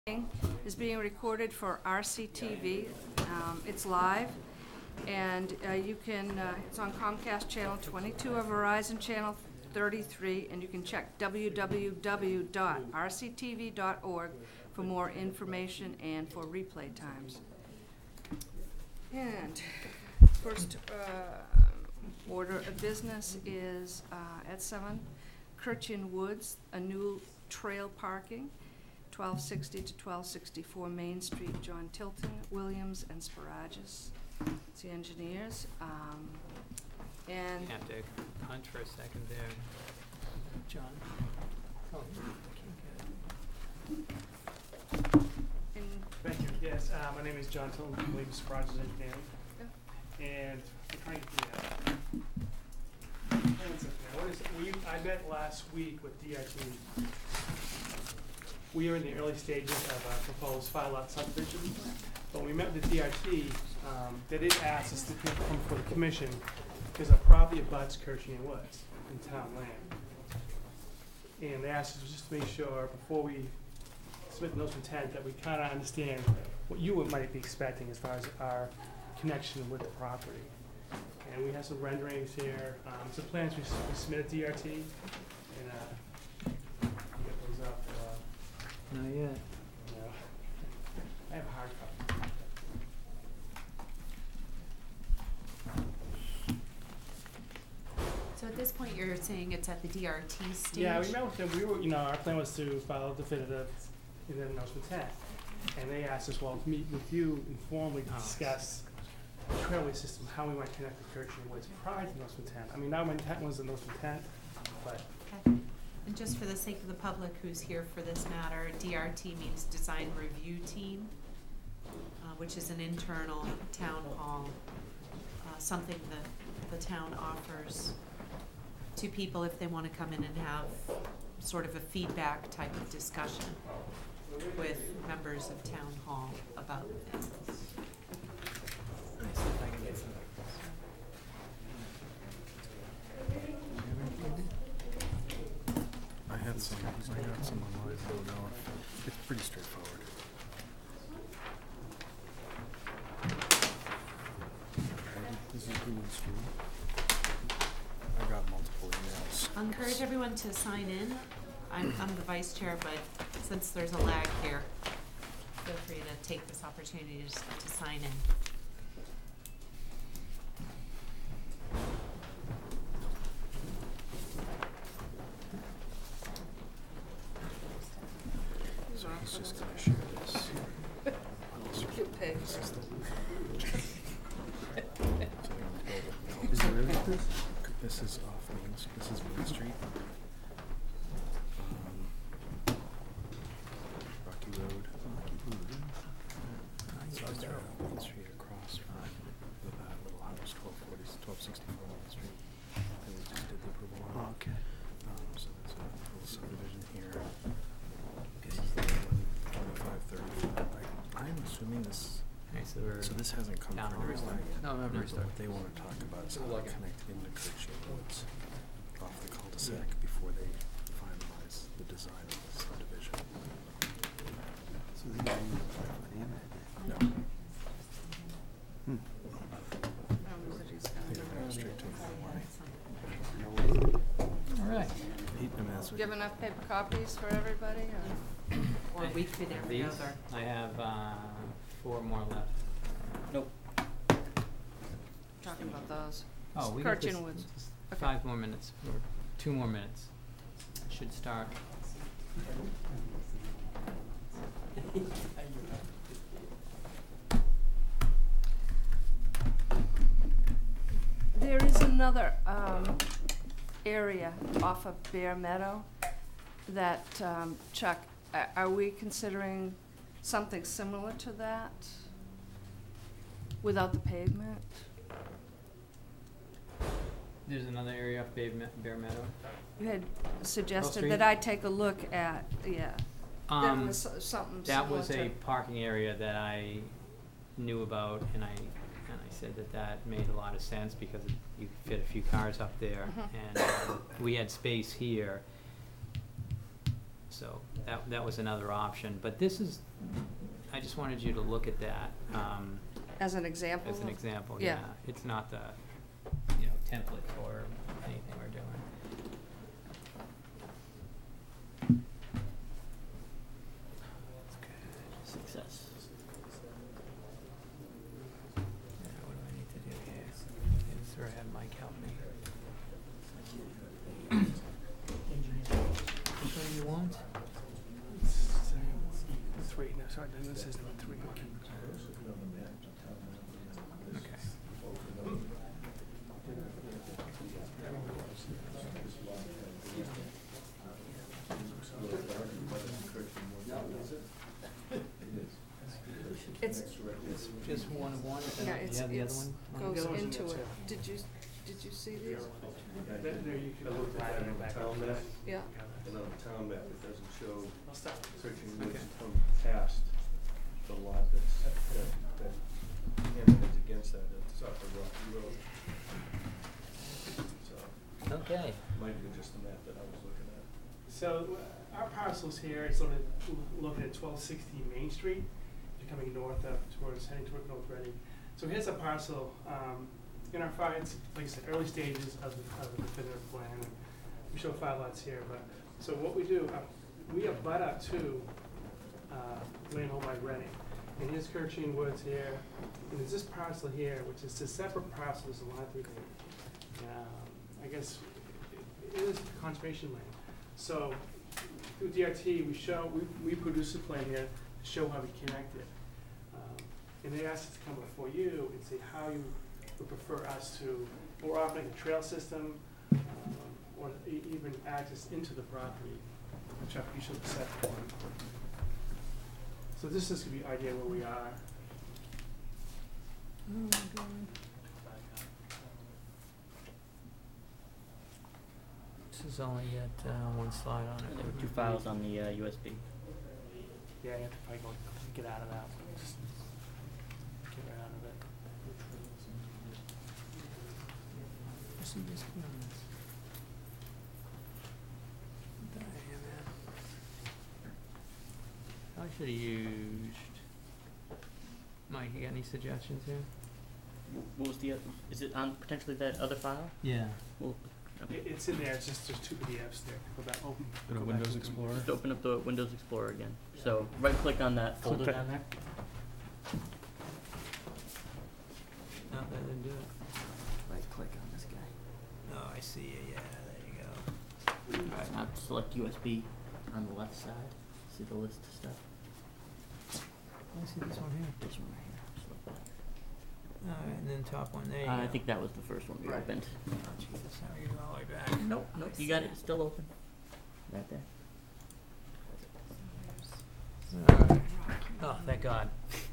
Is being recorded for RCTV. It's live, and you can, it's on Comcast Channel 22 or Verizon Channel 33, and you can check www.rctv.org for more information and for replay times. And first order of business is at 7, Kirchian Woods, a new trail parking, 1260 to 1264 Main Street, John Tilton, Williams, and Sparagus. It's the engineers. And Have to hunt for a second there. John? Oh, I can't get it. and Thank you. Yes, my name is John Tilton from Williams Projects Engineering. And I'm trying to get plans up there. What is it? I met last week with DIT. We are in the early stages of a proposed 5-lot subdivision. But when we met with the DIT, they did ask us to come before the commission because our property abuts Kirchian Woods in town land. And they asked us just to make sure before we submit the notice of intent that we kind of understand what you might be expecting as far as our connection with the property. And we have some renderings here, some plans we submitted to DRT, and get those up. Not yet. No. I have a hard copy. So at this point, you're saying it's at the DRT stage? Yeah, we met with them. We were, our plan was to file a definitive and then notice of intent. And they asked us, well, to meet with you informally to discuss the trailway system, how we might connect the Kirchian Woods prior to notice of intent. I mean, now my intent was the notice of intent, but Okay. And just for the sake of the public who's here for this matter, DRT means Design Review Team, which is an internal town hall, something that the town offers to people if they want to come in and have sort of a feedback type of discussion with members of town hall about things. Let's see if I can get some. I got some online, I don't know. It's pretty straightforward. This is Google Stream. I got multiple emails. I'll encourage everyone to sign in. I'm the vice chair, but since there's a lag here, feel free to take this opportunity to sign in. So he's just gonna share this. get paid. So is it really this? This is off Main Street. This is Main Street. Rocky Road. So it's Main Street across from the little house, 1264 Main Street. And we just did the approval on. Okay. So there's a little subdivision here. This is the one, 2535. I'm assuming this. Okay, so we're So this hasn't come down from on restart yet. No, not But restart. what they want to talk about is how to connect into Kirchian Woods off the cul-de-sac before they finalize the design of the subdivision. So they don't need to file an amendment. No, they're going straight to the line. All right. Give enough paper copies for everybody? Or we fit every These? other. I have 4 more left. Nope. Talking about those. Oh, we got this. Kirchian Woods. Just Okay. 5 more minutes, or 2 more minutes. Should start. There is another area off of Bear Meadow that, Chuck, are we considering something similar to that without the pavement? There's another area off Bear Meadow. You had suggested Street? that I take a look at, yeah. That was something That similar was to. a parking area that I knew about, and I said that made a lot of sense because you could fit a few cars up there, Mhm. and we had space here. So that was another option, but this is, I just wanted you to look at that, As an example? as an of- example, Yeah. yeah. It's not the, template for anything we're doing. Success. Yeah, what do I need to do here? Is or have Mike help me? Which one do you want? Three, no, sorry, this is number 3. Okay. It's, It's just one of one, and yeah, do it's, you have the other it's, one? goes The other one's in into there it. too. Did you see these? There you can look at it back. Town map, Yeah, and on the town map, it doesn't show I'll stop. Searching Okay. Woods come past the lot that Hampton is against that, it's off of Rocky Road. So, Okay. might be just the map that I was looking at. So our parcel's here, it's located at 1260 Main Street. You're coming north of heading toward North Reading. So here's a parcel, in our file, it's like I said, early stages of the definitive plan. We show 5 lots here, but, so what we do, we abut up to land owned by Reading. And here's Kirchene Woods here, and there's this parcel here, which is a separate parcel, there's a line through there. I guess it is conservation land. So through DRT, we produce a plan here to show how we connect it. And they asked us to come before you and say how you would prefer us to, we're offering a trail system, or even access into the property. Chuck, you should set one. So this is gonna be idea where we are. Oh my God. This has only got one slide on There were it. 2 files on the USB. Yeah, you have to probably go get out of that. Just get right out of it. What's in this one? What the hell, man? I should have used. Mike, you got any suggestions here? What was the, is it on potentially that other file? Yeah. Well, It's in there, it's just, there's 2 PDFs there. Go back, open. Go to back Windows to- Explorer. just open up the Windows Explorer again. So right click on that folder Click. down there. No, that didn't do it. Right click on this guy. Oh, I see you. Yeah, there you go. Alright. Now select USB on the left side. See the list of stuff? I see this one here. This one right here. Select that. Alright, and then top one. There you go. I think that was the first one we Right. opened. Oh, Jesus, how are you all the way back? Nope, nope, you got it, it's still open. Right there. Alright. Oh, thank God.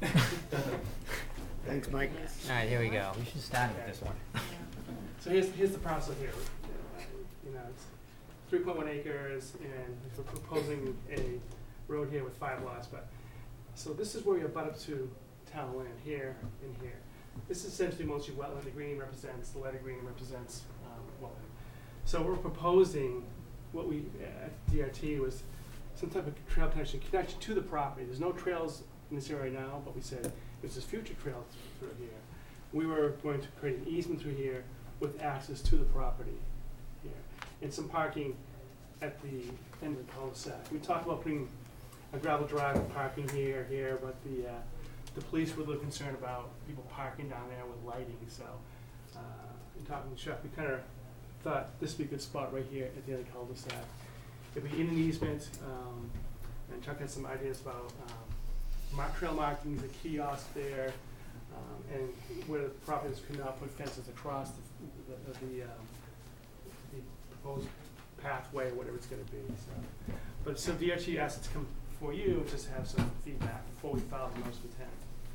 Thanks, Mike. Alright, here we go. We should start with this one. So here's the parcel here. You know, it's 3.1 acres, and we're proposing a road here with 5 lots, but, so this is where we abut up to town land, here and here. This is essentially mostly wetland, the green represents, the lighter green represents wetland. So we're proposing, what we, at DRT, was some type of trail connection to the property. There's no trails in this area now, but we said, there's this future trail through here. We were going to create an easement through here with access to the property here, and some parking at the end of the cul-de-sac. We talked about putting a gravel drive and parking here, but the police were a little concerned about people parking down there with lighting, so, in talking to Chuck, we kinda thought this would be a good spot right here at the end of the cul-de-sac. It'd be in an easement, and Chuck had some ideas about, trail markings, a kiosk there, and where the properties could not put fences across the proposed pathway, whatever it's gonna be, so. But so DRT asked us to come before you, just to have some feedback before we file the notice of intent.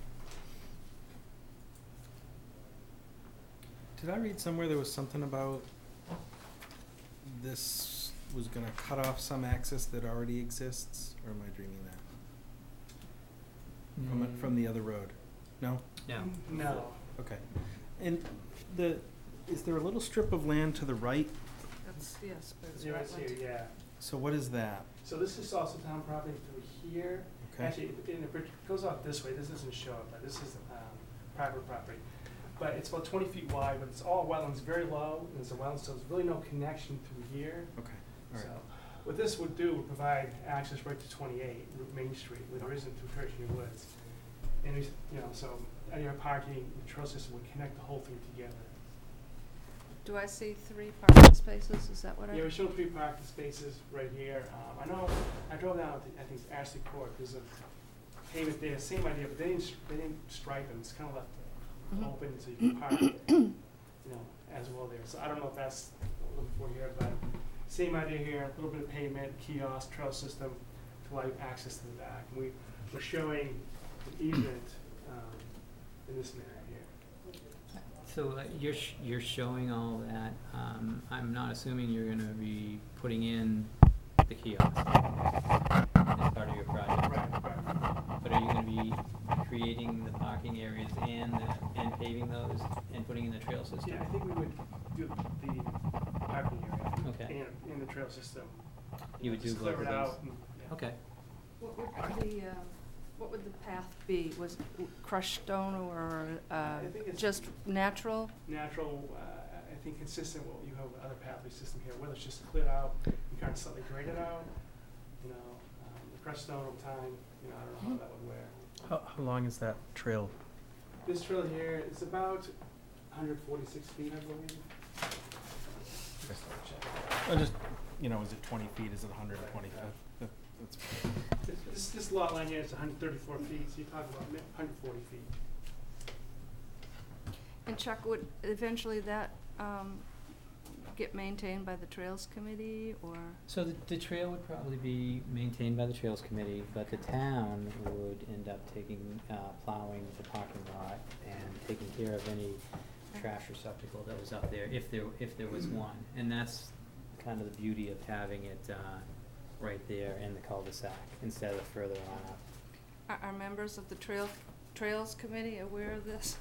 Did I read somewhere there was something about this was gonna cut off some access that already exists, or am I dreaming that? From the other road? No? No. No. Okay. And is there a little strip of land to the right? that's, yes, but it's There is here, wetland. yeah. So what is that? So this is also town property through here. Okay. Actually, it goes out this way, this doesn't show it, but this is private property. But it's about 20 feet wide, but it's all wetlands, very low, and there's a wetland, so there's really no connection through here. Okay, all So right. what this would do would provide access right to 28 Main Street, where there isn't through Kirchner Woods. And, so any parking, the trail system would connect the whole thing together. Do I see 3 parking spaces? Is that what I? Yeah, we showed 3 parking spaces right here. I know, I drove down, I think it's Ashley Court, there's a pavement there, same idea, but they didn't stripe them, it's kind of left Mhm. open so you can park, as well there. So I don't know if that's what we're looking for here, but same idea here, a little bit of pavement, kiosk, trail system to allow you access to the back. And we're showing an easement in this manner here. So you're showing all that. I'm not assuming you're gonna be putting in the kiosk as part of your project. Right. But are you gonna be creating the parking areas and paving those and putting in the trail system? Yeah, I think we would do the parking area Okay. and the trail system. You would do Just both clear of it those? out. And, yeah. Okay. What would the path be? Was it crushed stone or I think it's just natural? natural, I think consistent with what you have with other pathway system here, whether it's just cleared out, you kind of slightly grade it out, the crushed stone over time, I don't know how that would wear. How long is that trail? This trail here is about 146 feet, I believe. I just, is it 20 feet? Is it 120 feet? That's This lot line here is 134 feet, so you're talking about 140 feet. And Chuck, would eventually that get maintained by the Trails Committee, or? So the trail would probably be maintained by the Trails Committee, but the town would end up plowing the parking lot and taking care of any trash receptacle that was up there, if there was one. And that's kind of the beauty of having it right there in the cul-de-sac instead of further on up. Are members of the Trails Committee aware of this?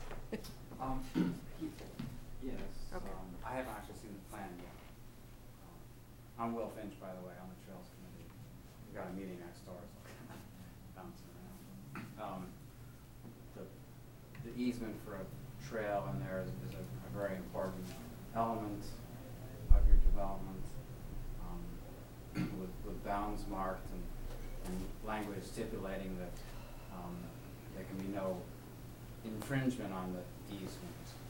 Yes. Okay. I haven't actually seen the plan yet. I'm Will Finch, by the way, on the Trails Committee. We've got a meeting next door, so I'm bouncing around. The easement for a trail in there is a very important element of your development, with bounds marked and language stipulating that there can be no infringement on the easement.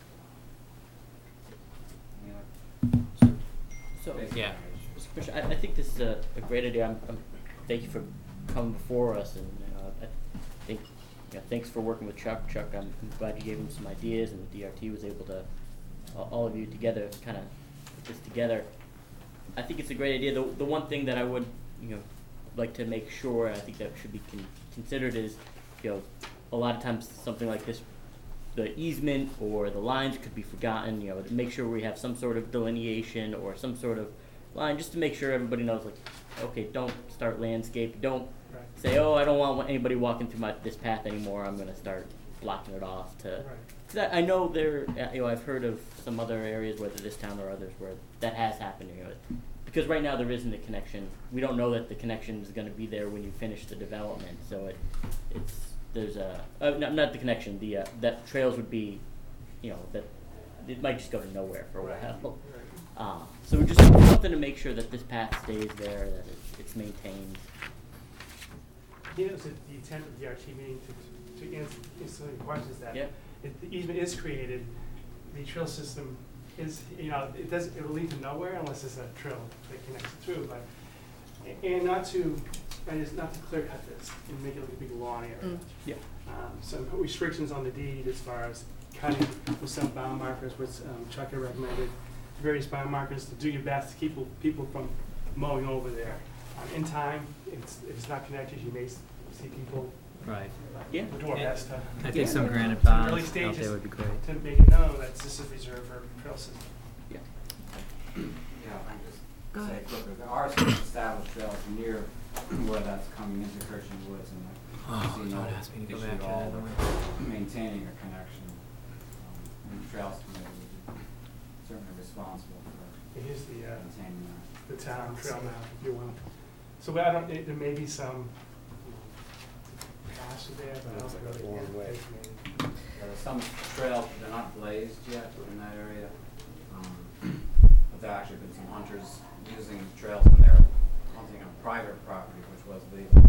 So, Yeah. Mr. Commissioner, I think this is a great idea. Thank you for coming before us, and I think, thanks for working with Chuck. Chuck, I'm glad you gave him some ideas, and the DRT was able to, all of you together, kind of put this together. I think it's a great idea. The one thing that I would, like to make sure, and I think that should be considered is, a lot of times something like this, the easement or the lines could be forgotten, to make sure we have some sort of delineation or some sort of line, just to make sure everybody knows, like, okay, don't start landscape, don't Right. say, oh, I don't want anybody walking through this path anymore, I'm gonna start blocking it off to, Right. cause I know there, I've heard of some other areas, whether this town or others, where that has happened, because right now there isn't a connection, we don't know that the connection is gonna be there when you finish the development, so there's not the connection, that trails would be, that it might just go to nowhere for a while. Right. So we're just something to make sure that this path stays there, that it's maintained. It was the intent of the DRT meeting to answer some of the questions that Yep. if the easement is created, the trail system is, it will lead to nowhere unless there's a trail that connects it through, but, and not to clear cut this and make it like a big lawn area. Yeah. Some restrictions on the deed as far as cutting with some bound markers, which Chuck had recommended, various bound markers to do your best to keep people from mowing over there. In time, if it's not connected, you may see people. Right. Yeah. We'll do our best to. I think some granite Some bonds early out stages there would be great. to make it known that this is reserved for trail system. Yeah. Yeah, I just say quickly, there are some established trails near where that's coming into Kirchner Woods, and I see no don't ask me to go issue back at to all that with one. maintaining a connection. And the Trails Committee would be certainly responsible for Here's contain the town trail map, if you want. So I don't, there may be some paths there, but I don't really Long get way. designated. There's some trails, they're not blazed yet in that area. But there actually been some hunters using trails when they're hunting on private property, which was legal.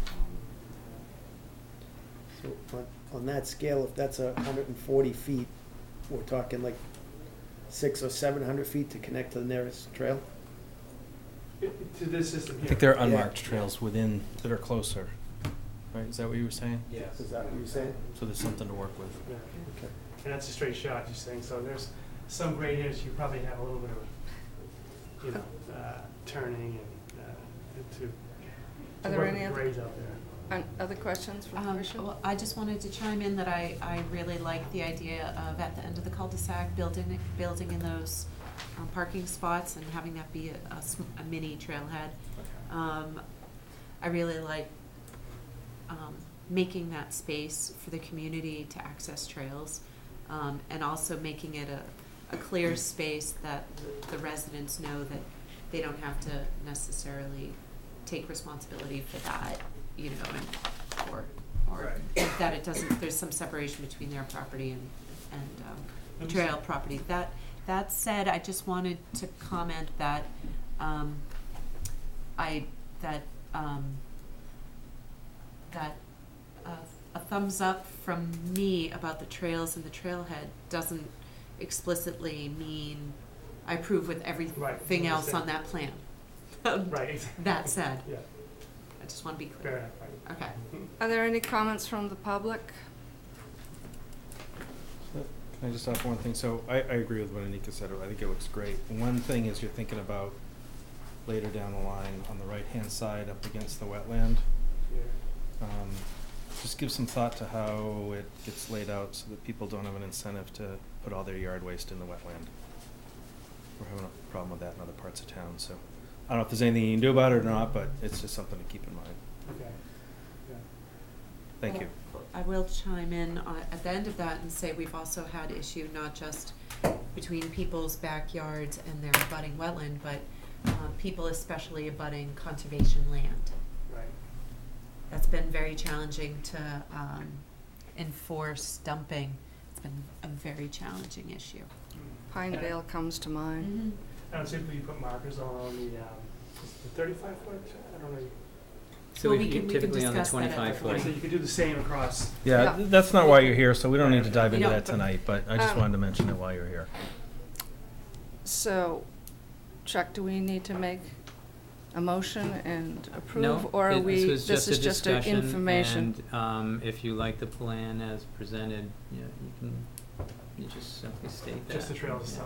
So on that scale, if that's 140 feet, we're talking like 600 or 700 feet to connect to the nearest trail? To this system here. I think there are Yeah. unmarked trails within, that are closer, right? Is that what you were saying? Yes. Is that what you're saying? So there's something to work with. Yeah. Okay. And that's a straight shot, you're saying, so there's some grade areas you probably have a little bit of, you know, turning and to Are there work any with other- grades out there. Other questions from the commission? Well, I just wanted to chime in that I really like the idea of at the end of the cul-de-sac, building in those parking spots and having that be a mini trailhead. I really like making that space for the community to access trails, and also making it a clear space that the residents know that they don't have to necessarily take responsibility for that, you know, or Right. that it doesn't, there's some separation between their property and Let me trail property. That said, I just wanted to comment that, a thumbs up from me about the trails and the trailhead doesn't explicitly mean I approve with everything else on that plan. Right. That said, Yeah, I just wanna be fair clear. enough, right. Okay. Are there any comments from the public? Can I just offer one thing? So I agree with what Anika said. I think it looks great. One thing is you're thinking about later down the line on the right-hand side up against the wetland. Yeah. Just give some thought to how it gets laid out so that people don't have an incentive to put all their yard waste in the wetland. We're having a problem with that in other parts of town, so I don't know if there's anything you can do about it or not, but it's just something to keep in mind. Okay, yeah. Thank you. I will chime in at the end of that and say we've also had issue not just between people's backyards and their abutting wetland, but people especially abutting conservation land. Right. That's been very challenging to enforce dumping. It's been a very challenging issue. Pine Vale comes to mind. I don't typically put markers on the 35 foot, I don't know. So Well, if we you can typically on the discuss that at the 25 So foot. you could do the same across. Yeah, Yeah. that's not why you're here, so we don't need to dive into No, that but- tonight, but I just wanted to mention it while you're here. So, Chuck, do we need to make a motion and approve? No, Or are we, this was just a discussion, information? and if you like the plan as presented, you just simply state that. Just the trails and Yeah. stuff.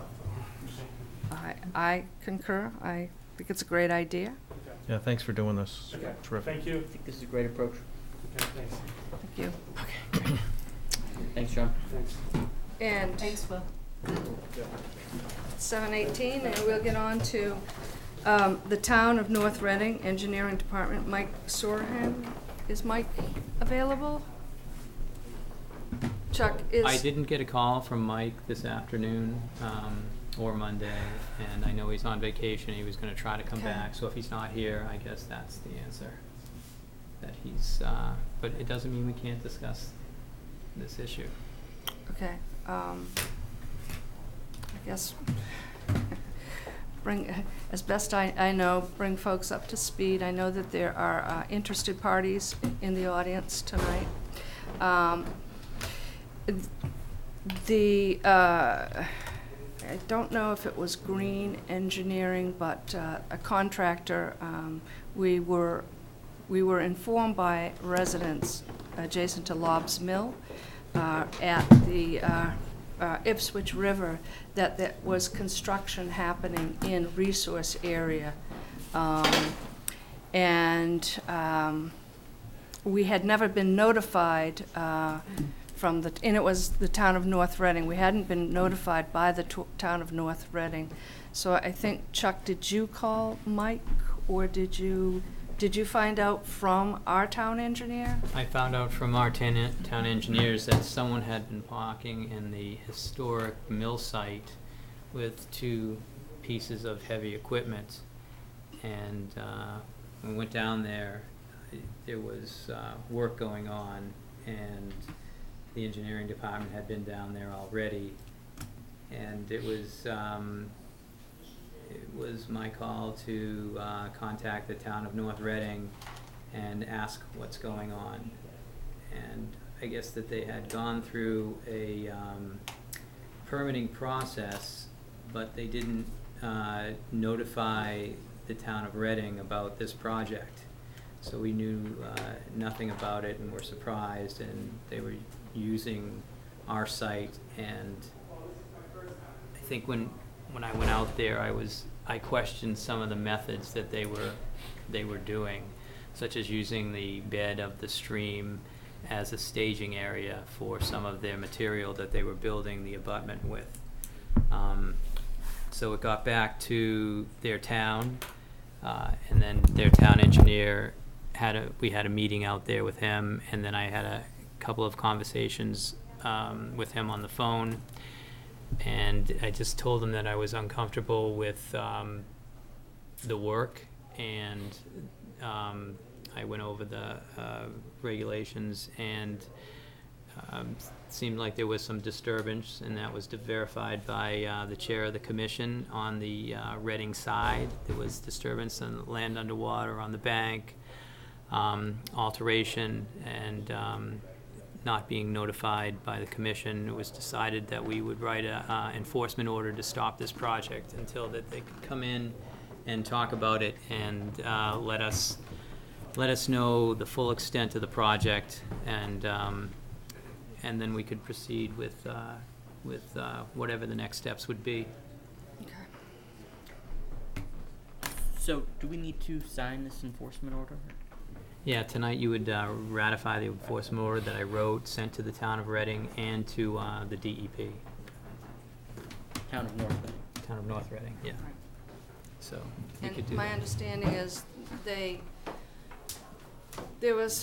I concur. I think it's a great idea. Okay. Yeah, thanks for doing this. Okay, Terrific. thank you. I think this is a great approach. Okay, thanks. Thank you. Thanks, John. Thanks. And Thanks, Will. 7:18, and we'll get on to the Town of North Reading Engineering Department. Mike Sorahan. Is Mike available? Chuck, is... I didn't get a call from Mike this afternoon, or Monday, and I know he's on vacation. He was gonna try to come Okay. back, so if he's not here, I guess that's the answer. That he's, but it doesn't mean we can't discuss this issue. Okay, I guess, as best I know, bring folks up to speed. I know that there are interested parties in the audience tonight. I don't know if it was Green Engineering, but a contractor, we were informed by residents adjacent to Lobbs Mill at the Ipswich River that there was construction happening in resource area. We had never been notified from the, and it was the town of North Reading. We hadn't been notified by the town of North Reading. So I think, Chuck, did you call Mike, or did you find out from our town engineer? I found out from our town engineers that someone had been parking in the historic mill site with two pieces of heavy equipment. And when we went down there, there was work going on, and the engineering department had been down there already. And it was my call to contact the town of North Reading and ask what's going on. And I guess that they had gone through a permitting process, but they didn't notify the town of Reading about this project. So we knew nothing about it and were surprised, and they were using our site. And I think when I went out there, I questioned some of the methods that they were doing, such as using the bed of the stream as a staging area for some of their material that they were building the abutment with. So it got back to their town, and then their town engineer we had a meeting out there with him, and then I had a couple of conversations with him on the phone, and I just told him that I was uncomfortable with the work, and I went over the regulations, and seemed like there was some disturbance, and that was verified by the chair of the commission on the Reading side. There was disturbance on the land underwater on the bank, alteration, and not being notified by the commission. It was decided that we would write a enforcement order to stop this project until that they could come in and talk about it and let us know the full extent of the project, and then we could proceed with whatever the next steps would be. Okay. So, do we need to sign this enforcement order? Yeah, tonight you would ratify the enforcement order that I wrote, sent to the town of Reading and to the DEP. Town of North Reading. Town of North Reading, yeah. Right. So you could do And my that. understanding is there was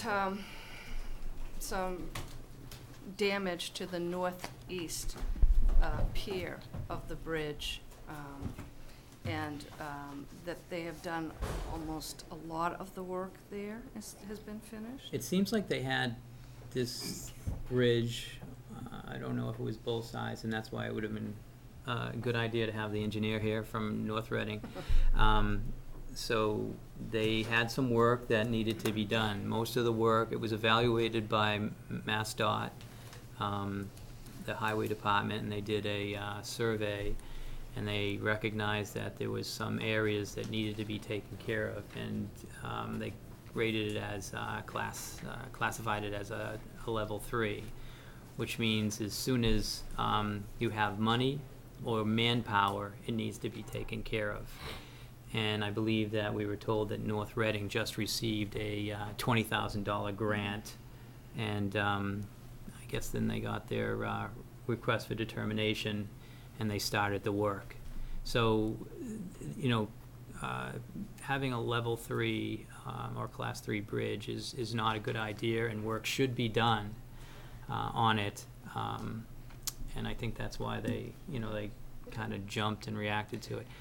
some damage to the northeast pier of the bridge, and that they have done almost a lot of the work there has been finished. It seems like they had this bridge, I don't know if it was both sides, and that's why it would have been a good idea to have the engineer here from North Reading. So they had some work that needed to be done. Most of the work, it was evaluated by MassDOT, the highway department, and they did a survey, and they recognized that there was some areas that needed to be taken care of, and they rated it as classified it as a level 3, which means as soon as you have money or manpower, it needs to be taken care of. And I believe that we were told that North Reading just received a $20,000 grant, and I guess then they got their request for determination, and they started the work. So, you know, having a level 3 or class 3 bridge is not a good idea, and work should be done on it. And I think that's why they kind of jumped and reacted to it.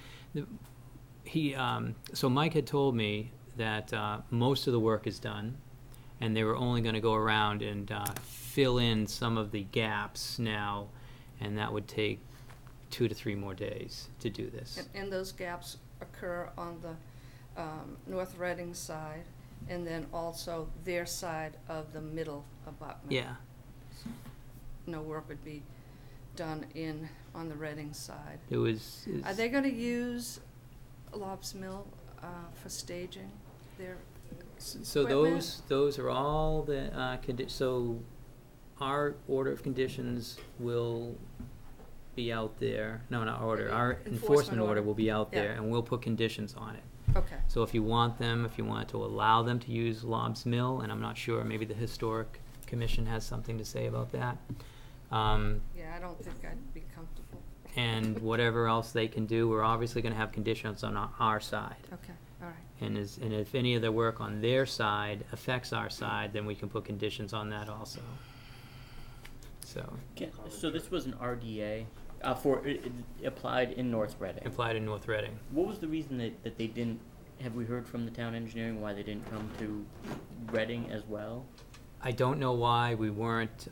So Mike had told me that most of the work is done, and they were only going to go around and fill in some of the gaps now, and that would take 2 to 3 more days to do this. And those gaps occur on the North Reading side, and then also their side of the middle abutment. Yeah. No work would be done on the Reading side. Are they going to use Lobbs Mill for staging their So equipment? those are all the so our order of conditions will be out there. No, not order. Our enforcement order will be out there, Yeah. and we'll put conditions on it. Okay. So if you want to allow them to use Lobbs Mill, and I'm not sure, maybe the Historic Commission has something to say about that. Yeah, I don't think I'd be comfortable. And whatever else they can do, we're obviously going to have conditions on our side. Okay, all right. And if any of the work on their side affects our side, then we can put conditions on that also. So. So this was an RDA. It applied in North Reading. applied in North Reading. What was the reason that they didn't, have we heard from the town engineering why they didn't come to Reading as well? I don't know why we weren't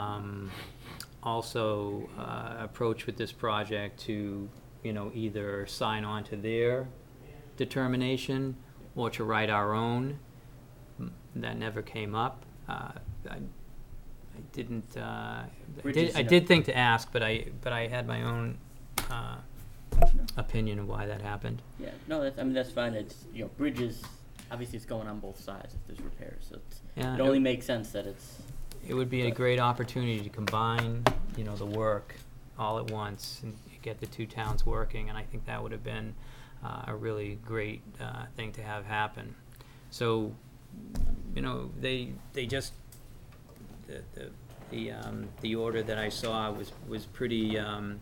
also approached with this project to, either sign on to their determination or to write our own. That never came up. I didn't. I did think to ask, but I had my own opinion of why that happened. Yeah, no, that's fine. It's, bridges, obviously it's going on both sides if there's repairs, so Yeah, it only makes sense that it's. It would be a great opportunity to combine, the work all at once and get the two towns working, and I think that would have been a really great thing to have happen. So, they just the order that I saw was pretty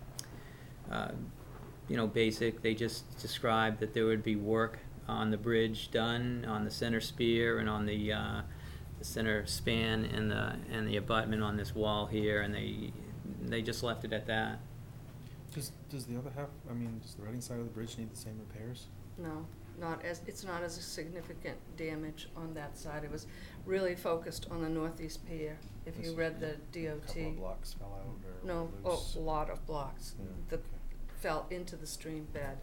basic. They just described that there would be work on the bridge done on the center spear and on the center span and the abutment on this wall here, and they just left it at that. Does the other half, does the Reading side of the bridge need the same repairs? No, it's not as a significant damage on that side. It was really focused on the northeast pier. If you read the DOT. A couple of blocks fell out or No, loose? a lot of blocks Yeah, that okay. fell into the stream bed.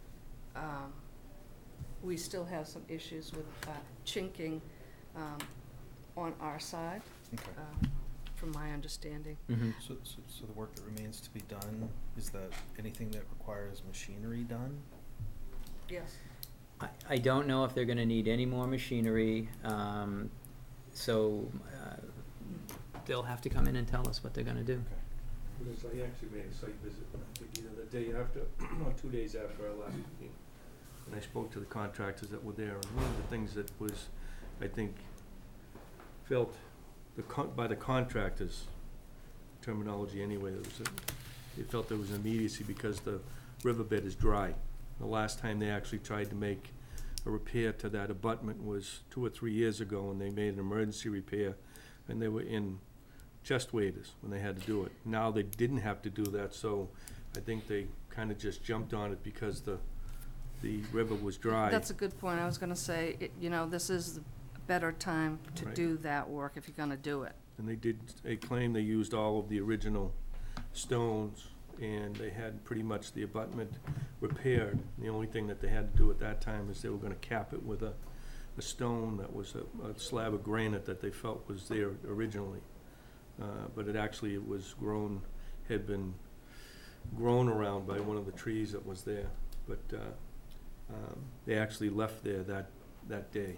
We still have some issues with chinking on our side, Okay. from my understanding. Mm-hmm. So the work that remains to be done, is that anything that requires machinery done? Yes. I don't know if they're gonna need any more machinery, so they'll have to come in and tell us what they're gonna do. Because I actually made a site visit, I think either the day after, or 2 days after our last meeting. And I spoke to the contractors that were there, and one of the things that was, I think, felt by the contractors, terminology anyway, they felt there was an immediacy because the riverbed is dry. The last time they actually tried to make a repair to that abutment was 2 or 3 years ago, and they made an emergency repair, and they were in chest waders when they had to do it. Now they didn't have to do that, so I think they kind of just jumped on it because the river was dry. That's a good point. I was gonna say, this is a better time to Right. do that work if you're gonna do it. And they claimed they used all of the original stones, and they had pretty much the abutment repaired. The only thing that they had to do at that time is they were gonna cap it with a stone that was a slab of granite that they felt was there originally. But it was had been grown around by one of the trees that was there. But they actually left there that day.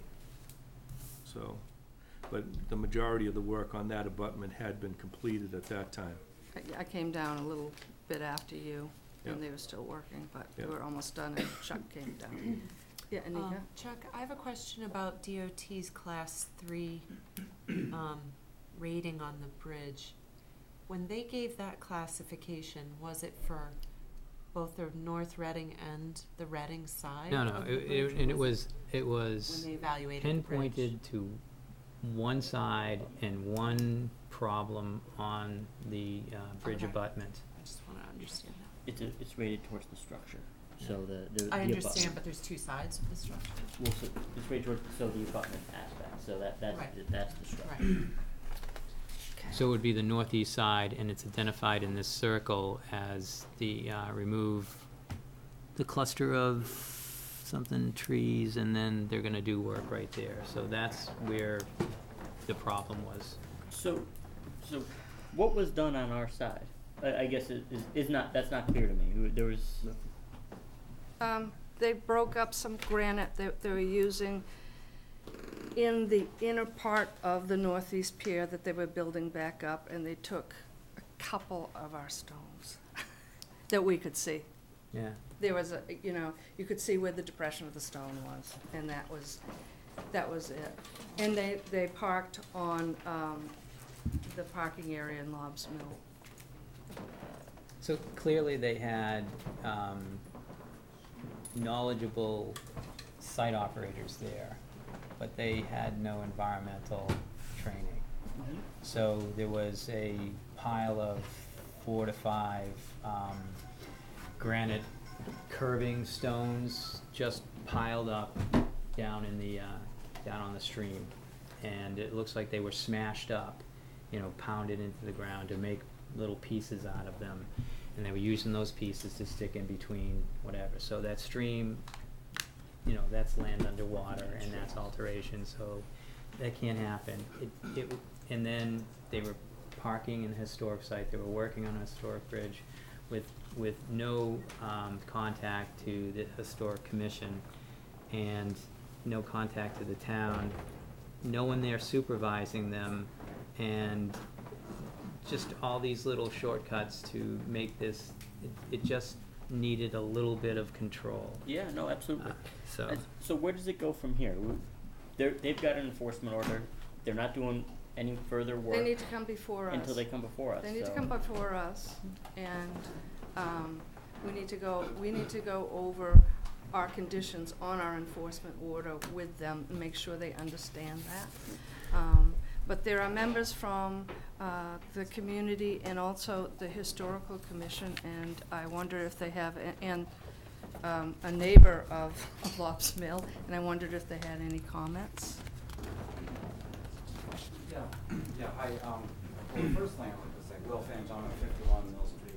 So, but the majority of the work on that abutment had been completed at that time. I came down a little bit after you, and Yeah. they were still working, but we Yeah. were almost done, and Chuck came down. Yeah, Anika? Chuck, I have a question about DOT's Class 3 rating on the bridge. When they gave that classification, was it for both the North Reading and the Reading side No, of the bridge? and it or was when they evaluated the bridge? pinpointed to one side and one problem on the bridge Okay. abutment. I just want to understand that. It's rated towards the structure, so the I abutment. understand, but there's two sides of the structure. Well, so it's rated towards, the abutment aspect, so that's Right. that's the structure. Right. So it would be the northeast side, and it's identified in this circle as the remove the cluster of something trees, and then they're gonna do work right there. So that's where the problem was. So what was done on our side? I guess that's not clear to me. There was. They broke up some granite that they were using in the inner part of the northeast pier that they were building back up, and they took a couple of our stones that we could see. Yeah. There was you could see where the depression of the stone was, and that was it. And they parked on the parking area in Lobbs Mill. So clearly they had knowledgeable site operators there, but they had no environmental training. So there was a pile of 4 to 5 granite curving stones just piled up down in the down on the stream, and it looks like they were smashed up, you know, pounded into the ground to make little pieces out of them, and they were using those pieces to stick in between whatever. So that stream, you know, that's land underwater, and that's alteration, so that can't happen. And then they were parking in a historic site, they were working on a historic bridge with no contact to the historic commission and no contact to the town, no one there supervising them, and just all these little shortcuts to make this, it just needed a little bit of control. Yeah, no, absolutely. So, So where does it go from here? They've got an enforcement order. They're not doing any further work They need to come before us. until they come before us. They need to so- come before us, and we need to go over our conditions on our enforcement order with them and make sure they understand that. But there are members from the community and also the historical commission, and I wonder if they have, and a neighbor of Lobbs Mill, and I wondered if they had any comments. Yeah, hi, well, the first thing I want to say, Will Finch, I'm at 51 Mill Street,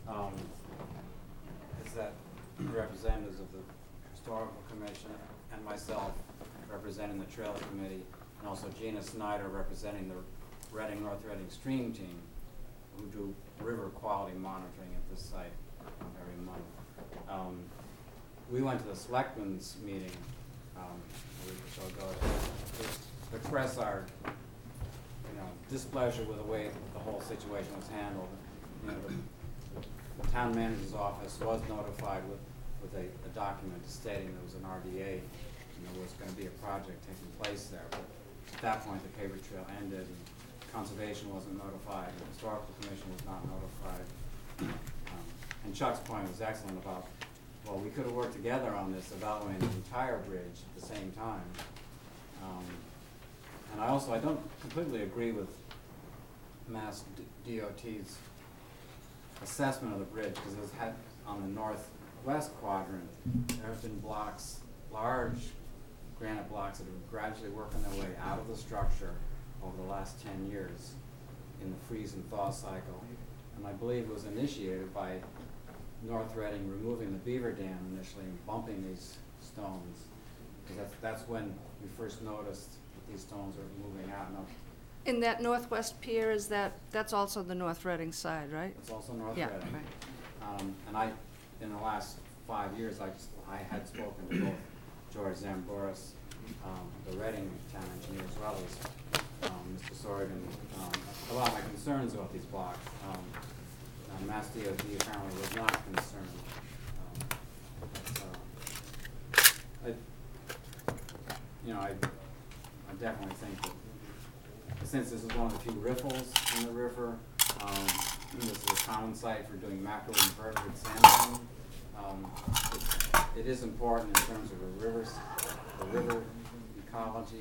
is that representatives of the Historical Commission and myself representing the Trail Committee, and also Gina Snyder representing the North Reading Stream Team, who do river quality monitoring at this site every month. We went to the Selectmen's meeting a week or so ago to express our displeasure with the way the whole situation was handled. You know, the town manager's office was notified with a document stating there was an RDA and there was going to be a project taking place there. But at that point, the paper trail ended, and conservation wasn't notified, and the historical commission was not notified. And Chuck's point was excellent about, well, we could have worked together on this, evaluating the entire bridge at the same time. And I don't completely agree with Mass DOT's assessment of the bridge, because it was had on the northwest quadrant, there have been blocks, large granite blocks that have been gradually working their way out of the structure over the last 10 years in the freeze and thaw cycle. And I believe it was initiated by North Reading removing the beaver dam initially and bumping these stones, because that's when we first noticed that these stones are moving out. Now, In that northwest pier, that's also the North Reading side, right? it's also North Yeah, Reading. right. And in the last 5 years, I had spoken to both George Zambouras, the Reading town engineer, as well as Mr. Sorgan, about my concerns about these blocks. Mass DOT apparently was not concerned. I definitely think that since this is one of the few riffles in the river, this is a common site for doing macro invertebrate sampling. It is important in terms of the river ecology,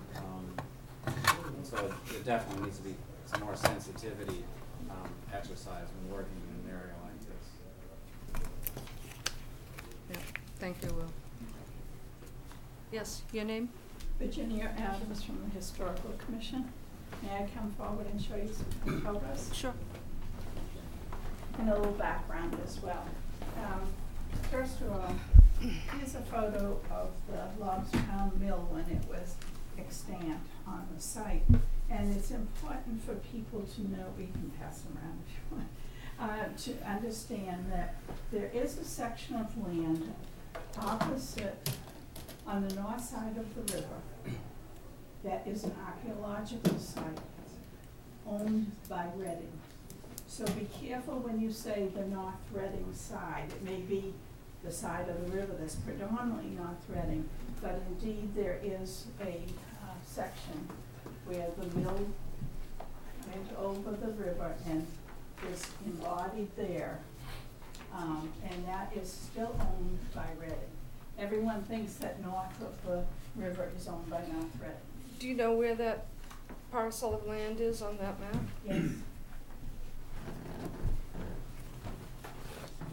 and so there definitely needs to be some more sensitivity exercise when working in an area like this. Yeah, thank you, Will. Yes, your name? Virginia Adams from the Historical Commission. May I come forward and show you some photos? Sure. And a little background as well. First of all, here's a photo of the Lobstown Mill when it was extant on the site. And it's important for people to know, we can pass them around if you want, to understand that there is a section of land opposite on the north side of the river that is an archaeological site owned by Reading. So be careful when you say the North Reading side. It may be the side of the river that's predominantly North Reading, but indeed there is a section where the mill went over the river and is embodied there, and that is still owned by Reading. Everyone thinks that north of the river is owned by North Reading. Do you know where that parcel of land is on that map? Yes.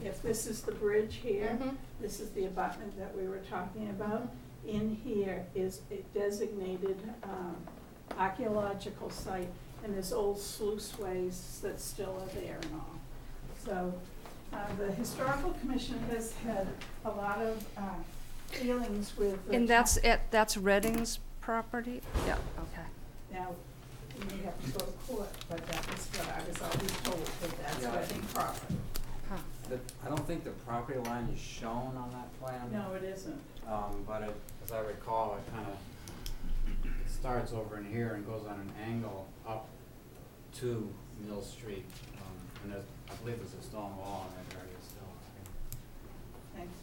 if this is the bridge here, Mhm. this is the abutment that we were talking about. In here is a designated archaeological site, and there's old sluiceways that still are there and all. So the Historical Commission has had a lot of dealings with the. And that's Redding's property? Yeah, okay. Now, you may have to go to court, but that is what I was always told, that that's Yeah. Reading property. Huh. I don't think the property line is shown on that plan. No, it isn't. But as I recall, it kind of starts over in here and goes on an angle up to Mill Street. And there's, I believe there's a stone wall in that area still. Thanks.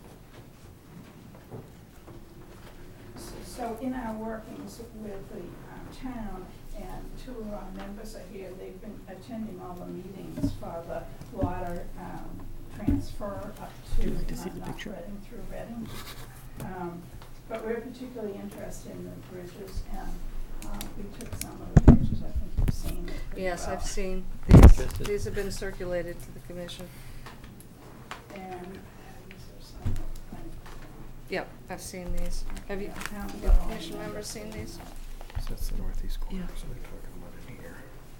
So in our workings with the town, and two of our members are here, they've been attending all the meetings for the water transfer up to North Reading through Reading. But we're particularly interested in the bridges, and we took some of the pictures. I think you've seen it pretty Yes, well. I've seen Interested. these. These have been circulated to the commission. And these are some, Yep, I've seen these. Have you, Yeah. the commission members seen these? So that's the northeast corner, Yeah. so they're talking about in here.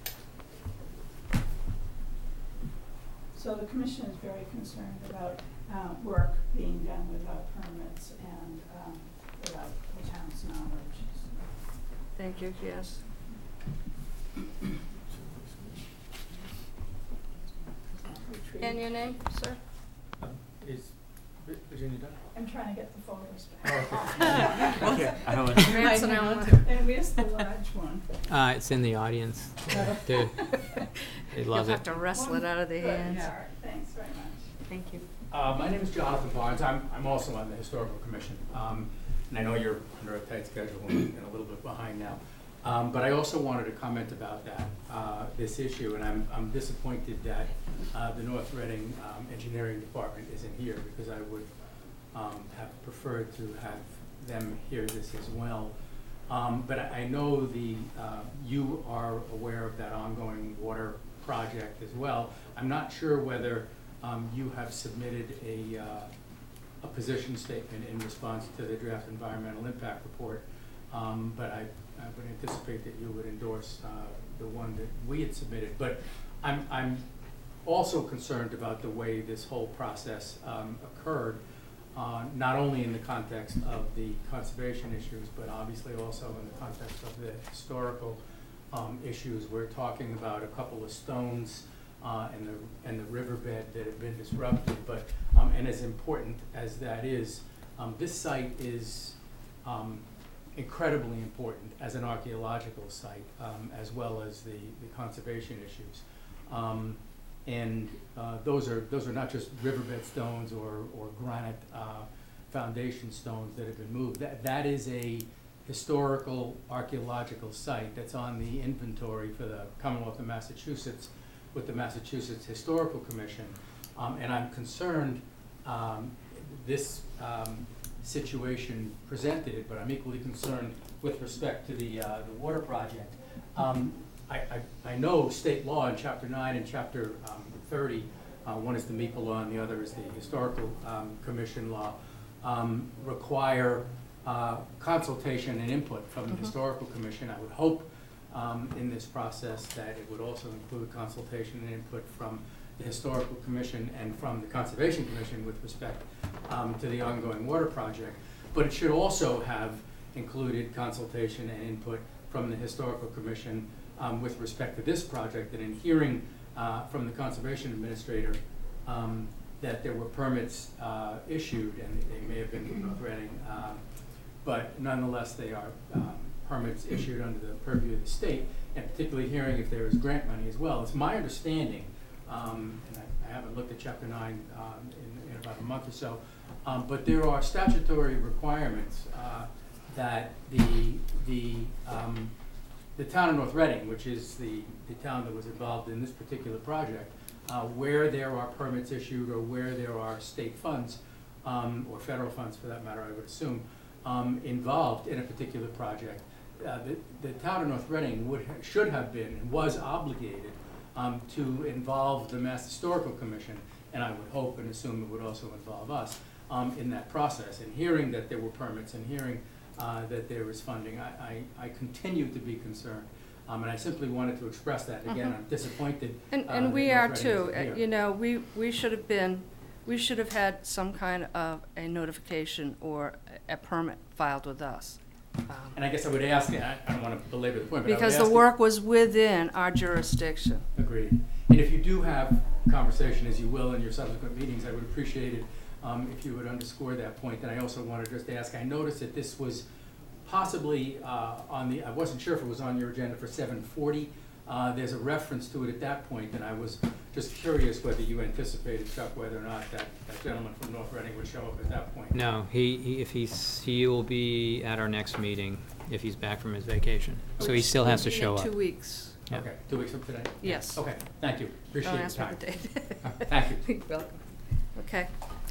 So the commission is very concerned about work being done without permits and without the town's knowledge. Thank you, yes. And your name, sir? Is Virginia done? I'm trying to get the photos Oh, back. Okay. I was, Ransom Allen. And where's the large one? It's in the audience. They You'll love have it. to wrestle it out of their Good, hands. all right, thanks very much. Thank you. My name is Jonathan Barnes. I'm also on the Historical Commission. And I know you're under a tight schedule and a little bit behind now. But I also wanted to comment about that, this issue, and I'm disappointed that the North Reading Engineering Department isn't here, because I would have preferred to have them hear this as well. But I know you are aware of that ongoing water project as well. I'm not sure whether you have submitted a position statement in response to the draft environmental impact report, but I would anticipate that you would endorse the one that we had submitted. But I'm also concerned about the way this whole process occurred, not only in the context of the conservation issues, but obviously also in the context of the historical issues. We're talking about a couple of stones and the riverbed that have been disrupted, but and as important as that is, this site is incredibly important as an archaeological site, as well as the conservation issues. And those are not just riverbed stones or granite foundation stones that have been moved. That is a historical archaeological site that's on the inventory for the Commonwealth of Massachusetts with the Massachusetts Historical Commission. And I'm concerned this situation presented it, but I'm equally concerned with respect to the water project. I know state law in Chapter 9 and Chapter 30, one is the MEPA law and the other is the Historical Commission law, require consultation and input from the Historical Commission. I would hope in this process that it would also include consultation and input from the Historical Commission and from the Conservation Commission with respect to the ongoing water project. But it should also have included consultation and input from the Historical Commission with respect to this project, and in hearing from the Conservation Administrator that there were permits issued, and they may have been from North Reading, but nonetheless they are permits issued under the purview of the state, and particularly hearing if there is grant money as well. It's my understanding, and I haven't looked at Chapter 9 in about a month or so, but there are statutory requirements that the town of North Reading, which is the town that was involved in this particular project, where there are permits issued or where there are state funds, or federal funds for that matter, I would assume, involved in a particular project, the town of North Reading should have been and was obligated to involve the Mass Historical Commission and I would hope and assume it would also involve us, in that process. And hearing that there were permits and hearing that there was funding, I continue to be concerned. And I simply wanted to express that. Again, I'm disappointed. And that we North are Reading too. isn't here. You know, we should have had some kind of a notification or a permit filed with us. And I guess I would ask, and I don't want to belabor the point, but I would Because ask the you- work was within our jurisdiction. Agreed. And if you do have conversation, as you will in your subsequent meetings, I would appreciate it if you would underscore that point. And I also wanted just to ask, I noticed that this was possibly on the, I wasn't sure if it was on your agenda for 7:40. There's a reference to it at that point, and I was just curious whether you anticipated, Chuck, whether or not that gentleman from North Reading would show up at that point. No, he will be at our next meeting if he's back from his vacation. So he still has to show up. In 2 weeks. Yeah. Okay, 2 weeks from today? Yes. Okay, thank you. Appreciate Don't your ask me time. the date. Thank you. You're welcome. Okay.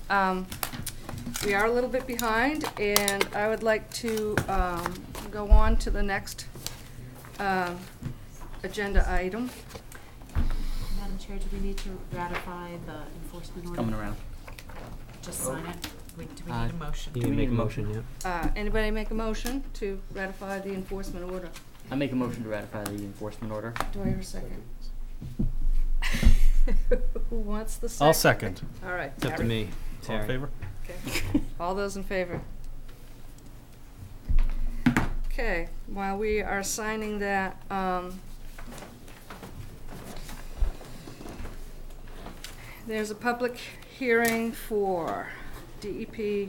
We are a little bit behind, and I would like to go on to the next agenda item. Madam Chair, do we need to ratify the enforcement order? Coming around. Just sign it? Do we need a motion? You can make a motion, yeah. Anybody make a motion to ratify the enforcement order? I make a motion to ratify the enforcement order. Do I hear a second? Who wants the second? I'll second. All right. It's up to Terry. me, All in Terry. favor? Okay. All those in favor? Okay, while we are signing that, there's a public hearing for DEP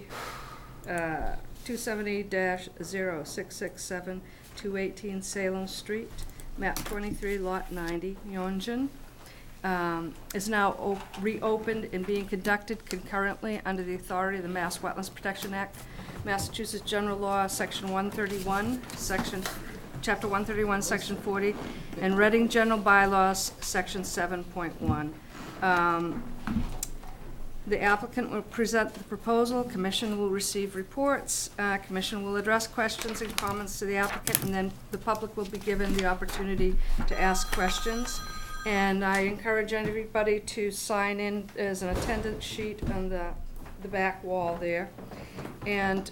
270-0667, 218 Salem Street, map 23, lot 90, Yongen. Is now reopened and being conducted concurrently under the authority of the Mass Wetlands Protection Act, Massachusetts General Law, Section 131, Chapter 131, Section 40, and Reading General Bylaws, Section 7.1. The applicant will present the proposal, commission will receive reports, commission will address questions and comments to the applicant, and then the public will be given the opportunity to ask questions. And I encourage everybody to sign in as an attendance sheet on the back wall there. And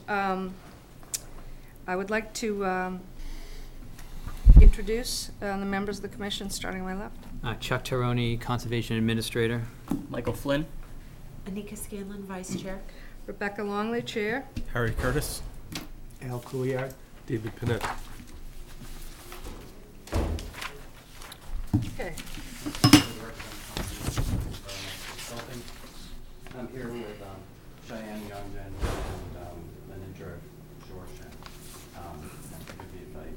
I would like to introduce the members of the commission, starting on my left. Chuck Teroni, Conservation Administrator. Michael Flynn? Anika Scanlon, Vice Chair. Rebecca Longley, Chair. Harry Curtis? Al Couillard. David Panett. Okay. Consulting. I'm here with Cheyenne Youngden and Leninja Georgian. Forgive me if I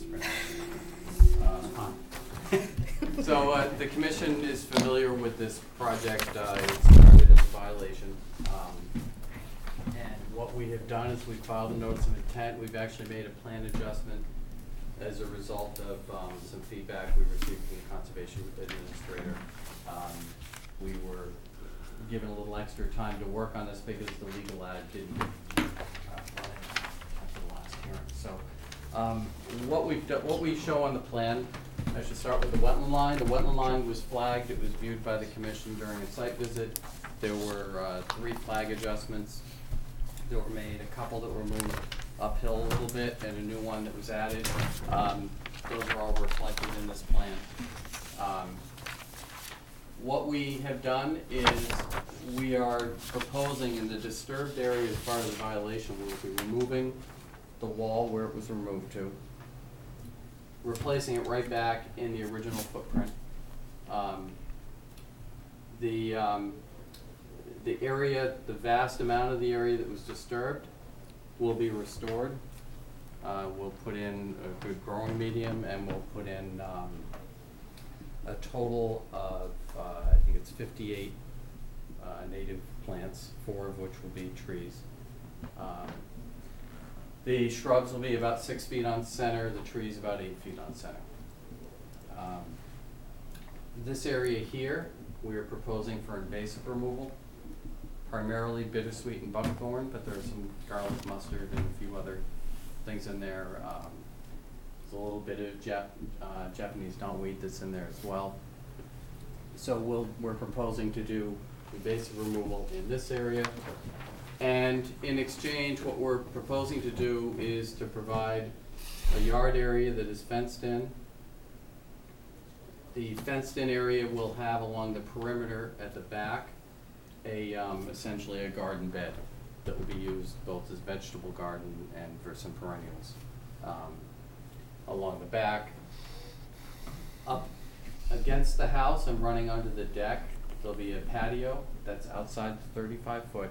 mispronounce. So the commission is familiar with this project. It started as a violation. And what we have done is we've filed a notice of intent. We've actually made a plan adjustment as a result of some feedback we received from the Conservation Administrator. We were given a little extra time to work on this because the legal ad didn't run it after the last hearing. So what we show on the plan, I should start with the wetland line. The wetland line was flagged. It was viewed by the commission during a site visit. There were 3 flag adjustments that were made, a couple that were moved uphill a little bit, and a new one that was added. Those are all reflected in this plan. What we have done is we are proposing in the disturbed area as part of the violation, we will be removing the wall where it was removed to, replacing it right back in the original footprint. The area, the vast amount of the area that was disturbed will be restored. We'll put in a good growing medium, and we'll put in a total of, I think it's 58 native plants, 4 of which will be trees. The shrubs will be about 6 feet on center, the trees about 8 feet on center. This area here, we are proposing for invasive removal, primarily bittersweet and buckthorn, but there's some garlic, mustard, and a few other things in there. There's a little bit of Japanese knotweed that's in there as well. So we're proposing to do invasive removal in this area. And in exchange, what we're proposing to do is to provide a yard area that is fenced in. The fenced-in area will have along the perimeter at the back essentially a garden bed that will be used both as vegetable garden and for some perennials. Along the back, up against the house and running onto the deck, there'll be a patio that's outside the 35-foot.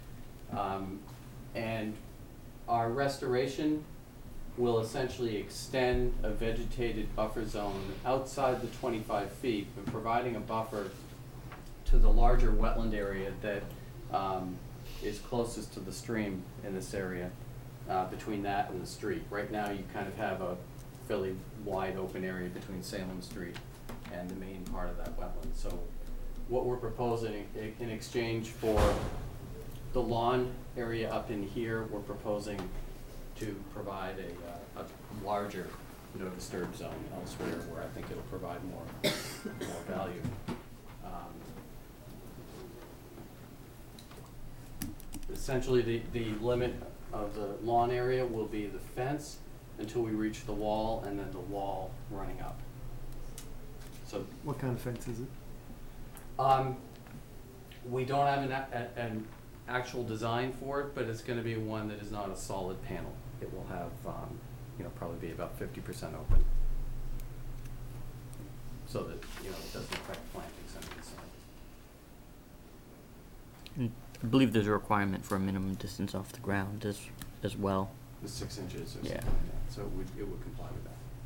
And our restoration will essentially extend a vegetated buffer zone outside the 25 feet, but providing a buffer to the larger wetland area that is closest to the stream in this area, between that and the street. Right now, you kind of have a fairly wide open area between Salem Street and the main part of that wetland. So what we're proposing in exchange for the lawn area up in here, we're proposing to provide a larger no disturb zone elsewhere where I think it'll provide more value. Essentially, the limit of the lawn area will be the fence until we reach the wall, and then the wall running up. So What kind of fence is it? we don't have an actual design for it, but it's going to be one that is not a solid panel. It will have, probably be about 50% open, so that it doesn't affect plantings on the side. And I believe there's a requirement for a minimum distance off the ground as well. The 6 inches or something Yeah. like that, so it would comply with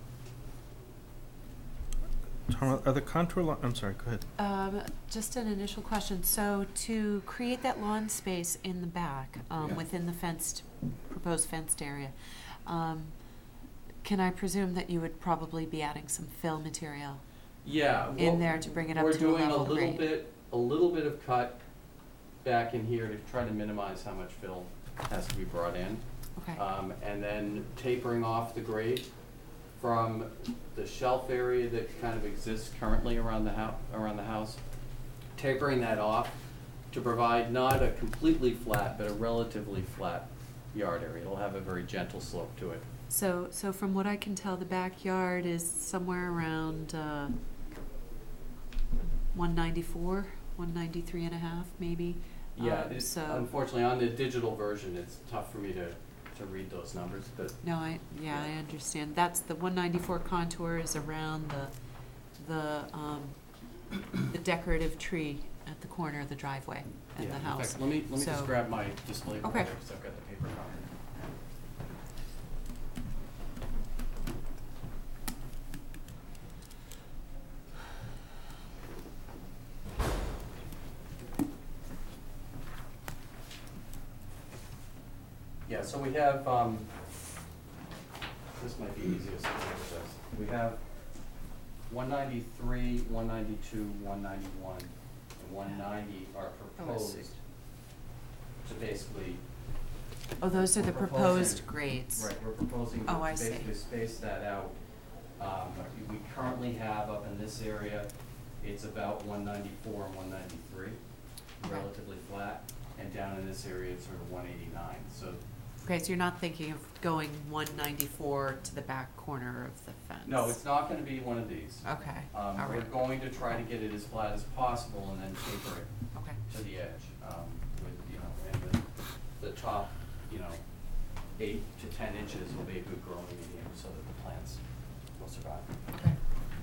that. Tom, are the contour I'm sorry, go ahead. Just an initial question. So to create that lawn space in the back, Yeah. within the proposed fenced area, can I presume that you would probably be adding some fill material Yeah. in there to bring it up to a level grade? We're doing a little bit of cut back in here to try to minimize how much fill has to be brought in. Okay. And then tapering off the grade from the shelf area that kind of exists currently around the house, tapering that off to provide not a completely flat, but a relatively flat yard area. It'll have a very gentle slope to it. So from what I can tell, the backyard is somewhere around 194, 193 and a half, maybe. Yeah, So unfortunately, on the digital version, it's tough for me to read those numbers, but no, I understand. That's the 194 contour is around the decorative tree at the corner of the driveway and the house. In fact, let me just So- grab my display board Okay. there, because I've got the paper copy. Yeah, so we have, this might be easiest to access. We have 193, 192, 191, and 190 are proposed to basically. Oh, those are the we're proposed proposing- grades. Right, we're proposing Oh, to I see. basically space that out. We currently have up in this area, it's about 194 and 193, relatively flat, and down in this area, it's sort of 189, so. Okay, so you're not thinking of going 194 to the back corner of the fence? No, it's not gonna be one of these. Okay, all We're right, going to try to get it as flat as possible and then taper it okay. to the edge, with, and the top, 8 to 10 inches will be a good growing medium so that the plants will survive. Okay.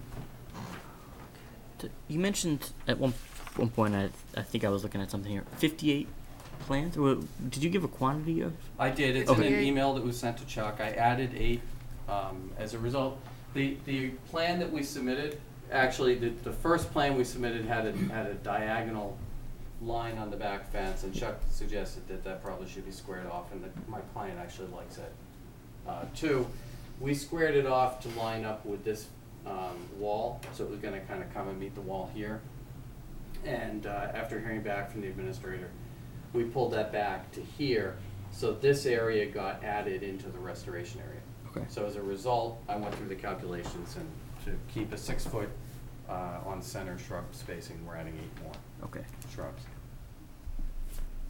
You mentioned at one point, I think I was looking at something here, 58 plants? Did you give a quantity of? I did, it's in an Okay. email that was sent to Chuck, I added 8, as a result. The plan that we submitted, actually, the first plan we submitted had a diagonal line on the back fence, and Chuck suggested that probably should be squared off, and my client actually likes it. 2, we squared it off to line up with this wall, so it was gonna kind of come and meet the wall here. And after hearing back from the administrator, we pulled that back to here, so this area got added into the restoration area. Okay. So as a result, I went through the calculations, and to keep a 6-foot on center shrub spacing, we're adding 8 more Okay. shrubs.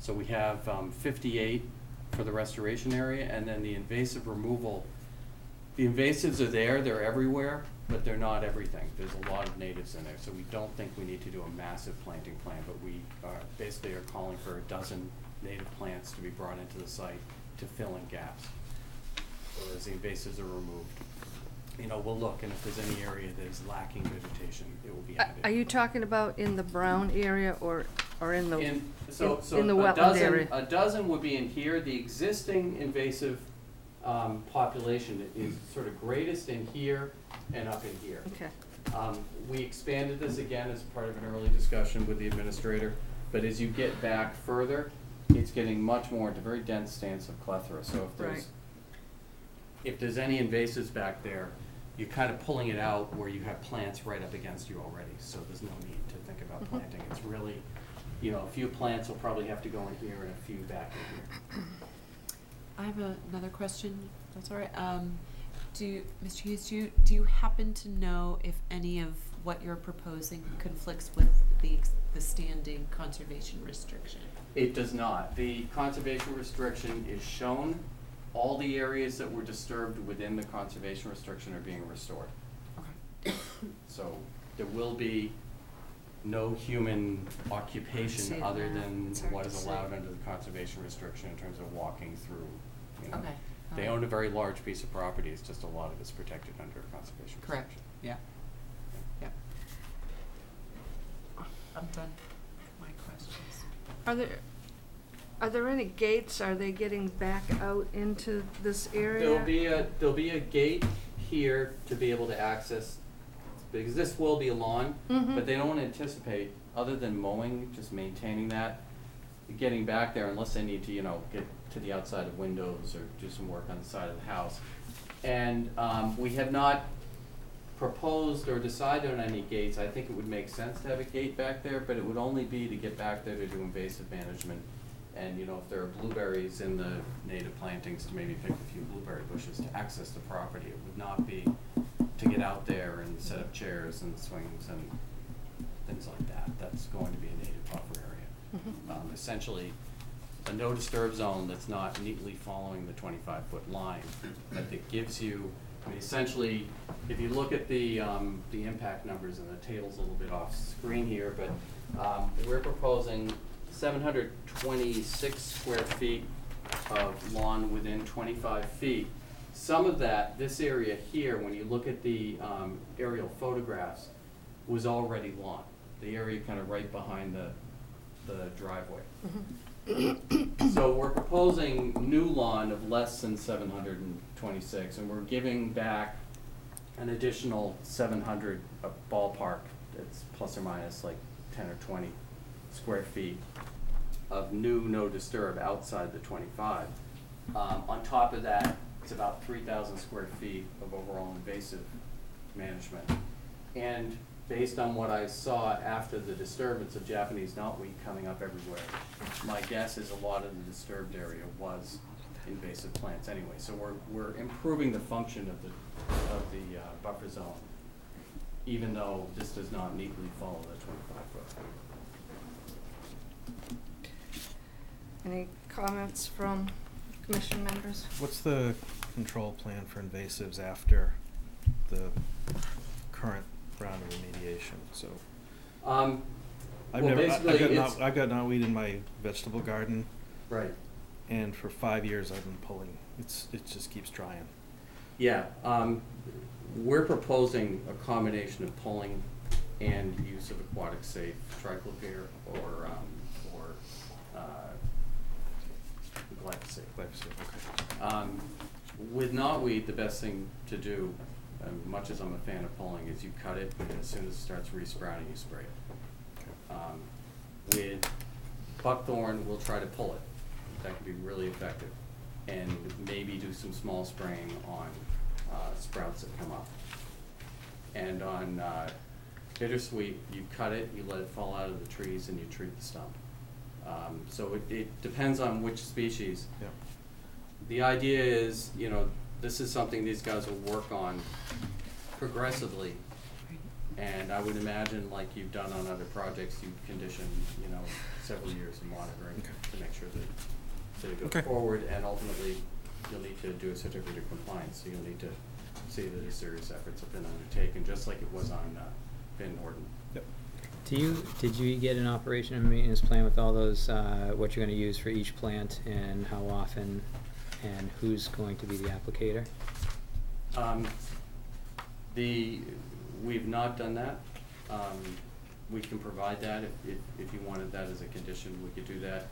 So we have 58 for the restoration area, and then the invasive removal. The invasives are there, they're everywhere, but they're not everything. There's a lot of natives in there, so we don't think we need to do a massive planting plan, but we basically are calling for a dozen native plants to be brought into the site to fill in gaps. So as the invasives are removed, you know, we'll look, and if there's any area that is lacking vegetation, it will be added. Are you talking about in the brown area or in the, In in the a wetland dozen, area? a dozen would be in here. The existing invasive population is sort of greatest in here and up in here. Okay. We expanded this again as part of an early discussion with the administrator, but as you get back further, it's getting much more into very dense stands of clethra. So Right. if there's any invasives back there, you're kind of pulling it out where you have plants right up against you already. So there's no need to think about planting. It's really, you know, a few plants will probably have to go in here and a few back in here. I have another question, if that's all right. Mr. Hughes, do you happen to know if any of what you're proposing conflicts with the standing conservation restriction? It does not. The conservation restriction is shown. All the areas that were disturbed within the conservation restriction are being restored. Okay. So there will be no human See occupation it other now. than It's hard what to is see. allowed under the conservation restriction in terms of walking through, you know. Okay. They own a very large piece of property, it's just a lot of it's protected under a conservation Correct. restriction. Yeah. Yep. I'm done with my questions. Are there any gates? Are they getting back out into this area? There'll be a gate here to be able to access, because this will be a lawn, Mhm. but they don't anticipate, other than mowing, just maintaining that, getting back there unless they need to, you know, get to the outside of windows or do some work on the side of the house. And we have not proposed or decided on any gates. I think it would make sense to have a gate back there, but it would only be to get back there to do invasive management. And, you know, if there are blueberries in the native plantings, to maybe pick a few blueberry bushes to access the property. It would not be to get out there and set up chairs and swings and things like that. That's going to be a native buffer area. Mhm. Essentially, a no disturb zone that's not neatly following the 25-foot line, but that gives you, I mean, essentially, if you look at the impact numbers, and the table's a little bit off screen here, but we're proposing 726 square feet of lawn within 25 feet. Some of that, this area here, when you look at the aerial photographs, was already lawn. The area kind of right behind the driveway. So we're proposing new lawn of less than 726, and we're giving back an additional 700, a ballpark, it's plus or minus like 10 or 20 square feet of new no disturb outside the 25. On top of that, it's about 3,000 square feet of overall invasive management. And based on what I saw after the disturbance of Japanese knotweed coming up everywhere, my guess is a lot of the disturbed area was invasive plants anyway. So we're improving the function of the buffer zone, even though this does not neatly follow the 25-foot. Any comments from commission members? What's the control plan for invasives after the current round of remediation? So I've Well, basically, I've got knotweed in my vegetable garden, right. and for 5 years I've been pulling. It just keeps drying. Yeah, we're proposing a combination of pulling and use of aquatic safe, triclopyr or glyphosate. Okay. With knotweed, the best thing to do, much as I'm a fan of pulling, is you cut it, and as soon as it starts resprouting, you spray it. With buckthorn, we'll try to pull it. That can be really effective. And maybe do some small spraying on sprouts that come up. And on bittersweet, you cut it, you let it fall out of the trees, and you treat the stump. So it depends on which species. Yeah. The idea is, you know, this is something these guys will work on progressively And I would imagine, like you've done on other projects, you condition, several years of monitoring to make sure that it goes forward, and ultimately, you'll need to do a certificate of compliance, so you'll need to see that a serious efforts have been undertaken, just like it was on Van Norden. Did you get an operation and maintenance plan with all those, what you're gonna use for each plant and how often and who's going to be the applicator? We've not done that. We can provide that if you wanted that as a condition, we could do that.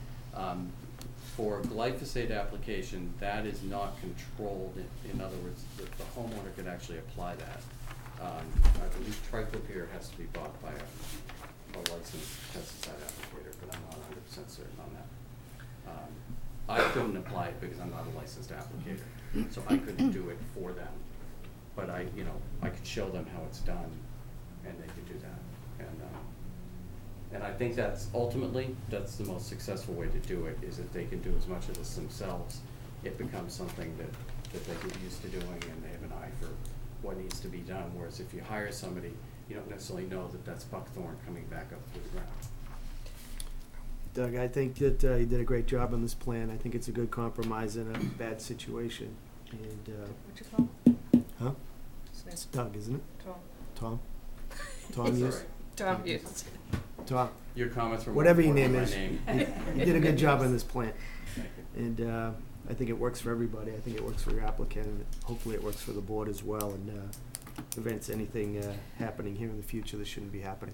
For glyphosate application, that is not controlled. In other words, the homeowner could actually apply that. I believe triclopyr has to be bought by a licensed pesticide applicator, but I'm not 100% certain on that. I couldn't apply it because I'm not a licensed applicator, so I couldn't do it for them. But I could show them how it's done, and they could do that. And I think that's the most successful way to do it, is if they can do as much of this themselves, it becomes something that they get used to doing, and they have an eye for what needs to be done. Whereas if you hire somebody, you don't necessarily know that that's buckthorn coming back up through the ground. Doug, I think that you did a great job on this plan. I think it's a good compromise in a bad situation. And What'd you call him? huh? His It's name? Doug, isn't it? Tom. Tom? That's Tom all Hughes? right. Tom Hughes. Tom. Your comments were more Whatever your important name than my is. name. You did a good job on this plan. Thank you. And I think it works for everybody. I think it works for your applicant, and hopefully it works for the board as well, and prevents anything happening here in the future that shouldn't be happening.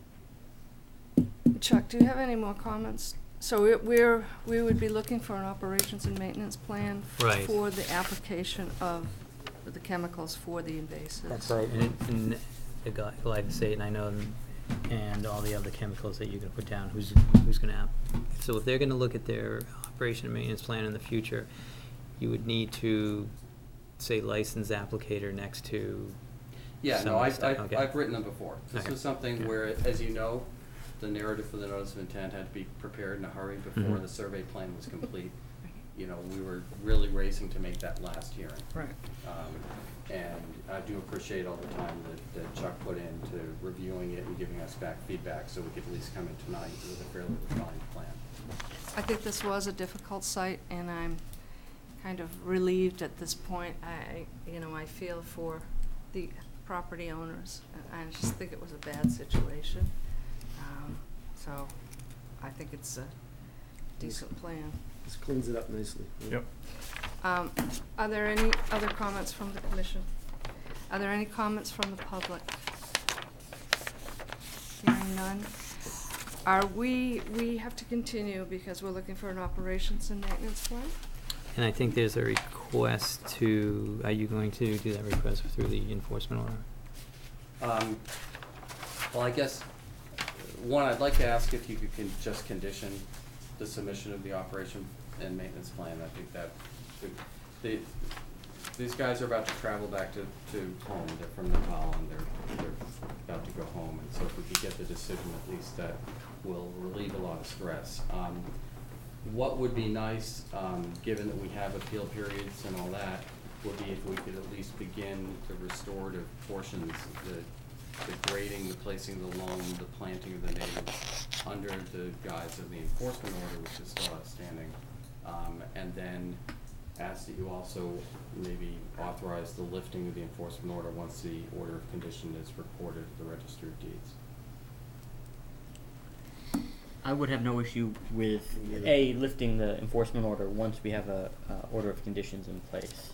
Chuck, do you have any more comments? So we would be looking for an operations and maintenance plan Right. for the application of the chemicals for the invasives. That's right, and the glyphosate, and I know, and all the other chemicals that you're gonna put down, who's gonna so if they're gonna look at their operation and maintenance plan in the future, you would need to say licensed applicator next to Yeah, some no, of the stuff. Okay. I've written them before. This Okay. was something Yeah. where, as you know, the narrative for the notice of intent had to be prepared in a hurry before Mhm. the survey plan was complete. We were really racing to make that last hearing. Right. And I do appreciate all the time that Chuck put into reviewing it and giving us back feedback, so we could at least come in tonight with a fairly refined plan. I think this was a difficult site, and I'm kind of relieved at this point. I feel for the property owners. I just think it was a bad situation. So I think it's a decent plan. This cleans it up nicely. Yep. Are there any other comments from the commission? Are there any comments from the public? Hearing none. We have to continue because we're looking for an operations and maintenance plan? And I think there's a request are you going to do that request through the enforcement order? Well, I guess, one, I'd like to ask if you could just condition the submission of the operation and maintenance plan. I think that, these guys are about to travel back to home. They're from Nepal, and they're about to go home. And so if we could get the decision, at least that will relieve a lot of stress. What would be nice, given that we have appeal periods and all that, would be if we could at least begin the restorative portions, the grading, the placing of the loam, the planting of the natives under the guise of the enforcement order, which is still outstanding. And then ask that you also maybe authorize the lifting of the enforcement order once the order of condition is recorded at the Register of Deeds. I would have no issue with lifting the enforcement order once we have a order of conditions in place,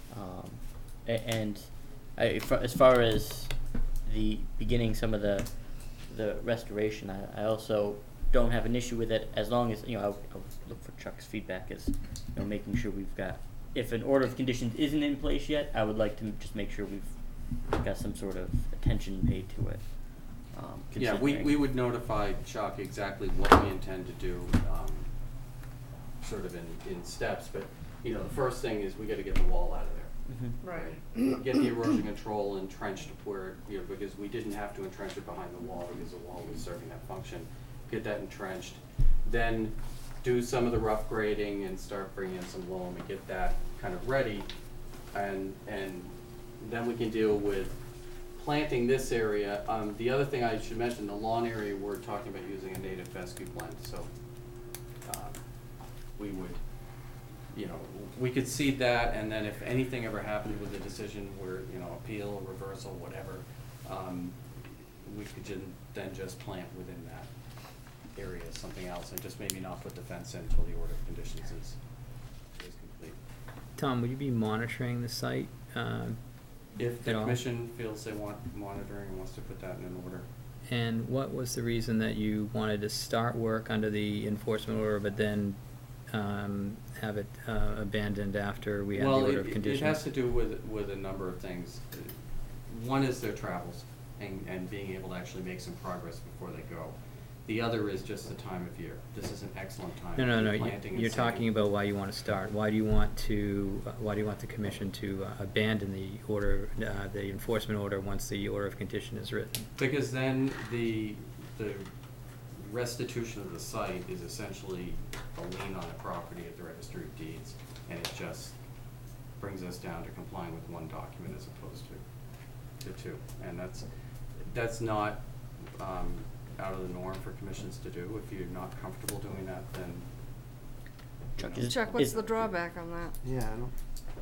as far as the beginning some of the restoration, I also don't have an issue with it as long as I'll look for Chuck's feedback as making sure we've got, if an order of conditions isn't in place yet, I would like to just make sure we've got some sort of attention paid to it. Yeah, we would notify Chuck exactly what we intend to do, sort of in steps, but, the first thing is we gotta get the wall out of there. Right. Get the erosion control entrenched where, because we didn't have to entrench it behind the wall because the wall was serving that function. Get that entrenched, then do some of the rough grading and start bringing in some loam and get that kind of ready, and then we can deal with planting this area. The other thing I should mention, the lawn area, we're talking about using a native fescue blend, so we would, you know, we could seed that, and then if anything ever happened with the decision where, you know, appeal, reversal, whatever, we could then just plant within that area something else, and just maybe not put the fence in until the order of conditions is complete. Tom, would you be monitoring the site? If the At all? commission feels they want monitoring and wants to put that in an order. And what was the reason that you wanted to start work under the enforcement order, but then have it abandoned after we had the order of conditions? It has to do with a number of things. One is their travels and being able to actually make some progress before they go. The other is just the time of year. This is an excellent time No, for planting and you're seeding. talking about why you want to start. Why do you want the commission to abandon the order, the enforcement order once the order of condition is written? Because then the restitution of the site is essentially a lien on a property at the registry of deeds, and it just brings us down to complying with one document as opposed to two. And that's not out of the norm for commissions to do. If you're not comfortable doing that, then Chuck, Chuck, what's the drawback on that? Yeah, I don't.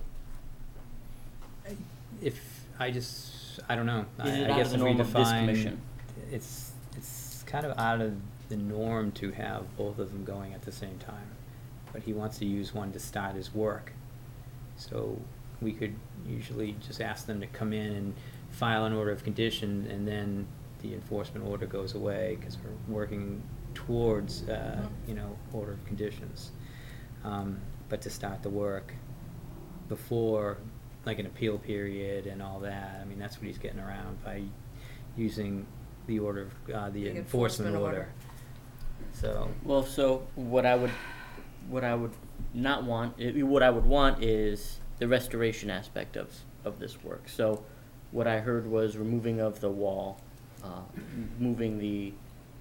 I don't know. Is it I out guess of the if we norm of this define, commission? it's kind of out of the norm to have both of them going at the same time. But he wants to use one to start his work. So we could usually just ask them to come in and file an order of condition, and then the enforcement order goes away, because we're working towards, order of conditions. But to start the work before, like an appeal period and all that, I mean, that's what he's getting around by using the order of, the enforcement order. So. Well, so what I would not want, what I would want is the restoration aspect of this work. So what I heard was removing of the wall, moving the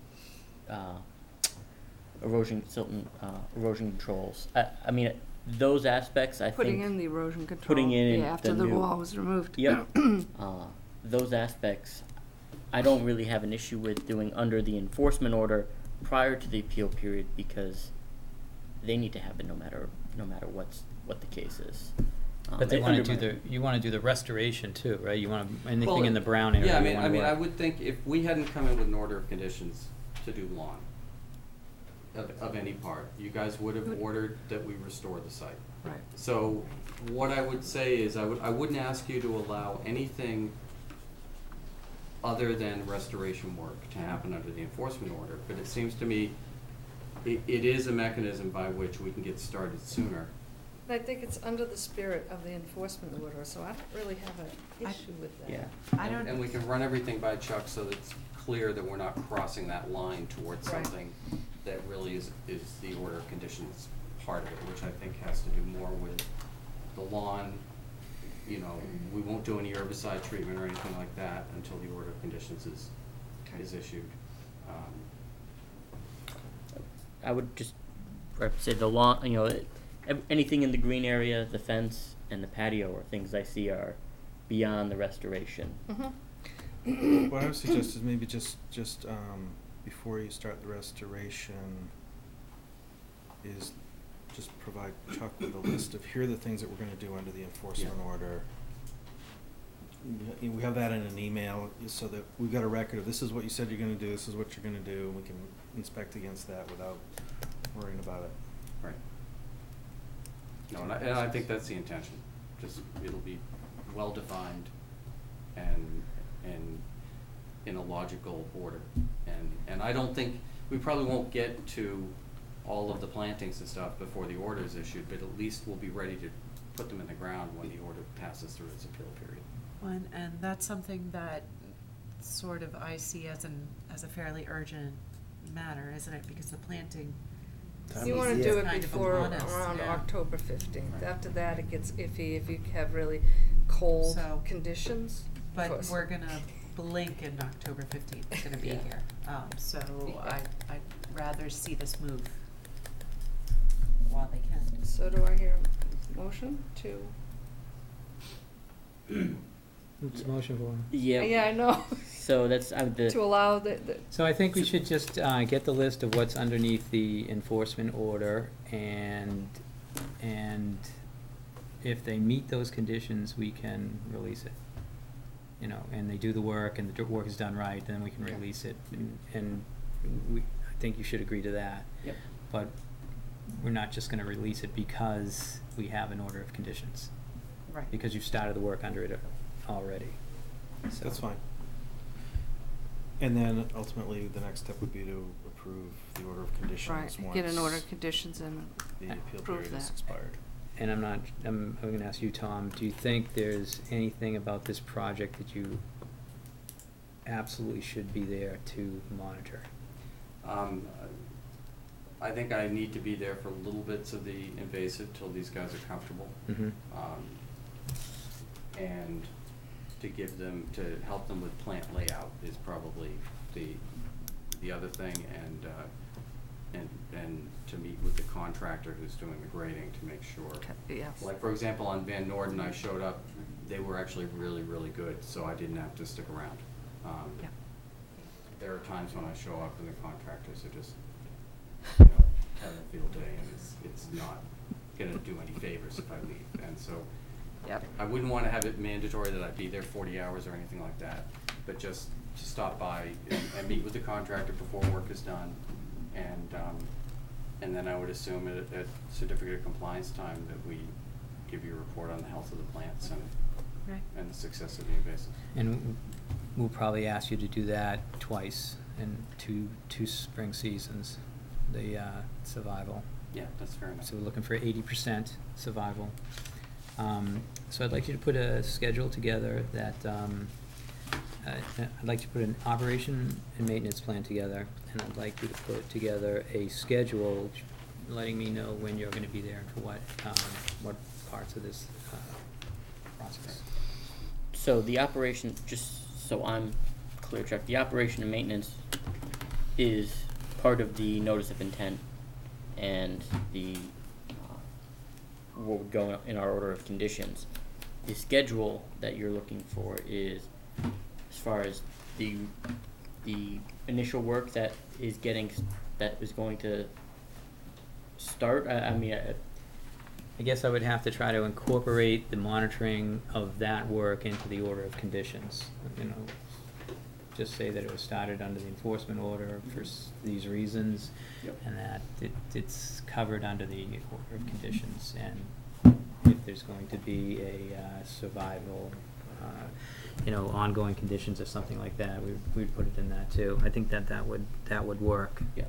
erosion controls. I mean, those aspects, I think. Putting in the erosion control. Putting in Yeah, after the new- wall was removed. Yep. Those aspects, I don't really have an issue with doing under the enforcement order prior to the appeal period, because they need to have it no matter what the case is. But they want to under- you want to do the restoration too, right? You want anything Well, in the brown area. Yeah, you wanna I work. would think if we hadn't come in with an order of conditions to do lawn of any part, you guys would have ordered that we restore the site. Right. So what I would say is I wouldn't ask you to allow anything other than restoration work to happen under the enforcement order, but it seems to me it is a mechanism by which we can get started sooner. I think it's under the spirit of the enforcement order, so I don't really have an issue with that. Yeah. And we can run everything by Chuck so that it's clear that we're not crossing that line towards Right. something that really is the order of conditions part of it, which I think has to do more with the lawn. You know, we won't do any herbicide treatment or anything like that until the order of conditions is issued. I would just say the lawn, anything in the green area, the fence, and the patio are things I see are beyond the restoration. Mm-hmm. What I would suggest is maybe just before you start the restoration, is just provide Chuck with a list of here are the things that we're gonna do under the enforcement order. We have that in an email, so that we've got a record of this is what you said you're gonna do, this is what you're gonna do, and we can inspect against that without worrying about it. Right. No, and I think that's the intention. Just, it'll be well-defined and in a logical order. And I don't think, we probably won't get to all of the plantings and stuff before the order is issued, but at least we'll be ready to put them in the ground when the order passes through its appeal period. And that's something that sort of I see as a fairly urgent matter, isn't it? Because the planting. You wanna do it kind of before, upon us, around yeah. October 15th. Right. After that, it gets iffy if you have really cold So- conditions. But Of course. we're gonna blink and October 15th is gonna be Yeah. here. So Yeah. I'd rather see this move while they can. So do I hear a motion to? What's the motion for? Yeah. Yeah, I know, So that's, to allow the, So I think we should just get the list of what's underneath the enforcement order, and if they meet those conditions, we can release it. You know, and they do the work, and the work is done right, then we can release it, and I think you should agree to that. Yep. But we're not just gonna release it because we have an order of conditions, Right. because you've started the work under it already. So That's fine. And then ultimately, the next step would be to approve the order of conditions right, once get an order of conditions and the appeal approve period is that. expired. And I'm gonna ask you, Tom, do you think there's anything about this project that you absolutely should be there to monitor? I think I need to be there for little bits of the invasive till these guys are comfortable. Mm-hmm. And to give them, to help them with plant layout is probably the other thing, and to meet with the contractor who's doing the grading to make sure. yes. Like, for example, on Van Norden, I showed up, they were actually really, really good, so I didn't have to stick around. Yeah. There are times when I show up and the contractors are just, you know, having a field day, and it's not gonna do any favors if I leave, and so Yep. I wouldn't wanna have it mandatory that I be there 40 hours or anything like that, but just to stop by and meet with the contractor before work is done, and then I would assume at certificate of compliance time that we give you a report on the health of the plants Right. and the success of the invasives. And we'll probably ask you to do that twice in two spring seasons, the survival. Yeah, that's fair enough. So we're looking for 80% survival. So I'd like you to put a schedule together that, I'd like to put an operation and maintenance plan together, and I'd like you to put together a schedule letting me know when you're gonna be there and for what parts of this, process. So the operation, just so I'm clear, Chuck, the operation and maintenance is part of the notice of intent and the, what would go in our order of conditions. The schedule that you're looking for is, as far as the initial work that is going to start, I guess I would have to try to incorporate the monitoring of that work into the order of conditions, you know. Just say that it was started under the enforcement order for these reasons, Yep. and that it's covered under the order of conditions, and if there's going to be a survival, ongoing conditions or something like that, we'd put it in that too. I think that would work. Yeah.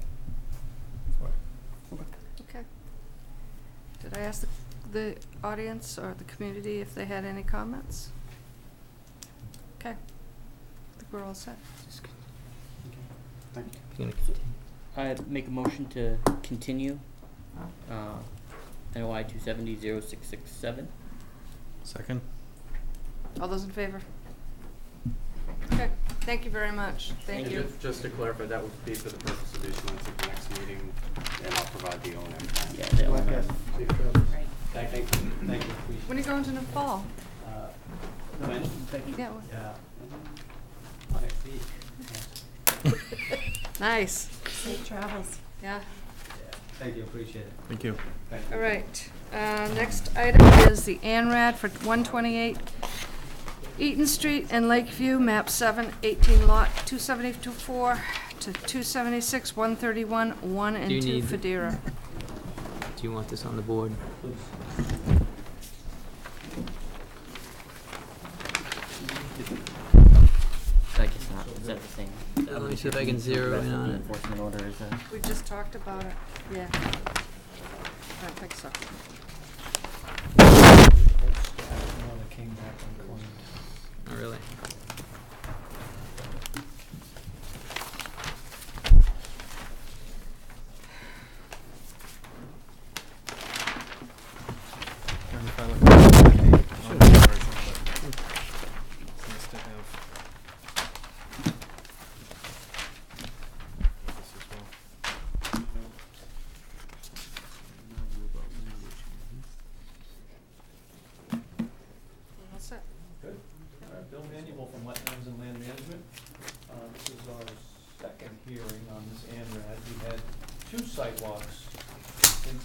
Okay. Did I ask the audience or the community if they had any comments? Okay. I think we're all set. Thank you. You're gonna continue. I make a motion to continue, NOI 270-0667. Second? All those in favor? Okay, thank you very much. Thank And you. just to clarify, that would be for the purpose of issuance at the next meeting, and I'll provide the O&M plan. Yeah, that one. Okay. Right. Thank you, thank you. When are you going to Nepal? When? Yeah. when- Next week. Nice. Safe travels. Yeah. Thank you, appreciate it. Thank you. Thank you. All right. Next item is the ANRAD for 128 Eaton Street in Lakeview, map 7, 18 lot 274 to 276, 131, 1 Do and you 2 need- Federa. Do you want this on the board? I guess not, is that the same? Let me see if I can zero in on The it. enforcement order is, We just talked about it. Yeah. I don't think so. Oh, really? Mind if I look at the version, but it's nice to have this as well. All set. Good. All right, Bill, had 2 sidewalks since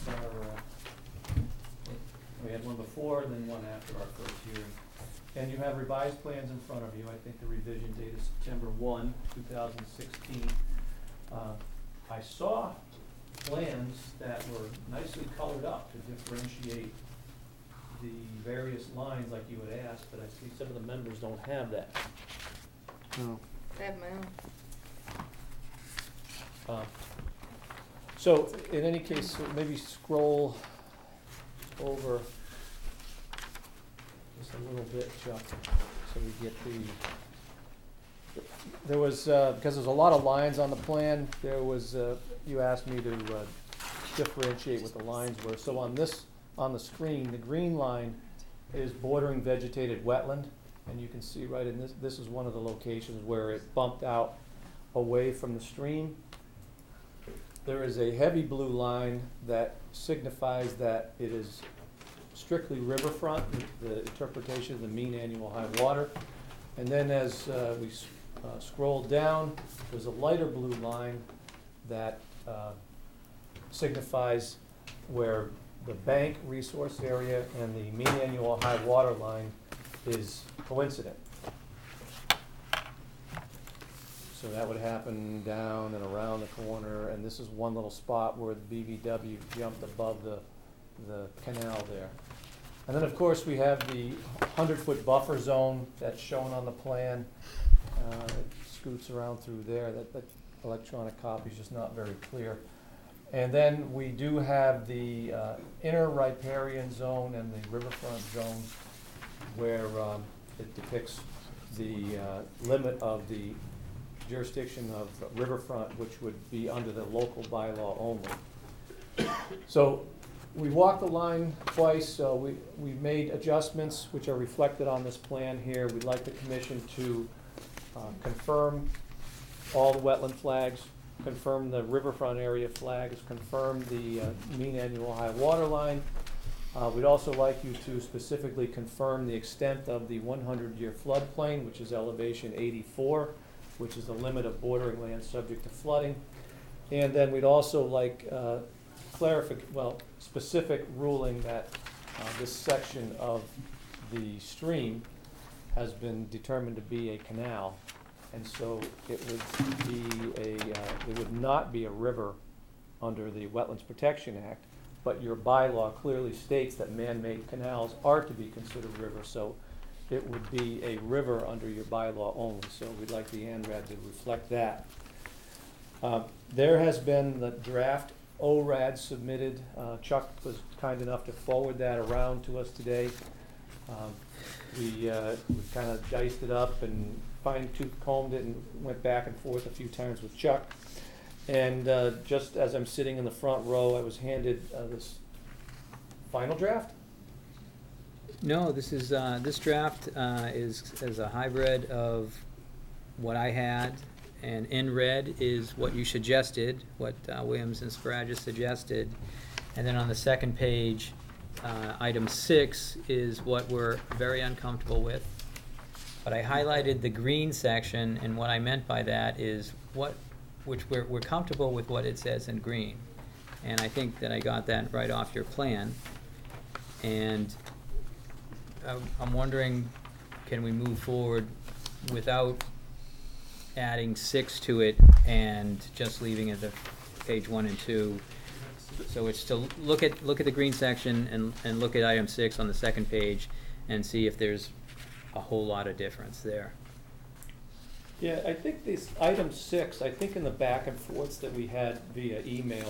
we had one before and then one after our first hearing. And you have revised plans in front of you. I think the revision date is September 1, 2016. I saw plans that were nicely colored up to differentiate the various lines like you had asked, but I see some of the members don't have that. No. I have my own. So, in any case, maybe scroll over just a little bit, Chuck, so we get there was, because there's a lot of lines on the plan, there was, you asked me to differentiate what the lines were. So on the screen, the green line is bordering vegetated wetland, and you can see right in this is one of the locations where it bumped out away from the stream. There is a heavy blue line that signifies that it is strictly riverfront, the interpretation of the mean annual high water. And then as we scroll down, there's a lighter blue line that signifies where the bank resource area and the mean annual high water line is coincident. So that would happen down and around the corner, and this is one little spot where the BVW jumped above the canal there. And then, of course, we have the 100-foot buffer zone that's shown on the plan. It scoots around through there. That electronic copy is just not very clear. And then we do have the inner riparian zone and the riverfront zone where it depicts the limit of the jurisdiction of riverfront, which would be under the local bylaw only. So we walked the line twice, so we've made adjustments which are reflected on this plan here. We'd like the commission to confirm all the wetland flags, confirm the riverfront area flags, confirm the mean annual high water line. We'd also like you to specifically confirm the extent of the 100-year floodplain, which is elevation 84, which is the limit of bordering land subject to flooding. And then we'd also like specific ruling that this section of the stream has been determined to be a canal, and so it would not be a river under the Wetlands Protection Act, but your bylaw clearly states that man-made canals are to be considered rivers, so it would be a river under your bylaw only, so we'd like the ANRAD to reflect that. There has been the draft ORAD submitted. Chuck was kind enough to forward that around to us today. We kind of diced it up and fine-tooth combed it and went back and forth a few times with Chuck. And just as I'm sitting in the front row, I was handed this final draft. No, this is this draft is a hybrid of what I had, and in red is what you suggested, what Williams and Sparagis suggested, and then on the second page, item 6 is what we're very uncomfortable with. But I highlighted the green section, and what I meant by that is which we're comfortable with what it says in green, and I think that I got that right off your plan. And I'm wondering, can we move forward without adding 6 to it and just leaving it at page 1 and 2? So it's to look at the green section and look at item 6 on the second page and see if there's a whole lot of difference there. Yeah, I think this item 6, I think in the back and forths that we had via email,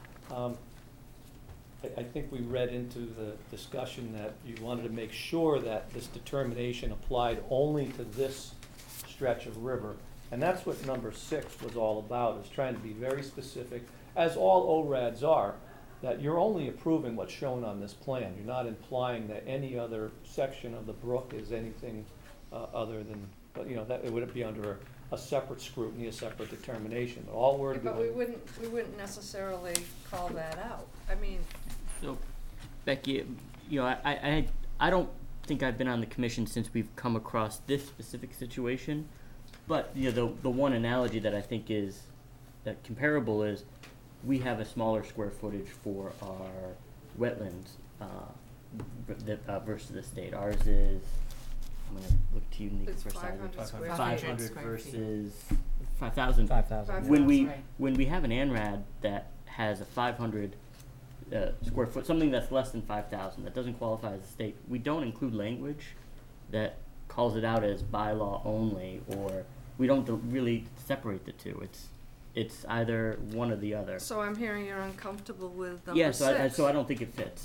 I think we read into the discussion that you wanted to make sure that this determination applied only to this stretch of river. And that's what number 6 was all about, is trying to be very specific, as all ORADs are, that you're only approving what's shown on this plan. You're not implying that any other section of the brook is anything other than, that it would be under a separate scrutiny, a separate determination. But all we're But doing. we wouldn't necessarily call that out. I mean, So, Becky, I don't think I've been on the commission since we've come across this specific situation, but the one analogy that I think is comparable is we have a smaller square footage for our wetlands, versus the state. Ours is, I'm gonna look to you, Nick, It's for size. 500 square feet. 500 square feet. versus 5,000. 5,000. When 5,000. Right. when we have an ANRAD that has a 500 square foot, something that's less than 5,000, that doesn't qualify as a state, we don't include language that calls it out as bylaw only, or we don't really separate the two. It's either one or the other. So I'm hearing you're uncomfortable with number Yeah, six. so I don't think it fits.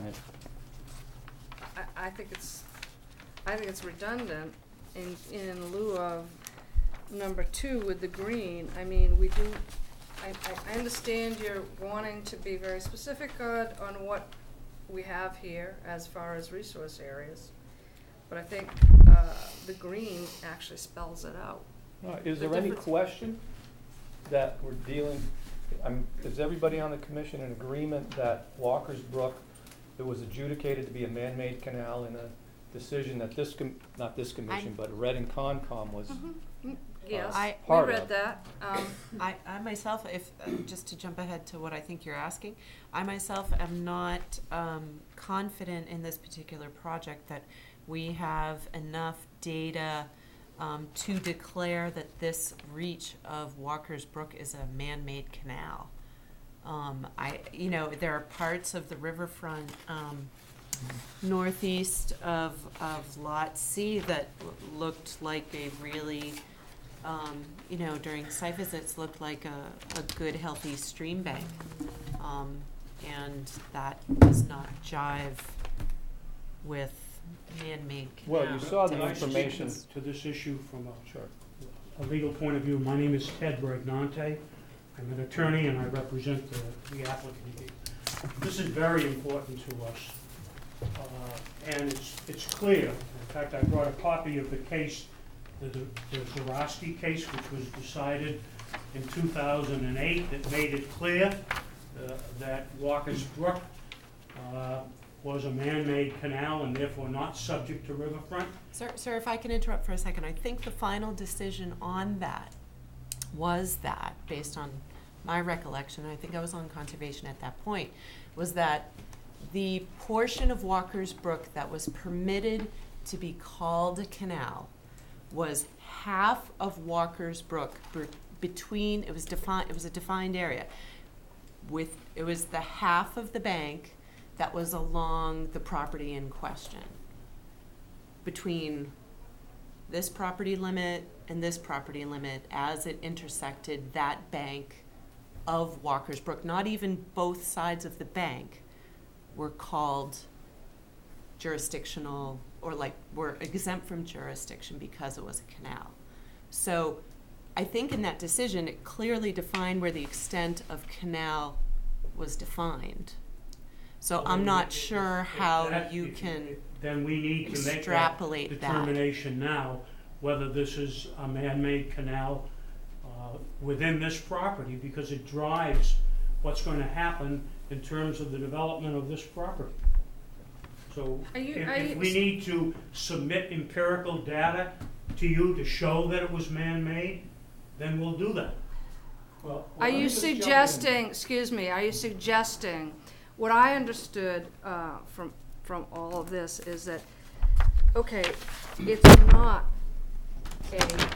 I think it's redundant in lieu of number 2 with the green. I mean, we do, I understand you're wanting to be very specific on what we have here as far as resource areas, but I think the green actually spells it out. Is The there any difference- question that we're dealing, is everybody on the commission in agreement that Walker's Brook, it was adjudicated to be a man-made canal in a decision that not this commission, but Red and Concom was Yes, I- we part read of. that. I myself, if, just to jump ahead to what I think you're asking, I myself am not confident in this particular project that we have enough data to declare that this reach of Walker's Brook is a man-made canal. There are parts of the riverfront northeast of Lot C that looked like a really, during site visits, looked like a good, healthy stream bank. And that does not jive with man-made canal. Well, you saw the Can I speak information. to this issue from Sure. a legal point of view? My name is Ted Brignante. I'm an attorney and I represent the applicant here. This is very important to us. And it's clear. In fact, I brought a copy of the case, the Zarowski case, which was decided in 2008, that made it clear that Walker's Brook was a man-made canal and therefore not subject to riverfront. Sir, if I can interrupt for a second, I think the final decision on that was that, based on my recollection, I think I was on conservation at that point, was that the portion of Walker's Brook that was permitted to be called a canal was half of Walker's Brook between, it was a defined area. It was the half of the bank that was along the property in question, between this property limit and this property limit as it intersected that bank of Walker's Brook. Not even both sides of the bank were called jurisdictional, or were exempt from jurisdiction because it was a canal. So I think in that decision, it clearly defined where the extent of canal was defined. So I'm not sure how you can Then we need to make that extrapolate that. determination now, whether this is a man-made canal within this property, because it drives what's going to happen in terms of the development of this property. So if we need to submit empirical data to you to show that it was man-made, then we'll do that. Are you suggesting, what I understood from all of this is that, okay, it's not a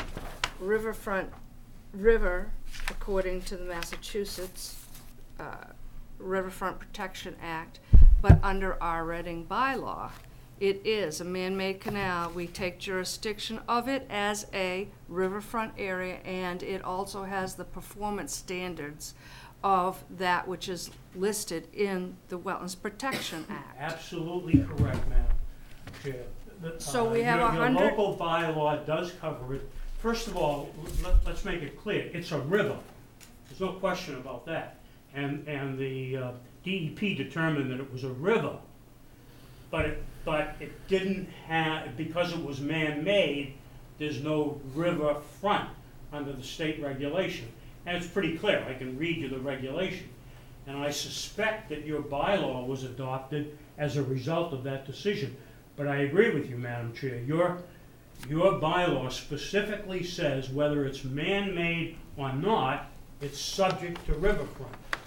river, according to the Massachusetts Riverfront Protection Act, but under our Reading bylaw, it is a man-made canal. We take jurisdiction of it as a riverfront area, and it also has the performance standards of that which is listed in the Wetlands Protection Act. Absolutely correct, Madam Chair. So we have your 100 local bylaw does cover it. First of all, let's make it clear, it's a river. There's no question about that. And the DEP determined that it was a river, but it didn't have, because it was man-made, there's no river front under the state regulation. And it's pretty clear, I can read you the regulation. And I suspect that your bylaw was adopted as a result of that decision. But I agree with you, Madam Chair. Your bylaw specifically says whether it's man-made or not, it's subject to riverfront.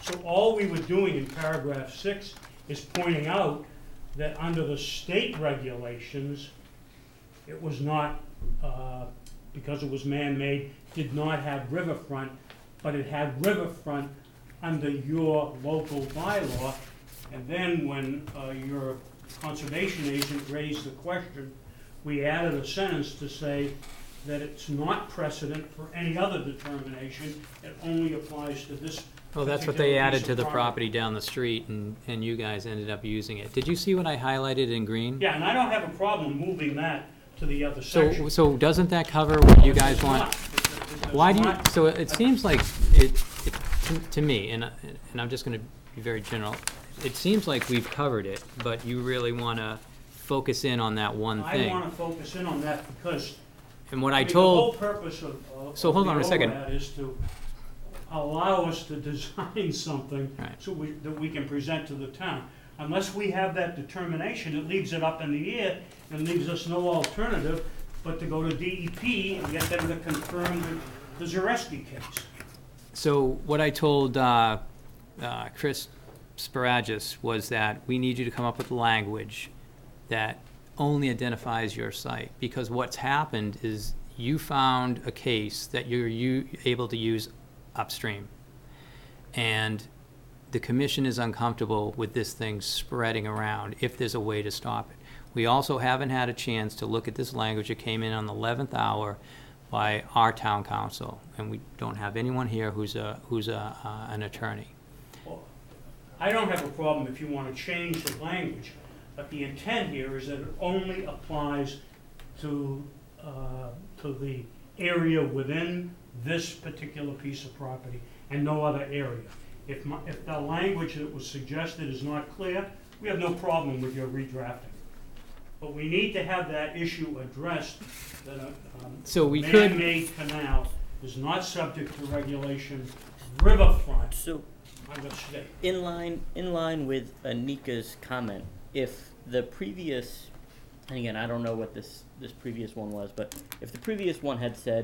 So all we were doing in paragraph 6 is pointing out that under the state regulations, it was not, because it was man-made, did not have riverfront, but it had riverfront under your local bylaw. And then when your conservation agent raised the question, we added a sentence to say that it's not precedent for any other determination. It only applies to this. Oh, that's what they added to the property down the street, and you guys ended up using it. Did you see what I highlighted in green? Yeah, and I don't have a problem moving that to the other section. So doesn't that cover what you guys It's want? not. It does Why do you, not. so it seems like it to me, and I'm just gonna be very general, it seems like we've covered it, but you really wanna focus in on that one I thing. want to focus in on that because And what I I mean, the whole told, purpose of So hold the on a second. ORAD is to allow us to design something Right. so that we can present to the town. Unless we have that determination, it leaves it up in the air and leaves us no alternative but to go to DEP and get them to confirm the Zareski case. so what I told Chris Sparagis was that we need you to come up with language that only identifies your site, because what's happened is you found a case that you're able to use upstream, and the commission is uncomfortable with this thing spreading around if there's a way to stop it. We also haven't had a chance to look at this language. It came in on the 11th hour by our town council, and we don't have anyone here who's an attorney. Well, I don't have a problem if you want to change the language, but the intent here is that it only applies to the area within this particular piece of property and no other area. If the language that was suggested is not clear, we have no problem with your redrafting. But we need to have that issue addressed, that a So we could- man-made canal is not subject to regulation, riverfront So, on the state. in line with Anika's comment, if the previous, and again, I don't know what this previous one was, but if the previous one had said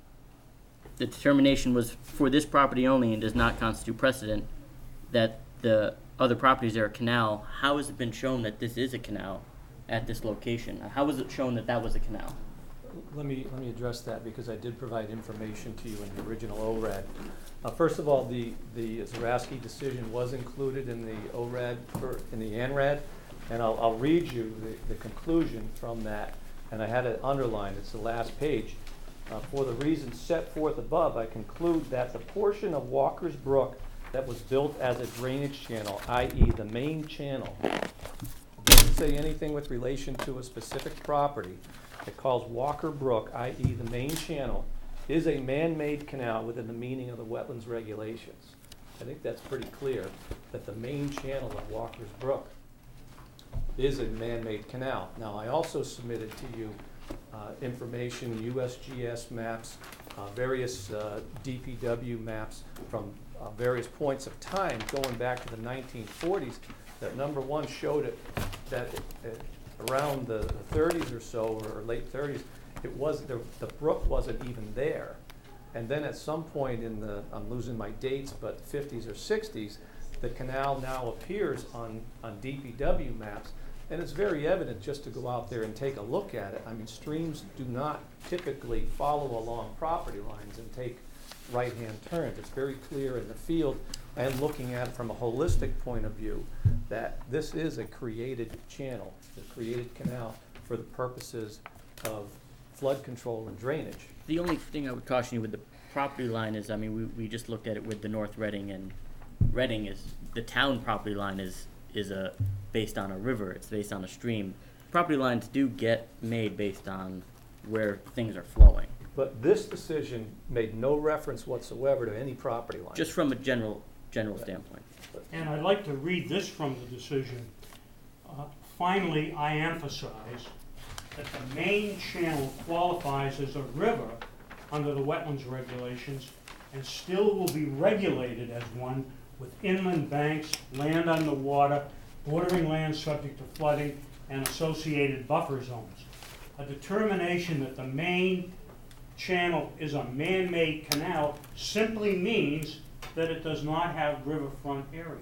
the determination was for this property only and does not constitute precedent, that the other properties are a canal, how has it been shown that this is a canal at this location? How was it shown that that was a canal? Let me address that, because I did provide information to you in the original ORAD. First of all, the Zareski decision was included in the ORAD, in the ANRAD, and I'll read you the conclusion from that, and I had it underlined. It's the last page. For the reasons set forth above, I conclude that the portion of Walker's Brook that was built as a drainage channel, i.e. the main channel, doesn't say anything with relation to a specific property. It calls Walker Brook, i.e. the main channel, is a man-made canal within the meaning of the wetlands regulations. I think that's pretty clear, that the main channel of Walker's Brook is a man-made canal. Now, I also submitted to you information, USGS maps, various DPW maps from various points of time going back to the 1940s, that number one showed it that around the 30s or so, or late 30s, it was the brook wasn't even there. And then at some point in the, I'm losing my dates, but 50s or 60s, the canal now appears on DPW maps, and it's very evident just to go out there and take a look at it. I mean, streams do not typically follow along property lines and take right-hand turns. It's very clear in the field, and looking at it from a holistic point of view, that this is a created channel, a created canal for the purposes of flood control and drainage. The only thing I would caution you with the property line is, I mean, we just looked at it with the North Reading, and Reading is, the town property line is based on a river, it's based on a stream. Property lines do get made based on where things are flowing. But this decision made no reference whatsoever to any property line. Just from a general standpoint. And I'd like to read this from the decision. Finally, I emphasize that the main channel qualifies as a river under the wetlands regulations and still will be regulated as one with inland banks, land underwater, bordering land subject to flooding, and associated buffer zones. A determination that the main channel is a man-made canal simply means that it does not have riverfront area.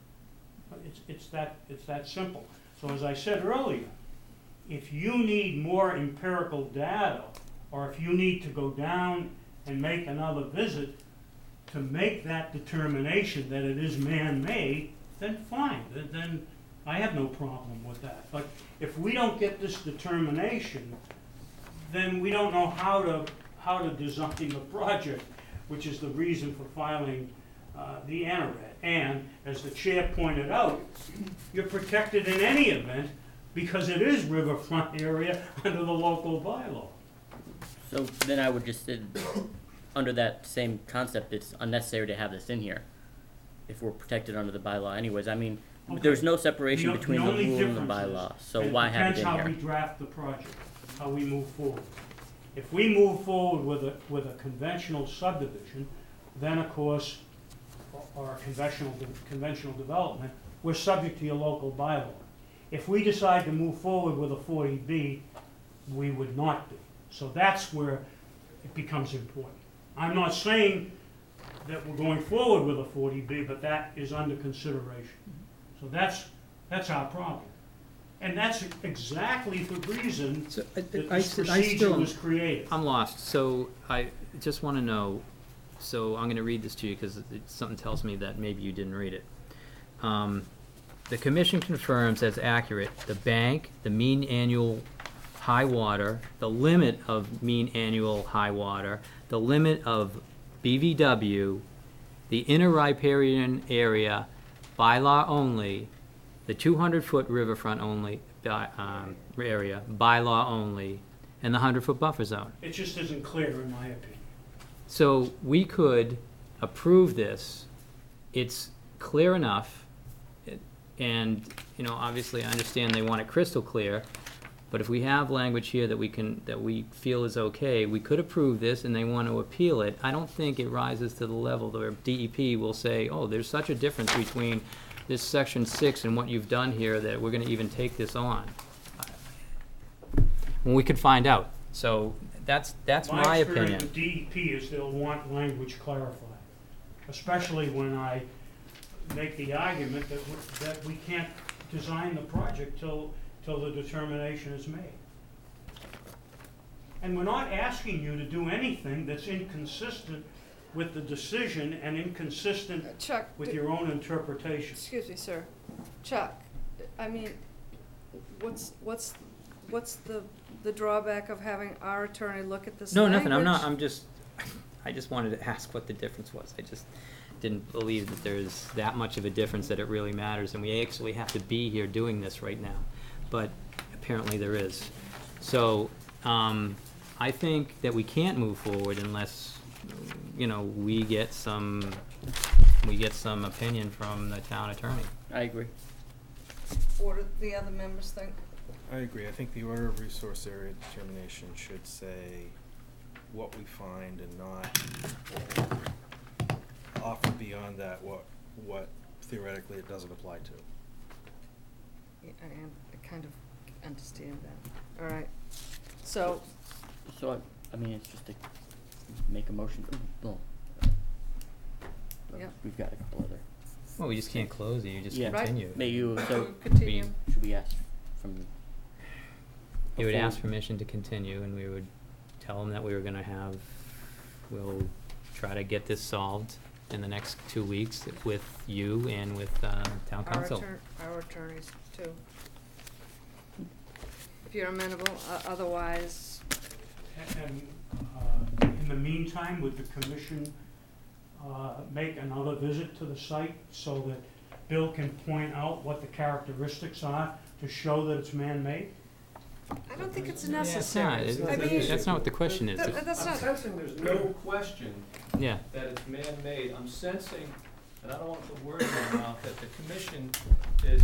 It's that simple. So as I said earlier, if you need more empirical data, or if you need to go down and make another visit to make that determination that it is man-made, then fine, then I have no problem with that. But if we don't get this determination, then we don't know how to design the project, which is the reason for filing the ANRAD. And as the chair pointed out, you're protected in any event because it is riverfront area under the local bylaw. So then I would just say, under that same concept, it's unnecessary to have this in here if we're protected under the bylaw anyways. I mean, Okay. there's no separation The between the only rule and the difference is bylaw, so it why have it in depends how we here? draft the project, how we move forward. If we move forward with a conventional subdivision, then of course, or a conventional development, we're subject to your local bylaw. If we decide to move forward with a 40B, we would not be. So that's where it becomes important. I'm not saying that we're going forward with a 40B, but that is under consideration. So that's our problem. And that's exactly the reason So, that I this still- procedure was created. I'm lost. So I just want to know, so I'm going to read this to you because something tells me that maybe you didn't read it. The commission confirms as accurate the bank, the mean annual high water, the limit of mean annual high water, the limit of BVW, the inner riparian area, bylaw only, the 200-foot riverfront only area, bylaw only, and the 100-foot buffer zone. It just isn't clear in my opinion. So we could approve this. It's clear enough, and, you know, obviously I understand they want it crystal clear, but if we have language here that we feel is okay, we could approve this and they want to appeal it. I don't think it rises to the level where DEP will say, oh, there's such a difference between this section 6 and what you've done here that we're going to even take this on. Well, we could find out. So that's my opinion. My experience with DEP is they'll want language clarified, especially when I make the argument that we can't design the project till the determination is made. And we're not asking you to do anything that's inconsistent with the decision and inconsistent Chuck, with your own interpretation. excuse me, sir. Chuck, I mean, what's the drawback of having our attorney look at this No, language? nothing. I just wanted to ask what the difference was. I just didn't believe that there's that much of a difference that it really matters, and we actually have to be here doing this right now. But apparently there is. So, I think that we can't move forward unless, you know, we get some opinion from the town attorney. I agree. What do the other members think? I agree. I think the order of resource area determination should say what we find and not offer beyond that what theoretically it doesn't apply to. Yeah, I kind of understand that. All right. So, So, I mean, it's just to make a motion. Well, Yep. we've got a couple other. Well, we just can't close it. You just Yeah. continue. May you, so, continue. should we ask from? You would before- ask permission to continue, and we would tell them that we were gonna we'll try to get this solved in the next 2 weeks with you and with town council. Our attorneys too. If you're amenable, otherwise, And in the meantime, would the commission make another visit to the site so that Bill can point out what the characteristics are to show that it's man-made? I don't think it's Yeah, it's necessary. not. I mean, That's not what the question is. that's I'm not, sensing there's no question Yeah. that it's man-made. I'm sensing, and I don't want to put words in my mouth, that the commission is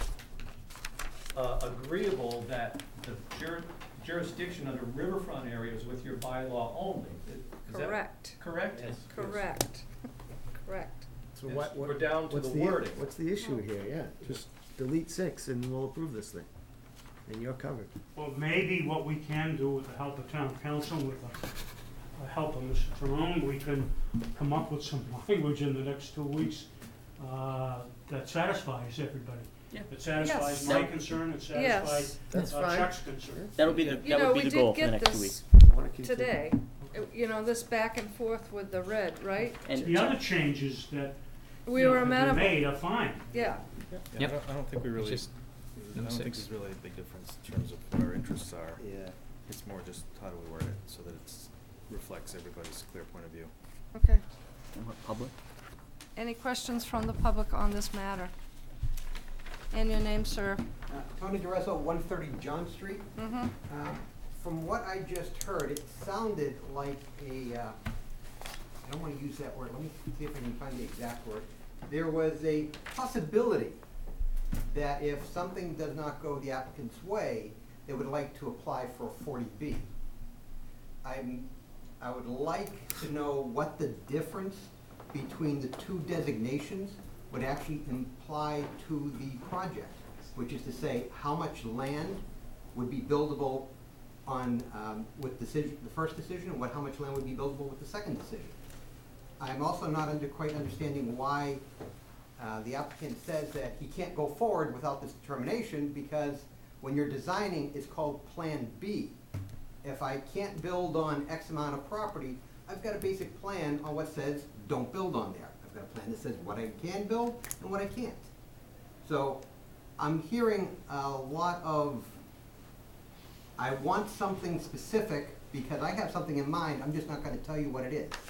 agreeable that the jurisdiction under riverfront areas with your bylaw only. Is that correct, correct? Yes. correct, correct. So It's- we're down to the wording. What's the issue here? Yeah, just delete 6 and we'll approve this thing. And you're covered. Well, maybe what we can do with the help of town council, with help of Mr. Tyrone, we can come up with some language in the next 2 weeks that satisfies everybody. Yeah. It satisfies Yes. my concern, it satisfies That's fine. Chuck's concern. That'll be the, Yeah. You that know, would be we the goal did for the get next 2 this weeks. today, you know, this back and forth with the red, right? And The other changes that We you know, were have been amenable, made are fine. yeah. Yeah, Yep. I don't think we really, just I don't think there's really a big difference in terms of what our interests are. Yeah. It's more just how do we word it so that it's reflects everybody's clear point of view. Okay. And what, public? Any questions from the public on this matter? And your name, sir? Tony DeResso, 130 John Street. Mm-hmm. From what I just heard, it sounded like I don't want to use that word, let me see if I can find the exact word. There was a possibility that if something does not go the applicant's way, they would like to apply for a 40B. I would like to know what the difference between the two designations would actually imply to the project, which is to say, how much land would be buildable on, with the first decision, and how much land would be buildable with the second decision. I'm also not quite understanding why the applicant says that he can't go forward without this determination, because when you're designing, it's called Plan B. If I can't build on X amount of property, I've got a basic plan on what says don't build on there. I've got a plan that says what I can build and what I can't. So I'm hearing a lot of, I want something specific because I have something in mind, I'm just not gonna tell you what it is.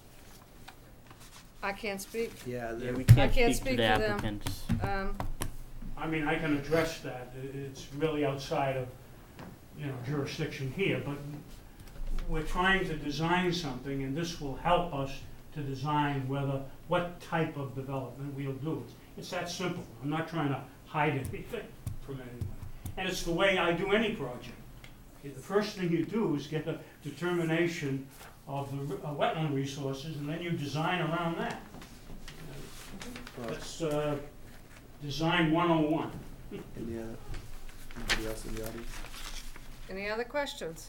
I can't speak. Yeah, Yeah, we I can't can't speak speak to the for them. applicants. I mean, I can address that, it's really outside of, you know, jurisdiction here, but we're trying to design something, and this will help us to design what type of development we'll do. It's that simple. I'm not trying to hide anything from anyone. And it's the way I do any project. Okay, the first thing you do is get a determination of the wetland resources, and then you design around that. That's design 101. Anybody else in the audience? Any other questions?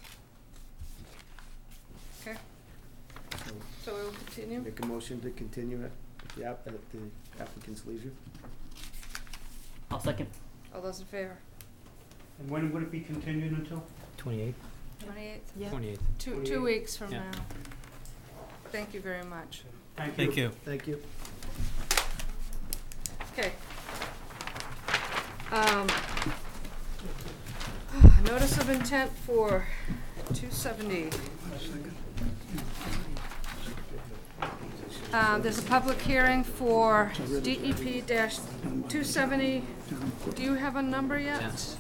Okay. So we'll continue? Make a motion to continue at the applicant's leisure. I'll second. All those in favor? And when would it be continued until? 28th? 28th? Yeah. 28th. Two weeks from Yeah. now. Thank you very much. Thank you. Thank you. Okay. Notice of intent for 270. There's a public hearing for DEP-270. Do you have a number yet? Yes.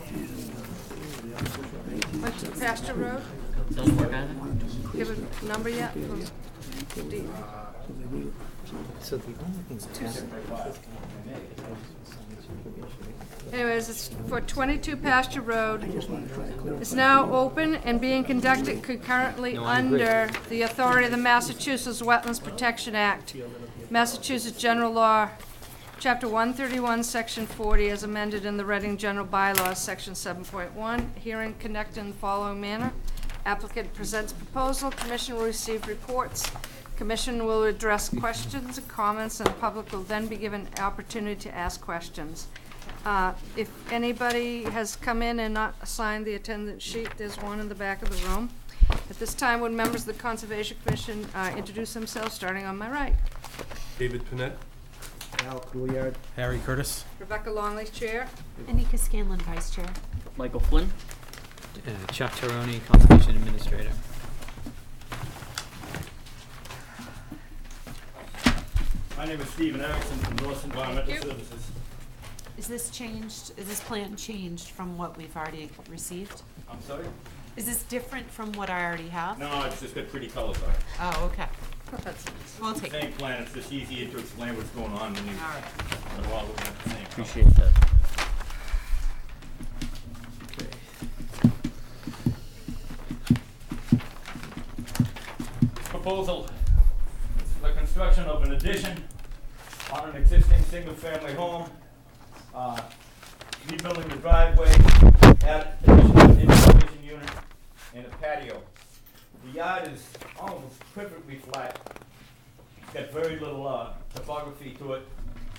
Went to Pasture Road? Doesn't work either? Do you have a number yet? So the only thing's Anyways, it's for 22 Pasture Road. It's now open and being conducted concurrently No, I agree. under the authority of the Massachusetts Wetlands Protection Act, Massachusetts General Law, Chapter 131, Section 40, as amended in the Reading General Bylaws, Section 7.1. Hearing conducted in the following manner. Applicant presents proposal, commission will receive reports. Commission will address questions and comments, and the public will then be given opportunity to ask questions. If anybody has come in and not signed the attendance sheet, there's one in the back of the room. At this time, would members of the Conservation Commission introduce themselves, starting on my right? David Panett? Al Couillard. Harry Curtis. Rebecca Longley, Chair. Anika Scanlon, Vice Chair. Michael Flynn? Chuck Teroni, Conservation Administrator. My name is Stephen Erickson from North Environmental Thank you. Services. Is this plan changed from what we've already received? I'm sorry? Is this different from what I already have? No, it's just got pretty colors on it. Oh, okay. We'll take it. Same plan, it's just easier to explain what's going on when you All right. are all looking at the same. Appreciate that. Proposal is for the construction of an addition on an existing single-family home, rebuilding the driveway, add additional installation unit, and a patio. The yard is almost perfectly flat. It's got very little topography to it.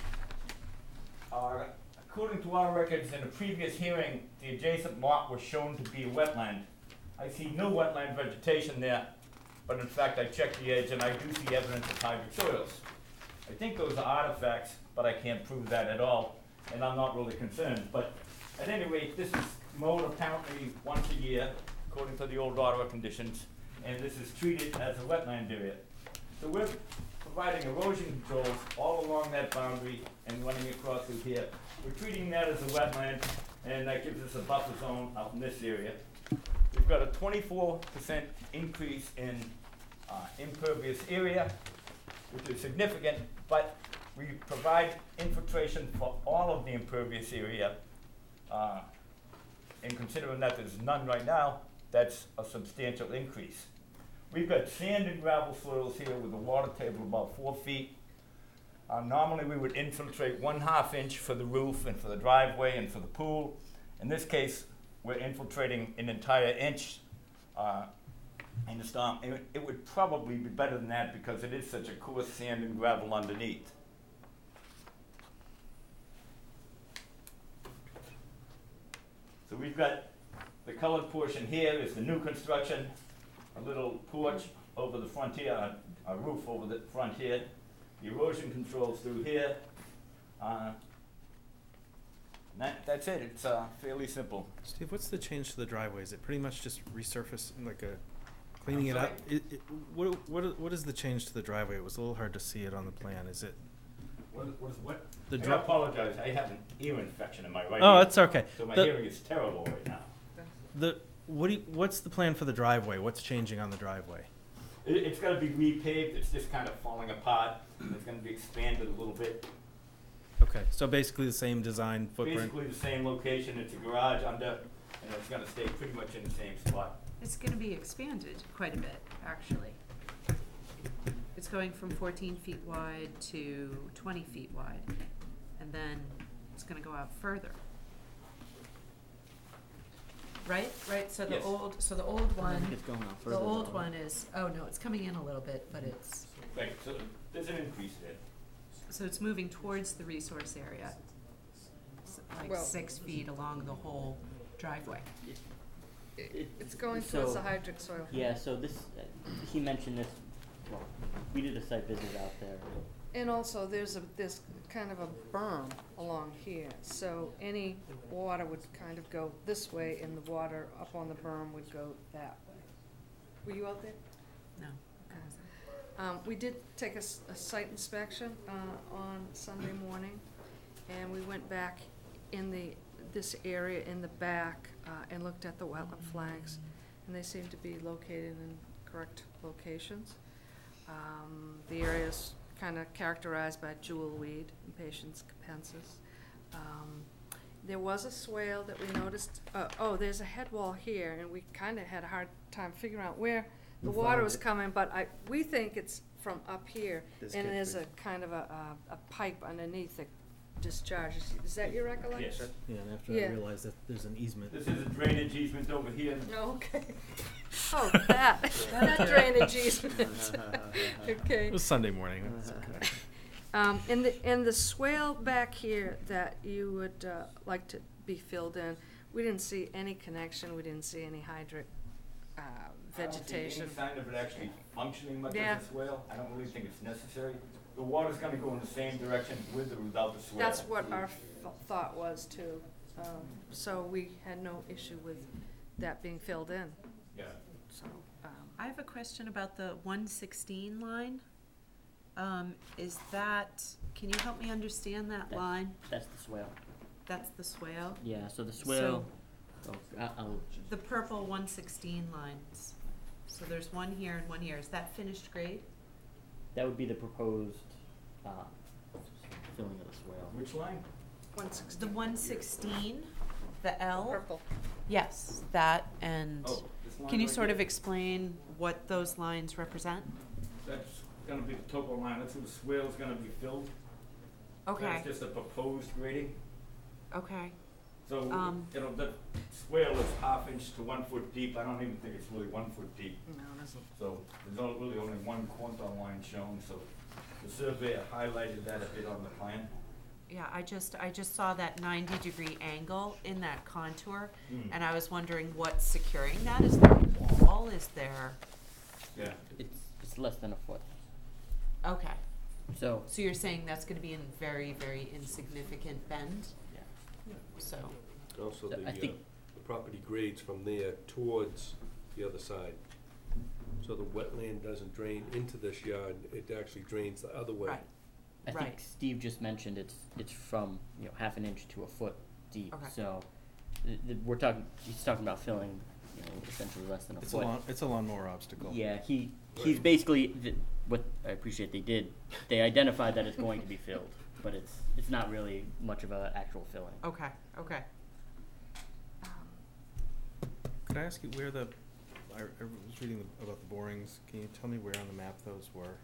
According to our records, in a previous hearing, the adjacent lot was shown to be a wetland. I see no wetland vegetation there, but in fact I checked the edge and I do see evidence of hydric soils. I think those are artifacts, but I can't prove that at all, and I'm not really concerned. But at any rate, this is mowed apparently once a year, according to the old Ottawa conditions, and this is treated as a wetland area. So we're providing erosion controls all along that boundary and running across through here. We're treating that as a wetland, and that gives us a buffer zone out in this area. We've got a 24% increase in impervious area, which is significant, but we provide infiltration for all of the impervious area. And considering that there's none right now, that's a substantial increase. We've got sand and gravel soils here with a water table about 4 feet. Normally we would infiltrate 1/2 inch for the roof and for the driveway and for the pool. In this case, we're infiltrating an entire inch in the storm. It would probably be better than that because it is such a coarse sand and gravel underneath. So we've got the colored portion here is the new construction, a little porch over the front here, a roof over the front here, the erosion controls through here. That's it. It's fairly simple. Steve, what's the change to the driveway? Is it pretty much just resurface, like a cleaning it up? What is the change to the driveway? It was a little hard to see it on the plan. Is it? What is what? The I apologize. I have an ear infection in my right Oh, ear. that's okay. So my The- hearing is terrible right now. What's the plan for the driveway? What's changing on the driveway? It's got to be repaved. It's just kind of falling apart. It's going to be expanded a little bit. Okay, so basically the same design footprint. Basically the same location. It's a garage under, and it's going to stay pretty much in the same spot. It's gonna be expanded quite a bit, actually. It's going from 14 feet wide to 20 feet wide, and then it's gonna go out further. Right, so the Yes. old one, It's going out the further old though. one is, oh no, it's coming in a little bit, but it's, Right. So there's an increase there. so it's moving towards the resource area. Like Well- 6 feet along the whole driveway. It's going towards the So- hydric soil. Yeah, so this, he mentioned this, well, we did a site visit out there. And also, there's kind of a berm along here, so any water would kind of go this way, and the water up on the berm would go that way. Were you out there? No. We did take a site inspection on Sunday morning, and we went back in this area in the back and looked at the wetland flags, and they seem to be located in correct locations. The area's kind of characterized by jewelweed, Impatiens capensis. There was a swale that we noticed. There's a head wall here, and we kind of had a hard time figuring out where the We water found was it. coming, but we think it's from up here, This and catch there's a basin. kind of a pipe underneath that discharges. Is that your recollection? Yeah, and after Yeah. I realized that there's an easement. This is a drainage easement over here. Oh, okay. Oh, that drainage easement. Okay. It was Sunday morning. That's okay. And the swale back here that you would like to be filled in, we didn't see any connection, we didn't see any hydric vegetation. I don't see any sign of it actually functioning much Yeah. as a swale. I don't really think it's necessary. The water's gonna go in the same direction with or without the swale. That's what our thought was too. So we had no issue with that being filled in, Yeah. so. I have a question about the 116 line. Is that, can you help me understand that That's- line? That's the swale. That's the swale? Yeah, so the swale, I'll, The purple 116 lines. So there's one here and one here. Is that finished grade? that would be the proposed, filling of the swale. Which line? The 116, the L? Purple. Yes, that, and Oh, this line can you right sort here? of explain what those lines represent? That's gonna be the topo line. That's where the swale's gonna be filled. Okay, That's just a proposed grading. okay. So, you know, the swale is 1/2 inch to 1 foot deep. I don't even think it's really 1 foot deep. No, it isn't. So there's really only one contour line shown, so the surveyor highlighted that a bit on the plan. Yeah, I just saw that 90-degree angle in that contour, and I was wondering what's securing that. Is there a wall? Is there? Yeah. It's less than a foot. Okay. So So you're saying that's gonna be in very, very insignificant bend? Yeah. So, Also, So I think- the property grades from there towards the other side. So the wetland doesn't drain into this yard, it actually drains the other way. right, I think Right. Steve just mentioned it's from, you know, 1/2 inch to a foot deep. Okay. So he's talking about filling, you know, essentially less than a It's foot. it's a lawnmower obstacle. Yeah, he's basically what I appreciate they did. They identified that it's going to be filled, but it's not really much of an actual filling. okay, okay. Could I ask you where I was reading about the borings. Can you tell me where on the map those were?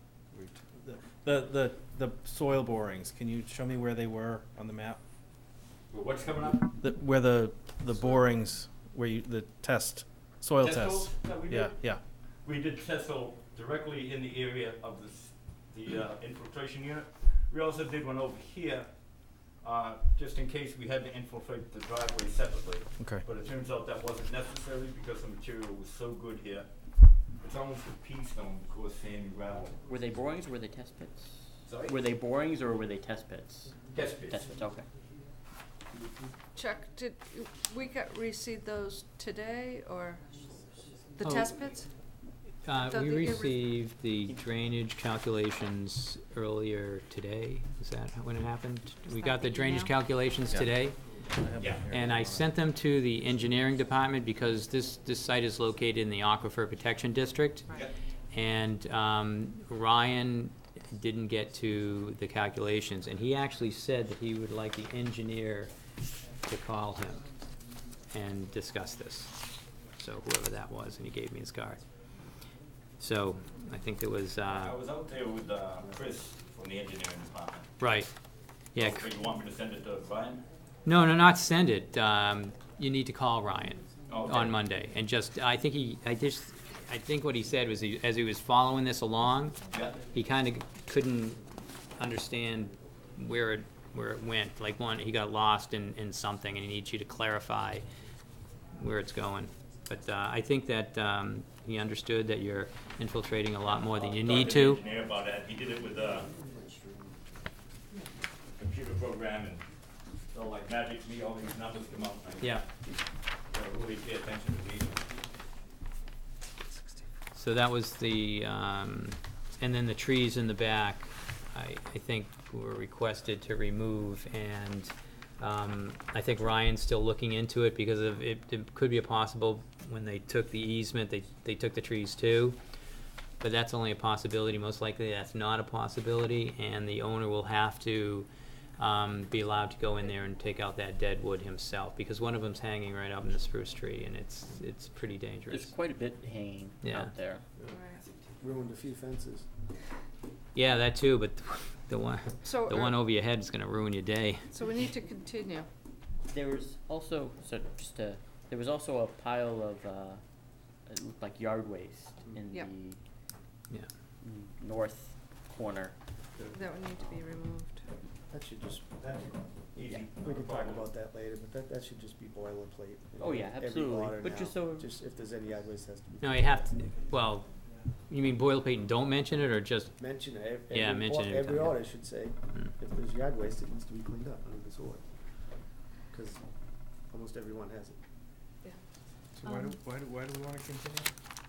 The soil borings. Can you show me where they were on the map? Well, what's coming up? Where the borings, the soil Test tests. holes that we did? Yeah, yeah. We did test hole directly in the area of the infiltration unit. We also did one over here, just in case we had to infiltrate the driveway separately. Okay. But it turns out that wasn't necessary because the material was so good here. It's almost a pea stone, coarse sandy gravel. Were they borings or were they test pits? Sorry? Were they borings or were they test pits? Test pits. Test pits, okay. Chuck, did we receive those today, or the Oh. test pits? We received the drainage calculations earlier today. Is that when it happened? We that got the the drainage email? calculations Yeah. today. I have them Yeah. here. And I sent them to the engineering department because this site is located in the Aquifer Protection District. Right. Yeah. And Ryan didn't get to the calculations, and he actually said that he would like the engineer to call him and discuss this. So whoever that was, and he gave me his card. So I think there was, I was out there with Chris from the engineering department. right, yeah. So you want me to send it to Ryan? No, not send it. You need to call Ryan Okay. on Monday, and I think what he said was as he was following this along, Yeah. he kind of couldn't understand where it went. Like he got lost in something, and he needs you to clarify where it's going. But I think that he understood that you're infiltrating a lot more than you need to. Talked to the engineer about that. He did it with a computer program, and so like magic, all these numbers come up. And Yeah. gotta really pay attention to these. So that was and then the trees in the back, I think were requested to remove, and I think Ryan's still looking into it because of it could be a possible, when they took the easement, they took the trees too. But that's only a possibility, most likely that's not a possibility, and the owner will have to be allowed to go in there and take out that dead wood himself, because one of them's hanging right up in the spruce tree, and it's pretty dangerous. There's quite a bit hanging Yeah. out there. Ruined a few fences. Yeah, that too, but the one So, one over your head is gonna ruin your day. So we need to continue. There was also there was also a pile of it looked like yard waste in Yep. the Yeah. north corner. That would need to be removed. That should just, Easy. we can talk about that later, but that should just be boilerplate. You Oh, know, yeah, every absolutely. water But now, just so- just if there's any yard waste has to be. No, you have to, well, you mean boilerplate and don't mention it, or just, Mention it, Yeah, mention it every every time, yeah. order should say, if there's yard waste, it needs to be cleaned up under this order. Cause almost everyone has it. So why do we wanna continue?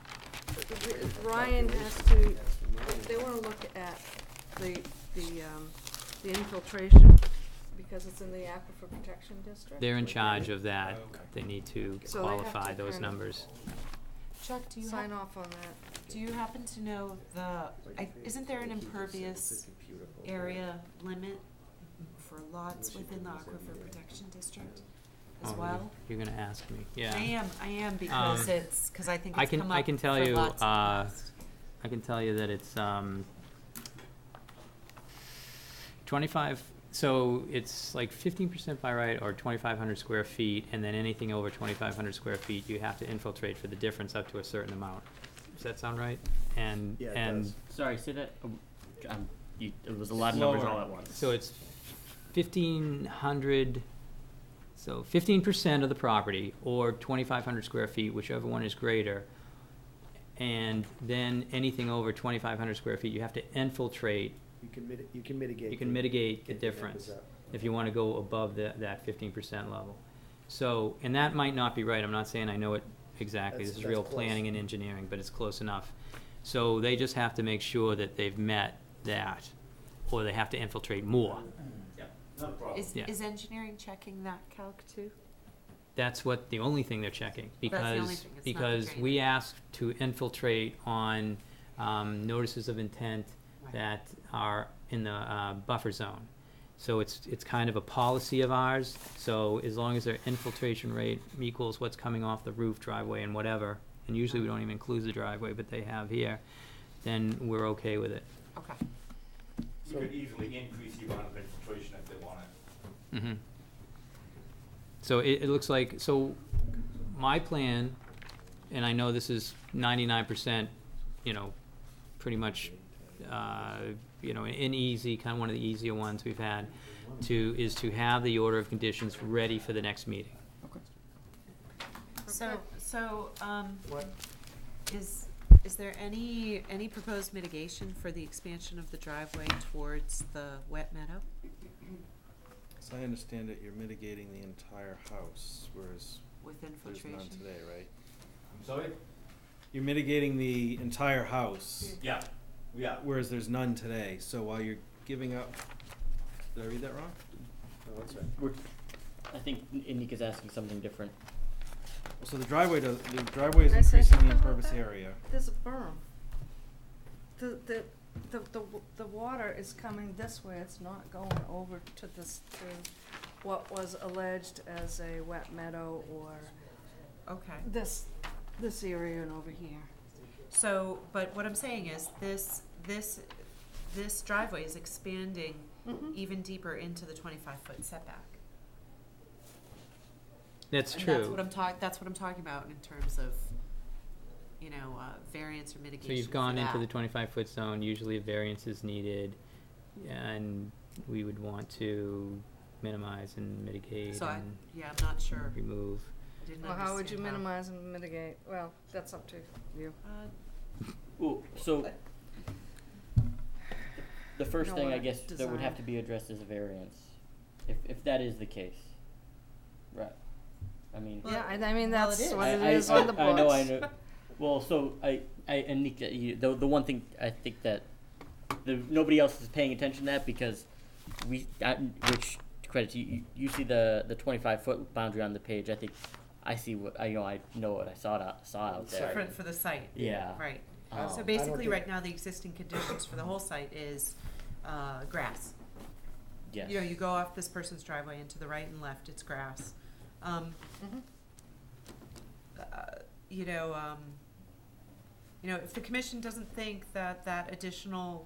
Ryan has to, they wanna look at the infiltration, because it's in the Aquifer Protection District. they're in charge of that. Okay. They need to So they have to qualify those kind of- numbers. Chuck, do you Sign off on that. Do you happen to know isn't there an impervious area limit for lots within the Aquifer Protection District as Oh, well? You're gonna ask me, yeah. I am because because I think it's come up I can tell for you, lots in the past. I can tell you that it's 25 so it's like 15% by right or 2,500 square feet, and then anything over 2,500 square feet, you have to infiltrate for the difference up to a certain amount. Does that sound right? And, Yeah, it and does. Sorry, say that, it was a lot of numbers all Slower. at once. so it's 1,500, so 15% of the property, or 2,500 square feet, whichever one is greater. And then anything over 2,500 square feet, you have to infiltrate. You can mitigate. You can mitigate the get the difference numbers up. if you want to go above that 15% level. So, and that might not be right. I'm not saying I know it exactly. This is That's real close. planning and engineering, but it's close enough. So they just have to make sure that they've met that, or they have to infiltrate more. Yeah, not a problem. Yeah. Is engineering checking that calc too? That's the only thing they're checking, That's the only because, thing, it's not the because we drainage. asked to infiltrate on, notices of intent Right. that are in the, buffer zone. So it's kind of a policy of ours, so as long as their infiltration rate equals what's coming off the roof, driveway, and whatever, and usually we don't even include the driveway, but they have here, then we're okay with it. Okay. You could easily increase the amount of infiltration if they wanted. Mm-hmm. So it looks like, so my plan, and I know this is 99%, pretty much, in easy, kind of one of the easier ones we've had, is to have the order of conditions ready for the next meeting. So, What? is there any proposed mitigation for the expansion of the driveway towards the wet meadow? As I understand it, you're mitigating the entire house, whereas With there's infiltration? none today, right? I'm sorry? You're mitigating the entire house, Yeah, yeah. whereas there's none today. So while you're giving up, did I read that wrong? No, that's right. I think Nika's asking something different. So the driveway is Can I say increasing something the about impervious that? area. There's a berm. The water is coming this way, it's not going over to what was alleged as a wet meadow or Okay. this area and over here. So, but what I'm saying is this driveway is expanding Mhm. even deeper into the 25-foot setback. That's And true. that's what I'm talking about in terms of, variance or mitigation So you've for gone into the that. 25-foot zone, usually a variance is needed, and we would want to minimize and mitigate So and I'm not sure. remove. I didn't Well, how would you understand minimize and mitigate? Well, that's up to you. Well, so the first Don't thing I wanna guess that would have design. to be addressed is a variance, if that is the case, right? I mean, Yeah, I mean, well, it that's is. what it is on the books. I know. Well, so and Nika, the one thing I think that nobody else is paying attention to that because which credit to you, you see the 25-foot boundary on the page. I think I see what I know what I saw out there. For the site. Yeah. Right. Um, So I basically, think- right now, the existing conditions for the whole site is grass. Yes. You go off this person's driveway and to the right and left, it's grass. Mhm. If the commission doesn't think that additional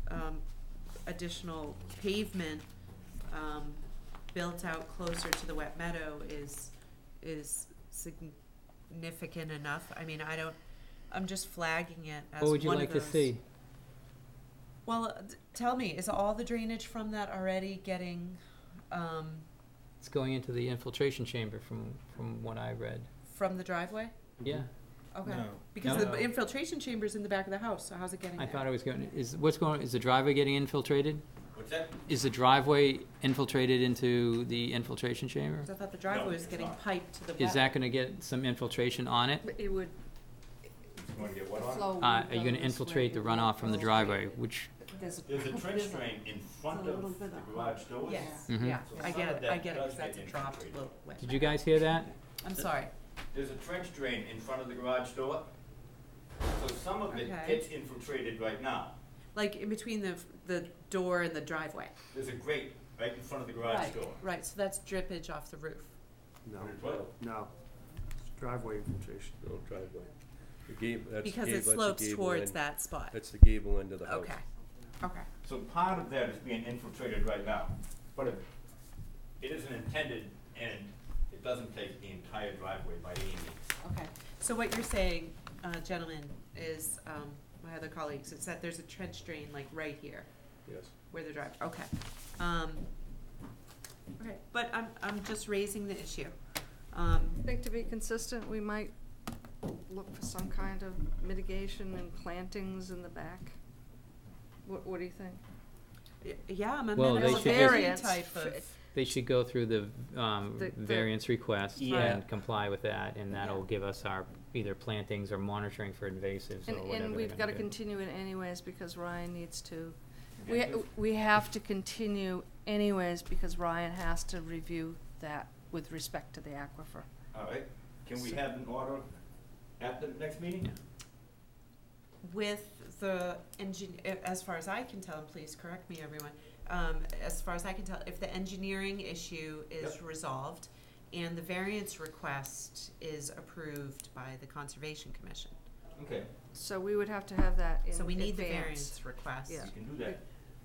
pavement built out closer to the wet meadow is significant enough, I'm just flagging it as What would you one like of to those. see? Well, tell me, is all the drainage from that already getting, It's going into the infiltration chamber from what I read. from the driveway? Yeah, Okay. No. Because No. the infiltration chamber's in the back of the house, so how's it getting I there? thought it was going, is the driveway getting infiltrated? What's that? Is the driveway infiltrated into the infiltration chamber? 'Cause I thought the driveway was it's getting not. piped to the Is well. that gonna get some infiltration on it? But it would You wanna get what on it? flow. Are you gonna infiltrate the runoff from the driveway, which, There's a trench drain in front of the garage doors. Yes, Mhm. yeah, So I some get of it, that I get it, 'cause does that's a get dropped infiltrated. little wet. did you guys hear that? I'm sorry. There's a trench drain in front of the garage door. So some of it Okay. gets infiltrated right now. Like in between the door and the driveway. There's a grate right in front of the garage door. Right, so that's drippage off the roof. No, What? no. It's driveway infiltration. No driveway. The gable, that's the Because gable, it that's the slopes gable towards end. that spot. That's the gable end of the house. Okay, okay. So part of that is being infiltrated right now. But it isn't intended, and it doesn't take the entire driveway by any means. Okay, so what you're saying, gentlemen, is, my other colleagues, is that there's a trench drain like right here, Yes. where the drive, okay. Okay, but I'm just raising the issue. I think to be consistent, we might look for some kind of mitigation and plantings in the back. What do you think? Yeah, I'm a Well, they minimum should just- variance type of, They should go through the The- variance request Yeah. and comply with that, and that'll Yeah. give us our either plantings or monitoring for invasives or whatever And they're we've gonna gotta do. continue it anyways, because Ryan needs to, Okay. we have to continue anyways, because Ryan has to review that with respect to the aquifer. All right, can we have an order at the next meeting? with the as far as I can tell, and please correct me, everyone, as far as I can tell, if the engineering issue is Yep. resolved and the variance request is approved by the Conservation Commission. Okay, So we would have to have that in So we need the advance. variance request. Yeah. you can do that.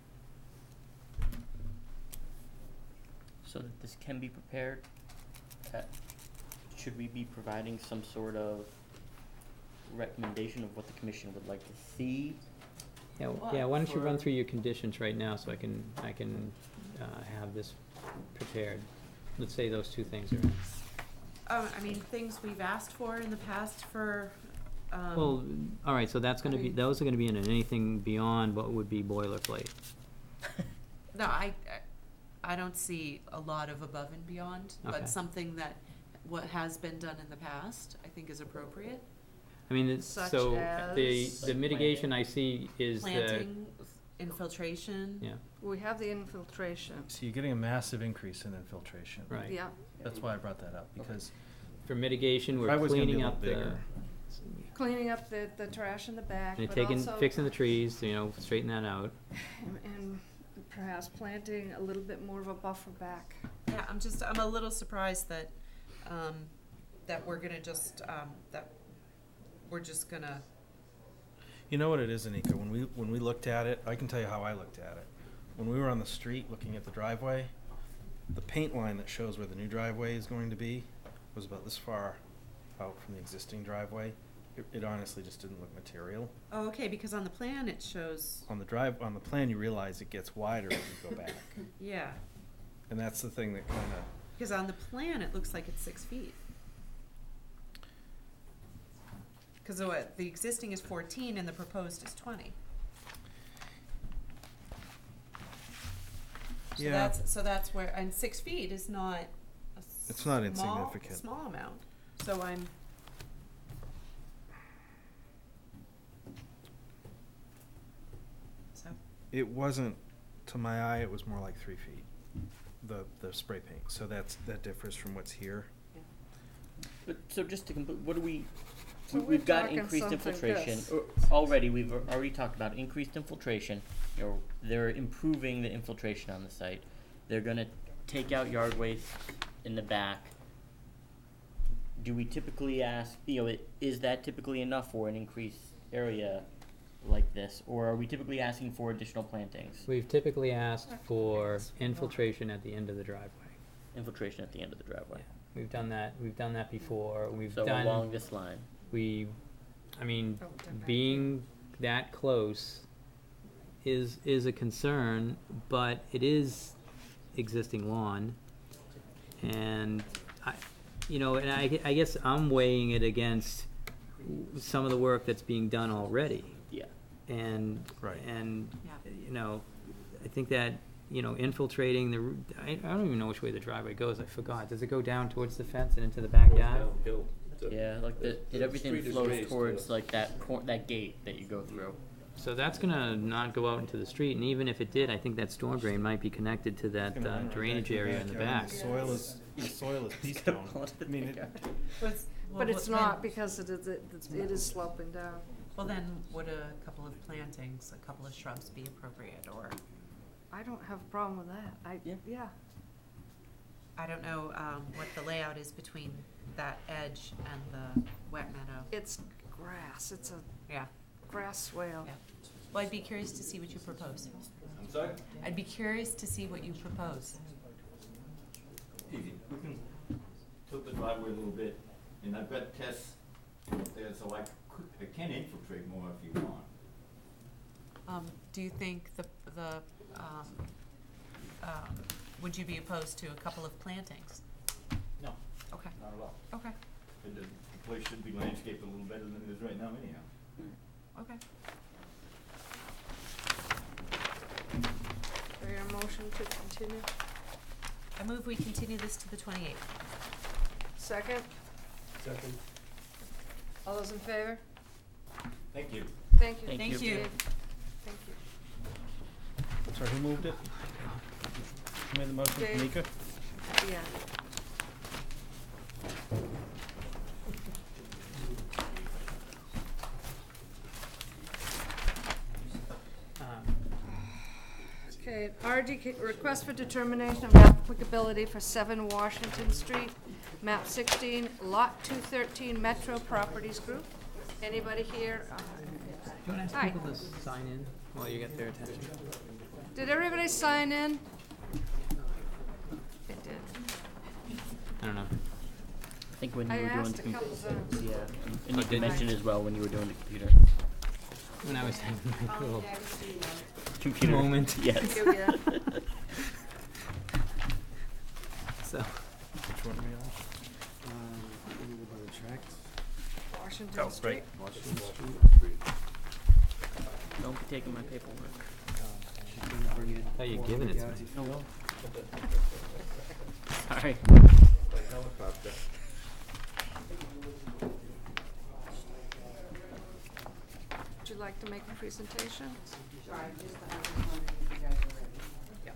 So that this can be prepared, should we be providing some sort of recommendation of what the commission would like to see? Yeah, Well, yeah, why don't you run for- through your conditions right now, so I can have this prepared. Let's say those two things are in. I mean, things we've asked for in the past for, Well, all right, so that's gonna be, those are gonna be in anything beyond what would be boilerplate. no, I don't see a lot of above and beyond, Okay. but something that what has been done in the past, I think is appropriate. I mean, it's, Such so as the mitigation I see is the, Planting, infiltration. yeah, We have the infiltration, So you're getting a massive increase in infiltration. right. yeah. That's why I brought that up, because For mitigation, we're driveway's gonna be a cleaning little up the, bigger. Cleaning up the trash in the back, and but taking, also. fixing the trees, you know, straighten that out. And perhaps planting a little bit more of a buffer back. Yeah, I'm a little surprised that, that we're gonna just, that we're just gonna, You know what it is, Anika, when we looked at it, I can tell you how I looked at it. When we were on the street looking at the driveway, the paint line that shows where the new driveway is going to be was about this far out from the existing driveway. It honestly just didn't look material. oh, okay, because on the plan it shows, On the plan, you realize it gets wider as you go back. yeah, And that's the thing that kinda, because on the plan it looks like it's 6 feet. Cause the existing is 14 and the proposed is 20. So Yeah. that's where, and 6 feet is not a It's not small- insignificant. small amount, so I'm. So, it wasn't, to my eye, it was more like 3 feet, the spray paint. So that differs from what's here. But, so just to complete, what do we, So we're we've got talking increased something infiltration, this. already, we've already talked about increased infiltration, you know, they're improving the infiltration on the site. They're gonna take out yard waste in the back. Do we typically ask, you know, is that typically enough for an increased area like this, or are we typically asking for additional plantings? We've typically asked for infiltration at the end of the driveway. Infiltration at the end of the driveway. We've done that before, we've So done. along this line. I mean, Oh, they're back. being that close is a concern, but it is existing lawn. And I guess I'm weighing it against some of the work that's being done already. Yeah. And, Right. Yeah. I think that, infiltrating I don't even know which way the driveway goes, I forgot. Does it go down towards the fence and into the backyard? Downhill. Yeah, like everything street is flows raised, towards like that gate that you go through. So that's gonna not go out into the street, and even if it did, I think that storm drain might be connected to that It's gonna run right drainage back to area in the backyard. back. The soil is pea stone. I mean, But it's not, because it is sloping down. Well, then, would a couple of plantings, a couple of shrubs be appropriate, or, I don't have a problem with that. Yeah. I don't know, what the layout is between that edge and the wet meadow. It's grass, it's a Yeah, grass swale. yeah. Well, I'd be curious to see what you propose. Sorry? I'd be curious to see what you propose. Easy. We can tilt the driveway a little bit, and I've got tests there, so I can infiltrate more if you want. Do you think would you be opposed to a couple of plantings? No, Okay, not at all. okay, The place should be landscaped a little better than it is right now anyhow. okay. Do you have a motion to continue? I move we continue this to the 28th. Second? Second. All those in favor? Thank you. Thank you. Thank you. Dave. Thank you. Sorry, who moved it? Who made the motion? Dave. Mika? Yeah. Okay, RD, request for determination of applicability for 7 Washington Street, map 16, lot 213, Metro Properties Group. Anybody here? Do you want to Hi. ask people to sign in while you get their attention? Did everybody sign in? It did. I don't know. I think when you I were doing asked the a couple times. yeah, and you did can you? mention as well when you were doing the computer. When I was having my little Computer moment. Yes. You, yeah. So, Which one are we on? Washington Street. Washington Street. Don't be taking my paperwork. thought you'd given it to me. No. Sorry. Like helicopter. Would you like to make a presentation? Sure, I just wondered if you guys were ready. Yep.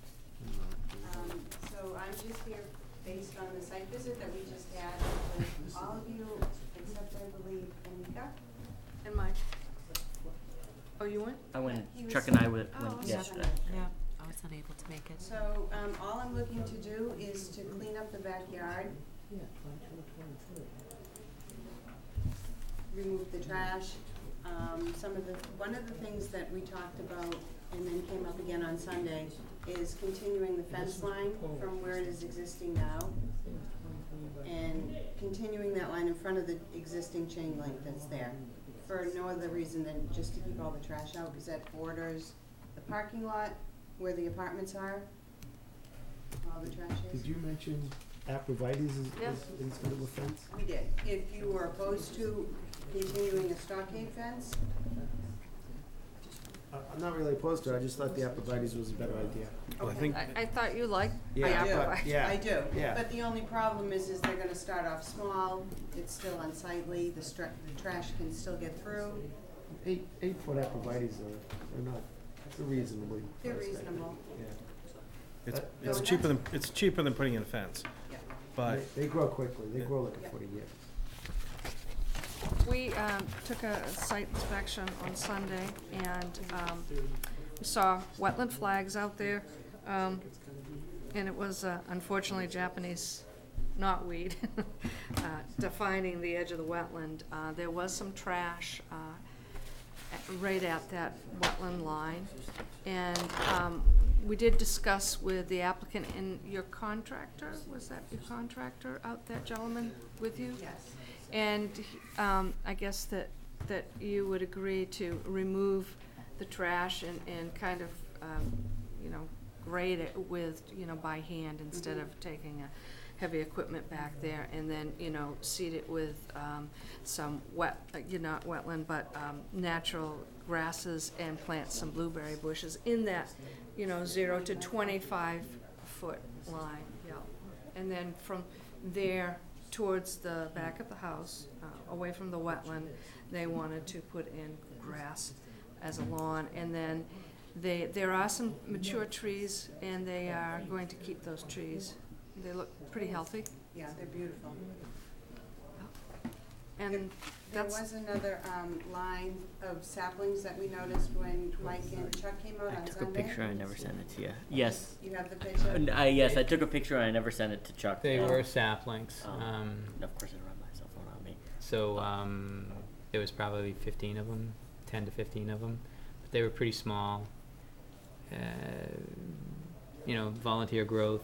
So I'm just here based on the site visit that we just had with all of you, except I believe Anika. And Mike? Oh, you went? I went. He was- Chuck and I went Oh, yesterday. Yeah, I was unable to make it. So, all I'm looking to do is to clean up the backyard. Remove the trash. One of the things that we talked about and then came up again on Sunday is continuing the fence line from where it is existing now. And continuing that line in front of the existing chain link that's there. For no other reason than just to keep all the trash out, because that borders the parking lot where the apartments are. All the trash is. Did you mention Aprovites Yeah. is instead of a fence? We did. If you were opposed to continuing the stockade fence, I'm not really opposed to it, I just thought the Aprovites was a better idea. Well, I think I thought you liked Yeah, I do. Aprovites. Yeah. I do. Yeah. But the only problem is they're gonna start off small, it's still unsightly, the trash can still get through. 8-foot Aprovites are not, they're reasonably. They're priced, I think. reasonable. Yeah. it's So cheaper than putting in a fence, Yeah. but They grow quickly, they Yeah. grow like Yeah. a foot a year. We took a site inspection on Sunday, and we saw wetland flags out there, and it was unfortunately Japanese knotweed defining the edge of the wetland. There was some trash right at that wetland line, and we did discuss with the applicant and your contractor, was that your contractor out there, gentleman, with you? Yes. And I guess that you would agree to remove the trash and kind of, grade it with, by hand instead of taking a heavy equipment back there, and then, seed it with some not wetland, but natural grasses, and plant some blueberry bushes in that, 0 to 25-foot line, yeah. And then from there towards the back of the house, away from the wetland, they wanted to put in grass as a lawn, and then there are some mature trees, and they are going to keep those trees. They look pretty healthy, Yeah, they're beautiful. and There that's, was another, line of saplings that we noticed when Mike and Chuck came out I on took a Sunday. picture. I never sent it to you. Yes. You have the picture? Yes, I took a picture and I never sent it to Chuck. They were saplings. And of course, I run my cell phone on me. So there was probably 15 of them, 10 to 15 of them, but they were pretty small. volunteer growth.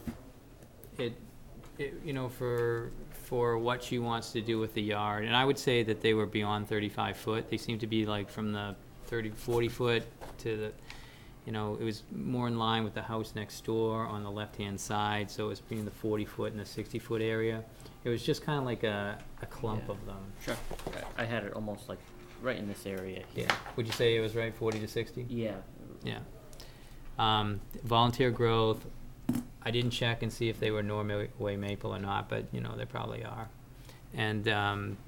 For what she wants to do with the yard, and I would say that they were beyond 35 foot. They seem to be like from the 40 foot to the, it was more in line with the house next door on the left-hand side, so it was between the 40 foot and the 60 foot area. It was just kind of like a clump Yeah. of them. Sure. I had it almost like right in this area here. Yeah. Would you say it was right, 40 to 60? Yeah. Yeah. Volunteer growth, I didn't check and see if they were Norway maple or not, but, they probably are. And and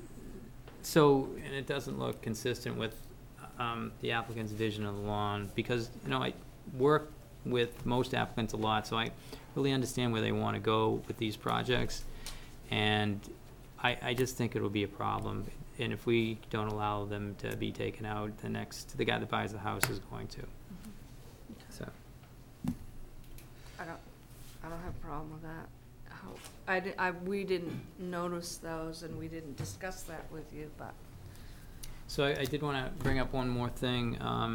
it doesn't look consistent with the applicant's vision of the lawn, because, I work with most applicants a lot, so I really understand where they want to go with these projects. And I just think it'll be a problem. And if we don't allow them to be taken out, the guy that buys the house is going to. So. I don't have a problem with that. We didn't notice those, and we didn't discuss that with you, but. So I did want to bring up one more thing.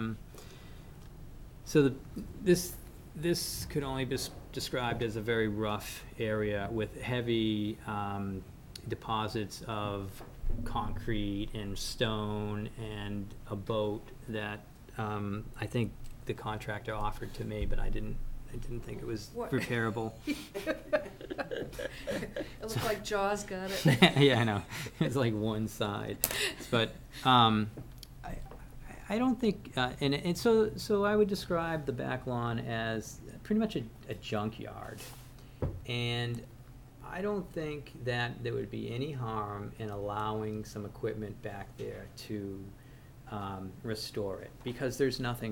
This could only be described as a very rough area with heavy deposits of concrete and stone and a boat that I think the contractor offered to me, but I didn't think it was What? repairable. It looked like Jaws got it. Yeah, I know. It's like one side, but I don't think, and so I would describe the back lawn as pretty much a junkyard, and I don't think that there would be any harm in allowing some equipment back there to restore it, because there's nothing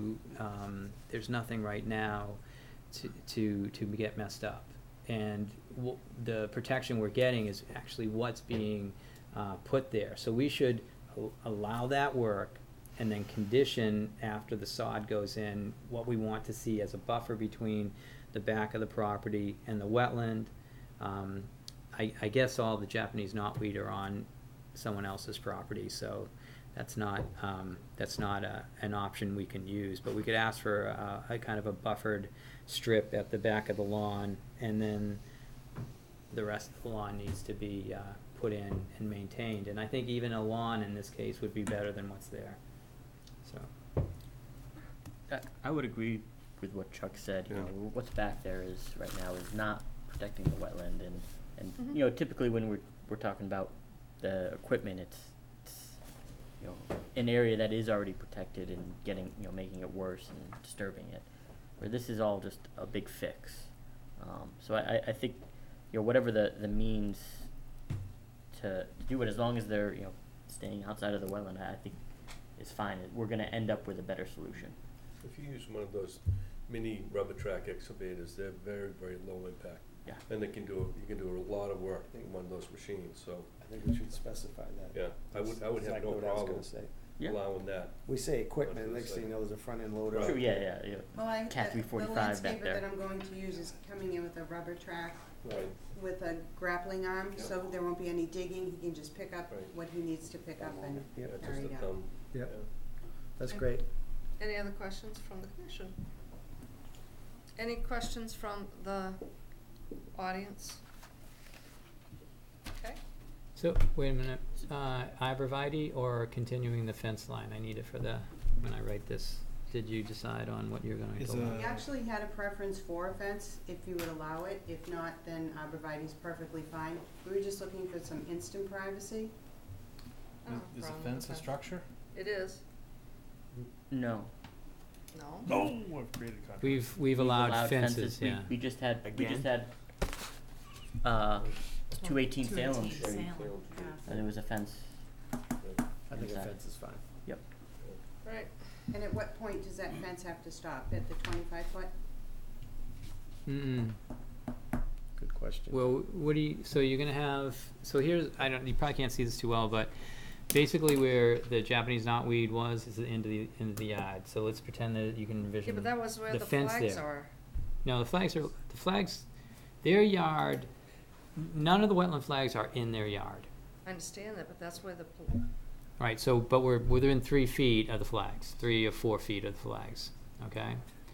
right now to get messed up, and the protection we're getting is actually what's being put there. So we should allow that work, and then condition after the sod goes in what we want to see as a buffer between the back of the property and the wetland. I guess all the Japanese knotweed are on someone else's property, so that's not an option we can use. But we could ask for a kind of a buffered strip at the back of the lawn, and then the rest of the lawn needs to be put in and maintained. And I think even a lawn in this case would be better than what's there. So I would agree with what Chuck said. What's back there is right now is not protecting the wetland, and typically when we're talking about the equipment, it's an area that is already protected and making it worse and disturbing it, where this is all just a big fix. So I think whatever the means to do it, as long as they're staying outside of the wetland, I think is fine. We're going to end up with a better solution. If you use one of those mini rubber track excavators, they're very, very low impact. Yeah. And you can do a lot of work in one of those machines, so. I think we should specify that. Yeah, I would have Exactly no what I was problem gonna say. allowing that. We say equipment, Onto the next thing you site. know, there's a front end loader. Sure, yeah. Well, Cat the 345 back landscaper there. that I'm going to use is coming in with a rubber track Right. with a grappling arm, Yep. so there won't be any digging. He can just pick up Right. what he needs to pick up and Yeah, carry just it a out. thumb. Yep. That's great. Any other questions from the commission? Any questions from the audience? Okay. So, wait a minute, arborvitae or continuing the fence line? I need it for when I write this. Did you decide on what you're going to allow? We actually had a preference for a fence, if you would allow it. If not, then arborvitae's perfectly fine. We were just looking for some instant privacy. Is a fence a structure? It is. No. No? No, I've created contract. We've allowed fences, We- yeah. We just had Again? 218 Salem 218 Street, Salem, yeah. and there was a fence. I think a Inside. fence is fine. Right. And at what point does that fence have to stop? At the 25 foot? Good question. Well, so you're gonna have, so here's, you probably can't see this too well, but basically where the Japanese knotweed was is the end of the yard. So let's pretend that you can envision Yeah, but that was where the the fence flags there. are. No, the flags, their yard, none of the wetland flags are in their yard. I understand that, but that's where the, Right, so, but we're within 3 feet of the flags, 3 or 4 feet of the flags, okay?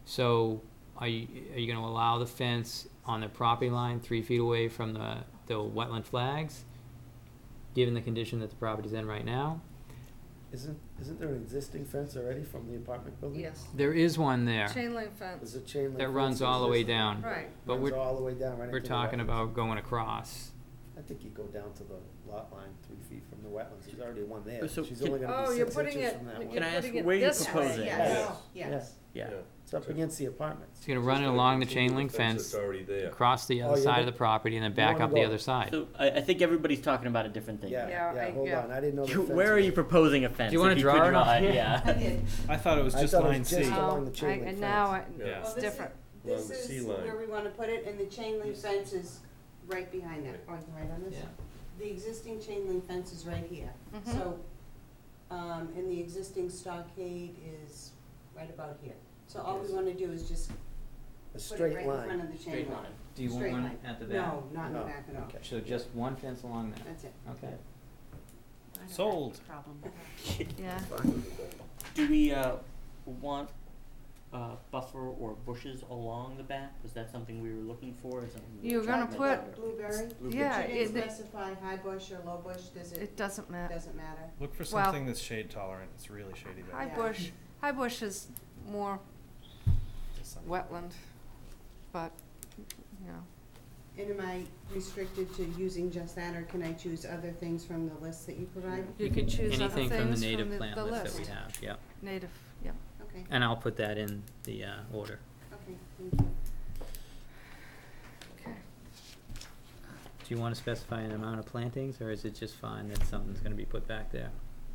So are you gonna allow the fence on the property line 3 feet away from the wetland flags, given the condition that the property's in right now? Isn't there an existing fence already from the apartment building? Yes. There is one there Chain link fence. There's a chain link that fence runs all the way existing. down. Right. But Runs we're, all the way down right we're into the talking wetlands. about going across. I think you go down to the lot line 3 feet from the wetlands. There's already one there. So She's can- only gonna Oh, be you're 6 putting inches it, from that you're one. Can I ask putting it where you're this way. proposing? Yes. Yes. Yeah. It's up against the apartments. It's gonna run it along the chain link That's fence, already there. across the Oh, other you're side go- of the property, and then you back wanna up the go- other side. So I think everybody's talking about a different thing. Yeah, Hold yeah. on, I didn't know the fence. Where are was- you proposing a fence? Do you wanna if draw could it on here? Yeah. I did. I thought it was I just thought it line was C. just Oh, along the chain link and fence. now Yeah. it's Well, this different. Along This the sea is line. where we wanna put it, and the chain link fence is right behind that, oh, right on this? Yeah. The existing chain link fence is right here, Mhm. so, and the existing stockade is right about here. So all we wanna do is just A put it straight right in front line. of the chain Straight link. line. Do you want Straight one line. at the back? No, not in the No, back at all. okay. So just one fence along there? That's it. Okay. I don't have Sold. a problem with that. Yeah. Do we want buffer or bushes along the back? Was that something we were looking for? Or something we You're were gonna trying to put- cover? Blueberry? Yeah, But you didn't it- specify high bush or low bush, does it, It doesn't matter. doesn't matter? Look for Well- something that's shade tolerant. It's really shady there. High bush is more wetland, but, you know. And am I restricted to using just that, or can I choose other things from the list that you provide? You can choose other Anything from the things native from plant the list list. that we have, yep. Native, yep. Okay, And I'll put that in the order. okay, thank you. Okay. Do you wanna specify an amount of plantings, or is it just fine that something's gonna be put back there?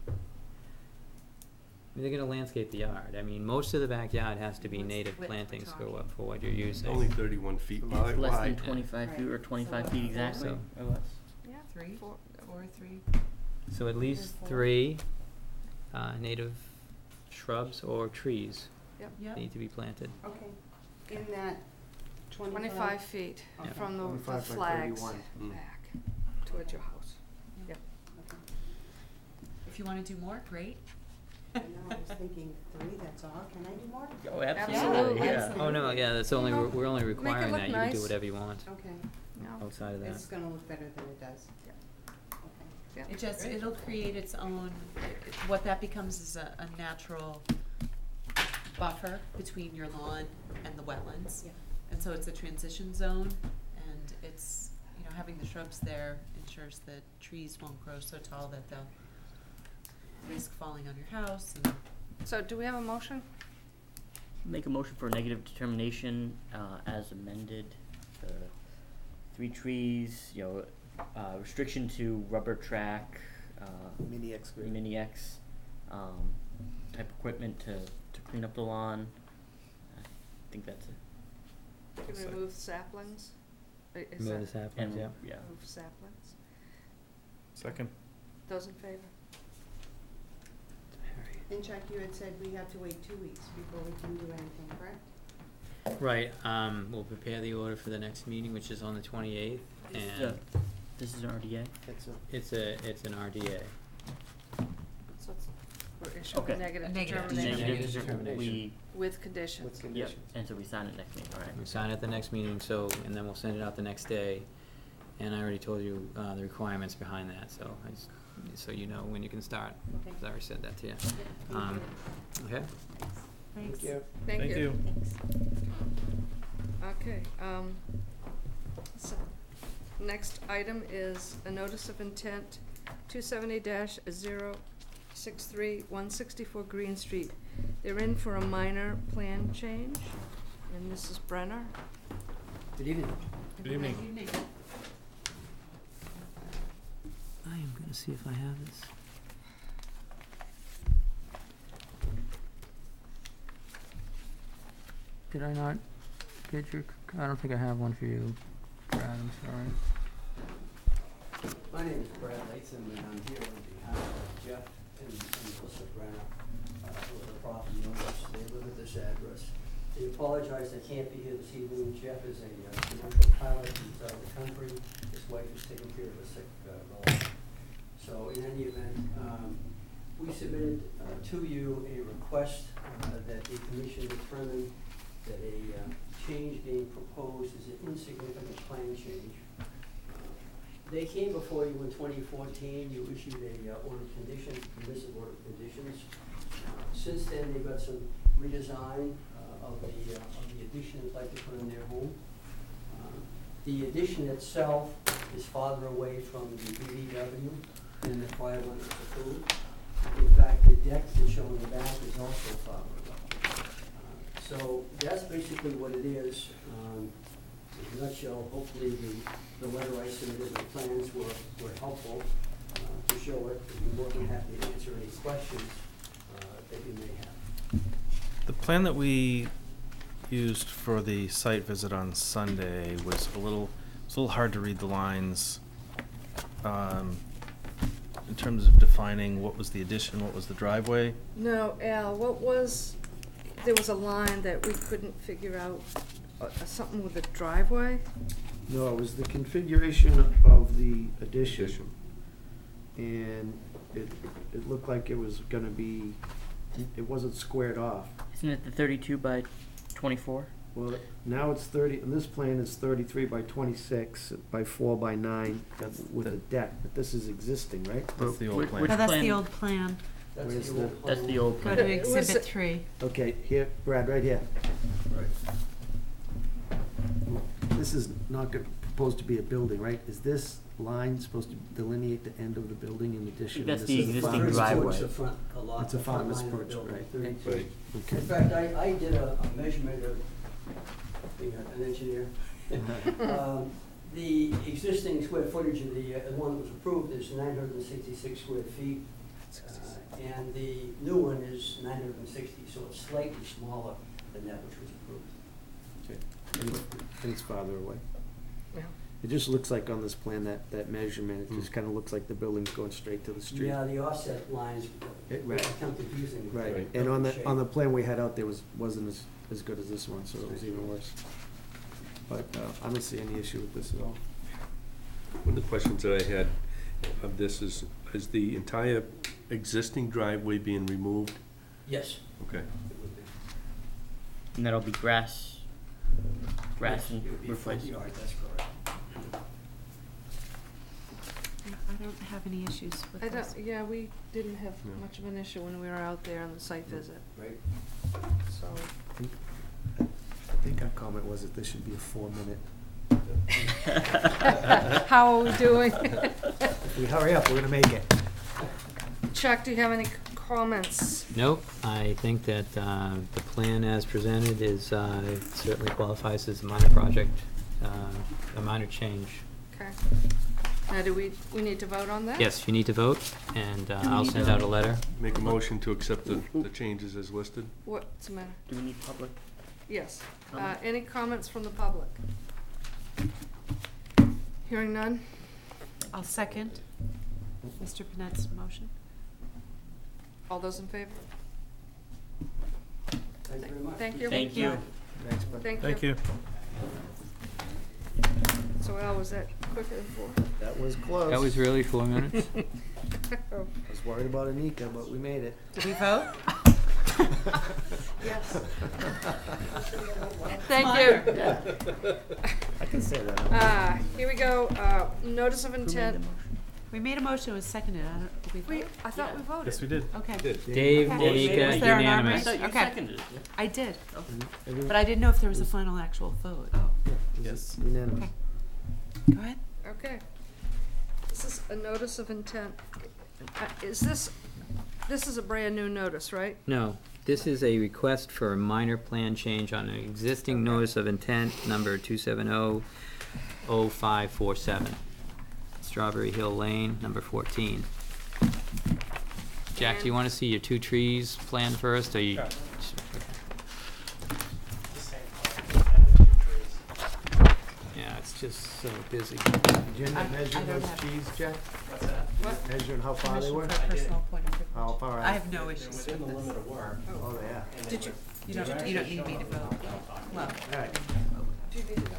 I mean, they're gonna landscape the yard. I mean, most of the backyard has to be What's the native width we're plantings for talking? what you're using. Only 31 feet wide. Less than wide. 25 feet or Right. 25 So feet what- exactly, So- or less. Yeah. Three, Four. 3. So at least four. 3 native shrubs or trees Yep. need to be planted. Okay, in that 25 feet Yeah. from the 25 by flags 31. Mm. back towards your house. Yep. Okay. If you wanna do more, great. I know, I was thinking 3, that's all, can I do more? Oh, Absolutely. yeah. Oh, no, yeah, that's only, Well, we're only requiring look that. You can do nice. whatever you want Okay, No. outside of that. it's gonna look better than it does. Yeah. Okay. Yeah. It just, it'll create its own, what that becomes is a natural buffer between your lawn and the wetlands. Yeah. And so it's a transition zone, and it's, you know, having the shrubs there ensures that trees won't grow so tall that they'll risk falling on your house and So do we have a motion? Make a motion for a negative determination as amended. 3 trees, you know, restriction to rubber track, Mini excavator. mini X, type equipment to clean up the lawn. I think that's it. Can we remove saplings? Is Remove the that, saplings, yeah. Yeah. remove saplings? Second. Those in favor? And Chuck, you had said we have to wait 2 weeks before we can do anything, correct? Right, we'll prepare the order for the next meeting, which is on the 28th, and This is an RDA? It's it's an RDA. So it's, we're issuing Okay. a negative Negative determination Negative determination. We, with conditions. with yep, conditions. and so we sign it next meeting, all right. We sign it the next meeting, so, and then we'll send it out the next day. And I already told you, the requirements behind that, so so you know when you can start. Okay. 'Cause I already said that to you. Yeah, thank you. Okay? Thanks. Thank you. Thank you. Thanks. Okay, so, next item is a notice of intent, 270-063, 164 Green Street. They're in for a minor plan change, and Mrs. Brenner. Good evening. Good evening. Evening. I am gonna see if I have this. Did I not get your, I don't think I have one for you, Brad, I'm sorry. My name is Brad Layton, and I'm here on behalf of Jeff and Melissa Brenner, who are the property owners. They live at this address. They apologize they can't be here this evening. Jeff is a commercial pilot. He's out of the country. His wife is taking care of a sick relative. So in any event, we submitted to you a request that the commission determine that a change being proposed is an insignificant plan change. They came before you in 2014, you issued a order of conditions, permissive order of conditions. Since then, they've got some redesign of the addition they'd like to put in their home. The addition itself is farther away from the BVW than the prior one that's approved. In fact, the deck that's shown in the back is also farther away. So that's basically what it is. In a nutshell, hopefully the letter I submitted and the plans were helpful to show it. I'd be more than happy to answer any questions that you may have. The plan that we used for the site visit on Sunday was a little hard to read the lines in terms of defining what was the addition, what was the driveway. No, Al, there was a line that we couldn't figure out, something with the driveway? No, it was the configuration of the addition. And it looked like it was gonna be, it wasn't squared off. Isn't it the 32 by 24? Well, now it's 30, and this plan is 33 by 26 by 4 by 9 with a deck, but this is existing, right? That's the old plan. No, that's the old plan. Where's the? That's the old Go plan. to exhibit 3. Okay, here, Brad, right here. This is not proposed to be a building, right? Is this line supposed to delineate the end of the building in addition? That's This the is existing farmer's driveway. porch. It's a front, a lot. It's a the front farmer's line of the porch, building, right. 32. Okay. In fact, I did a measurement of, being an engineer. The existing square footage of the one that was approved is 966 square feet. And the new one is 960, so it's slightly smaller than that which was approved. And it's farther away. Yeah. It just looks like on this plan, that measurement, it just kinda looks like the building's going straight to the street. Yeah, the offset lines Right. become confusing. Right, and on the plan we had out there wasn't as good as this one, so it was even worse. But, I don't see any issue with this at all. One of the questions that I had of this is the entire existing driveway being removed? Yes. Okay. It would be. And that'll be grass Yes, and it would be a front replaced. yard, that's correct. I don't have any issues with this. Yeah, we didn't have No. much of an issue when we were out there on the site visit, Right. so. I think our comment was that this should be a 4-minute. How are we doing? If we hurry up, we're gonna make it. Chuck, do you have any comments? Nope, I think that the plan as presented is certainly qualifies as a minor project, a minor change. Okay. Now, do we need to vote on that? Yes, you need to vote, and we I'll need send to- out a letter. Make a motion to accept the changes as listed? What's the matter? Do we need public? Yes. Comment? Any comments from the public? Hearing none? I'll second Mr. Panette's motion. All those in favor? Thank you very much. Thank you. Thank you. Thanks, bud. Thank you. you. So Al, was that quicker than 4? That was close. That was really 4 minutes? I was worried about Anika, but we made it. Did we vote? Yes. Thank you. Yeah. I can say that. Here we go, notice of intent. We made a motion, it was seconded. Did we vote? I thought we voted. Yes, we did. Okay. Dave, Okay. Danica, Was there an arm unanimous. race? I thought you Okay. seconded it. I did, Everyone- but I didn't know if there was a final actual vote. Yeah, it was Yes. Unanimous. Okay. Go ahead. Okay. This is a notice of intent. Is this is a brand-new notice, right? No, this is a request for a minor plan change on an existing notice of intent, number 270-0547. Strawberry Hill Lane, number 14. Jack, do you want to see your 2 trees plan first, or you? Sure. Yeah, it's just so busy. Did you end I up measuring don't those have- trees, Jack? What's that? What? Measuring how far they Permission were? for a personal point of privilege. How far I out? have no issues with this. of work. Oh, yeah. Did you, You don't need me to vote. Well, All right. do you need to go?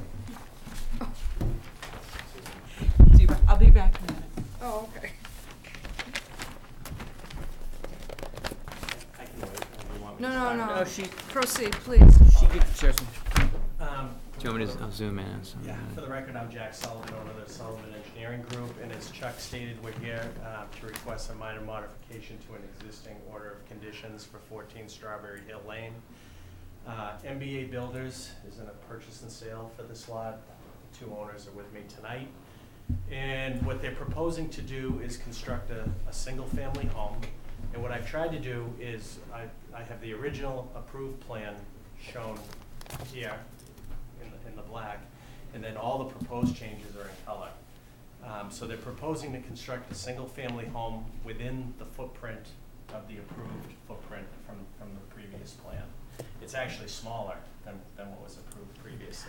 I'll be back in a minute. Oh, okay. I can wait. You want me No, to no, start? no, No, she, Proceed, please. she gets, sure. Do you want me to, I'll zoom in. So Yeah, for the record, I'm Jack Sullivan, owner of the Sullivan Engineering Group, and as Chuck stated, we're here to request a minor modification to an existing order of conditions for 14 Strawberry Hill Lane. MBA Builders is in a purchase and sale for this lot. The two owners are with me tonight. And what they're proposing to do is construct a single-family home. And what I've tried to do is, I have the original approved plan shown here in the black, and then all the proposed changes are in color. So they're proposing to construct a single-family home within the footprint of the approved footprint from the previous plan. It's actually smaller than what was approved previously.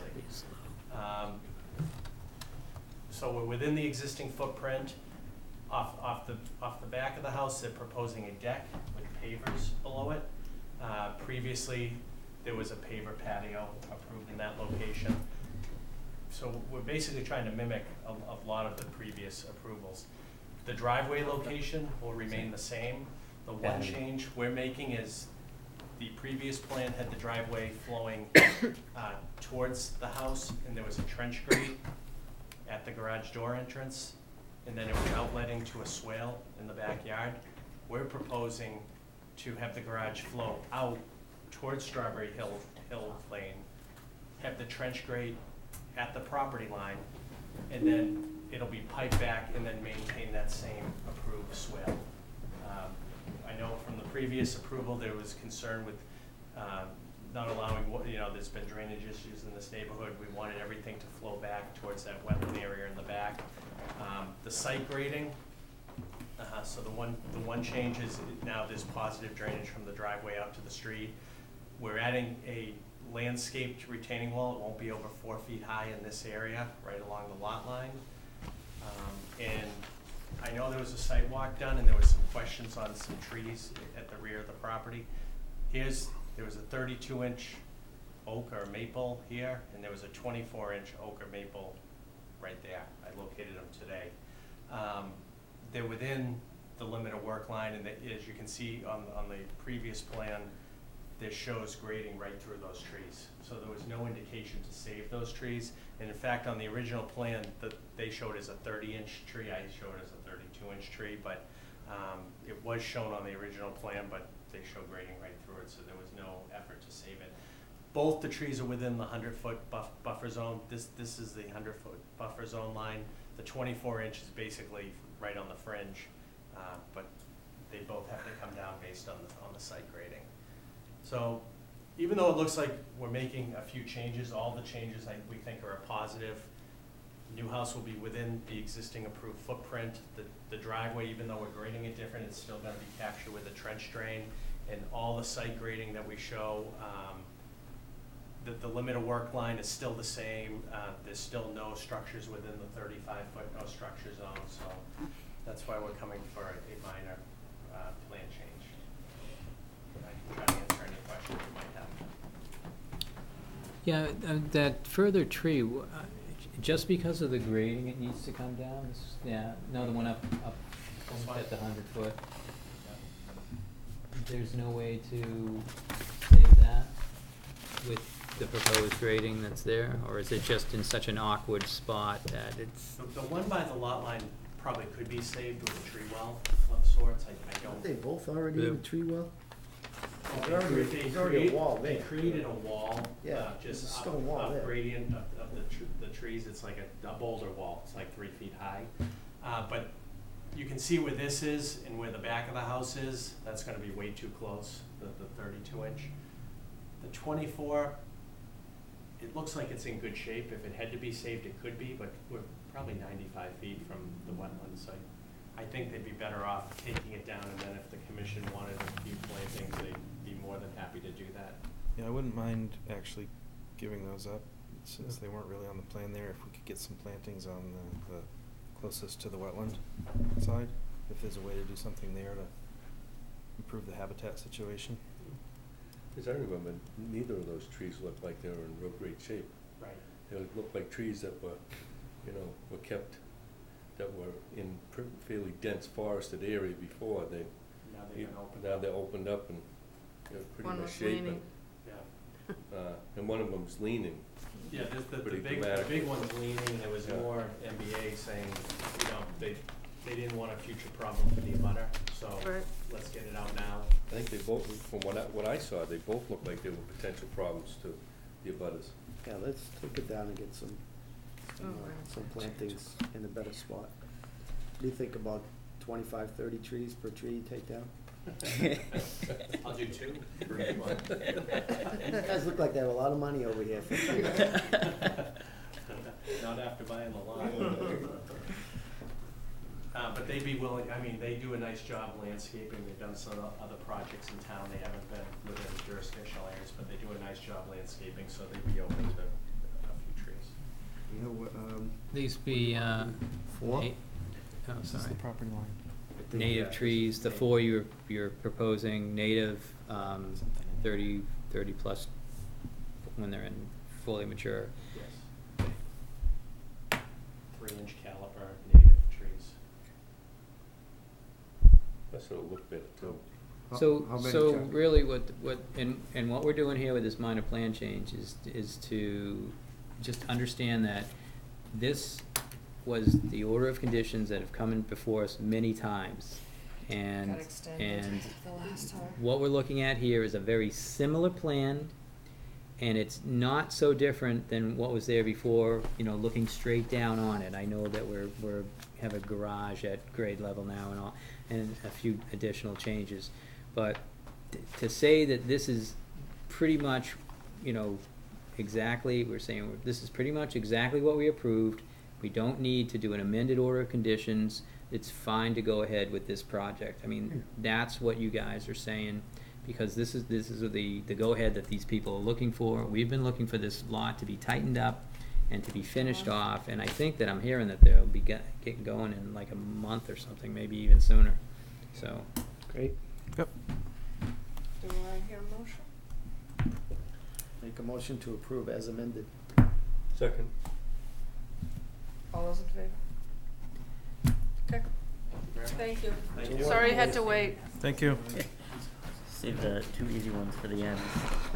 So we're within the existing footprint. Off the back of the house, they're proposing a deck with pavers below it. Previously, there was a paver patio approved in that location. So we're basically trying to mimic a lot of the previous approvals. The driveway location will remain the same. The one change we're making is the previous plan had the driveway flowing towards the house, and there was a trench grate at the garage door entrance, and then it was outletting to a swale in the backyard. We're proposing to have the garage flow out towards Strawberry Hill Lane, have the trench grate at the property line, and then it'll be piped back and then maintain that same approved swale. I know from the previous approval there was concern with not allowing, there's been drainage issues in this neighborhood. We wanted everything to flow back towards that wetland area in the back. The site grading, so the one change is now there's positive drainage from the driveway out to the street. We're adding a landscaped retaining wall. It won't be over 4 feet high in this area, right along the lot line. And I know there was a site walk done and there was some questions on some trees at the rear of the property. There was a 32-inch oak or maple here, and there was a 24-inch oak or maple right there. I located them today. They're within the limit of work line, and as you can see on the previous plan, there shows grading right through those trees. So there was no indication to save those trees. And in fact, on the original plan that they showed as a 30-inch tree, I showed as a 32-inch tree, but it was shown on the original plan, but they showed grading right through it, so there was no effort to save it. Both the trees are within the 100-foot buffer zone. This is the 100-foot buffer zone line. The 24-inch is basically right on the fringe, but they both have to come down based on the site grading. So even though it looks like we're making a few changes, all the changes we think are a positive. The new house will be within the existing approved footprint. The driveway, even though we're grading it different, it's still going to be captured with a trench drain. And all the site grading that we show, the limit of work line is still the same. There's still no structures within the 35-foot no structure zone. So that's why we're coming for a minor plan change. I can try to answer any questions you might have. Yeah, that further tree, just because of the grading, it needs to come down? No, the one up at the 100-foot. There's no way to save that with the proposed grading that's there? Or is it just in such an awkward spot that it's... The one by the lot line probably could be saved with a tree well of sorts. I don't... Aren't they both already in the tree well? There's already a wall They there. created a wall, Yeah, just it's a stone wall there. gradient of the trees. It's like a boulder wall. It's like 3 feet high. But you can see where this is and where the back of the house is. That's going to be way too close, the 32-inch. The 24, it looks like it's in good shape. If it had to be saved, it could be, but we're probably 95 feet from the wetland site. I think they'd be better off taking it down, and then if the commission wanted a few plantings, they'd be more than happy to do that. Yeah, I wouldn't mind actually giving those up, since they weren't really on the plan there. If we could get some plantings on the closest to the wetland side, if there's a way to do something there to improve the habitat situation. Because I remember neither of those trees looked like they were in real great shape. Right. They looked like trees that were, were kept, that were in fairly dense forested area before. Now they've been opened Now they're opened up, and They're pretty One was misshapen. leaning. And one of them's leaning. Yeah, the Pretty big dramatically. one's leaning, and there was Yeah. more MBA saying, you know, they didn't want a future problem for the abutter, so Right. let's get it out now. I think they both, from what I saw, they both looked like they were potential problems to the abutters. Yeah, let's take it down and get some Oh, wow. some plantings in a better spot. What do you think about 25, 30 trees per tree you take down? I'll do 2. You guys look like they have a lot of money over here for trees. Not after buying the lot. But they'd be willing, I mean, they do a nice job landscaping, they've done some other projects in town, they haven't been within the jurisdictional areas, but they do a nice job landscaping, so they'd be open to a few trees. You know, These be, 4? Oh, This is sorry. the property line. Native trees, the 4 you're proposing, native, 30 plus when they're in fully mature. Yes. 3-inch caliper native trees. That's what it looked better too. So, How many, so Chuck? really and what we're doing here with this minor plan change is to just understand that this was the order of conditions that have come in before us many times. And, Got extended and the last time. what we're looking at here is a very similar plan, and it's not so different than what was there before, you know, looking straight down on it. I know that we're have a garage at grade level now and all, and a few additional changes. But to say that this is pretty much, you know, exactly, we're saying this is pretty much exactly what we approved. We don't need to do an amended order of conditions. It's fine to go ahead with this project. I mean, that's what you guys are saying, because this is the go-ahead that these people are looking for. We've been looking for this lot to be tightened up and to be finished off, and I think that I'm hearing that they'll be getting going in like a month or something, maybe even sooner. So. Great. Yep. Do I hear a motion? Make a motion to approve as amended. Second. All those in favor? Okay. Thank you. Thank you. Sorry you had to wait. Thank you. Save the 2 easy ones for the end.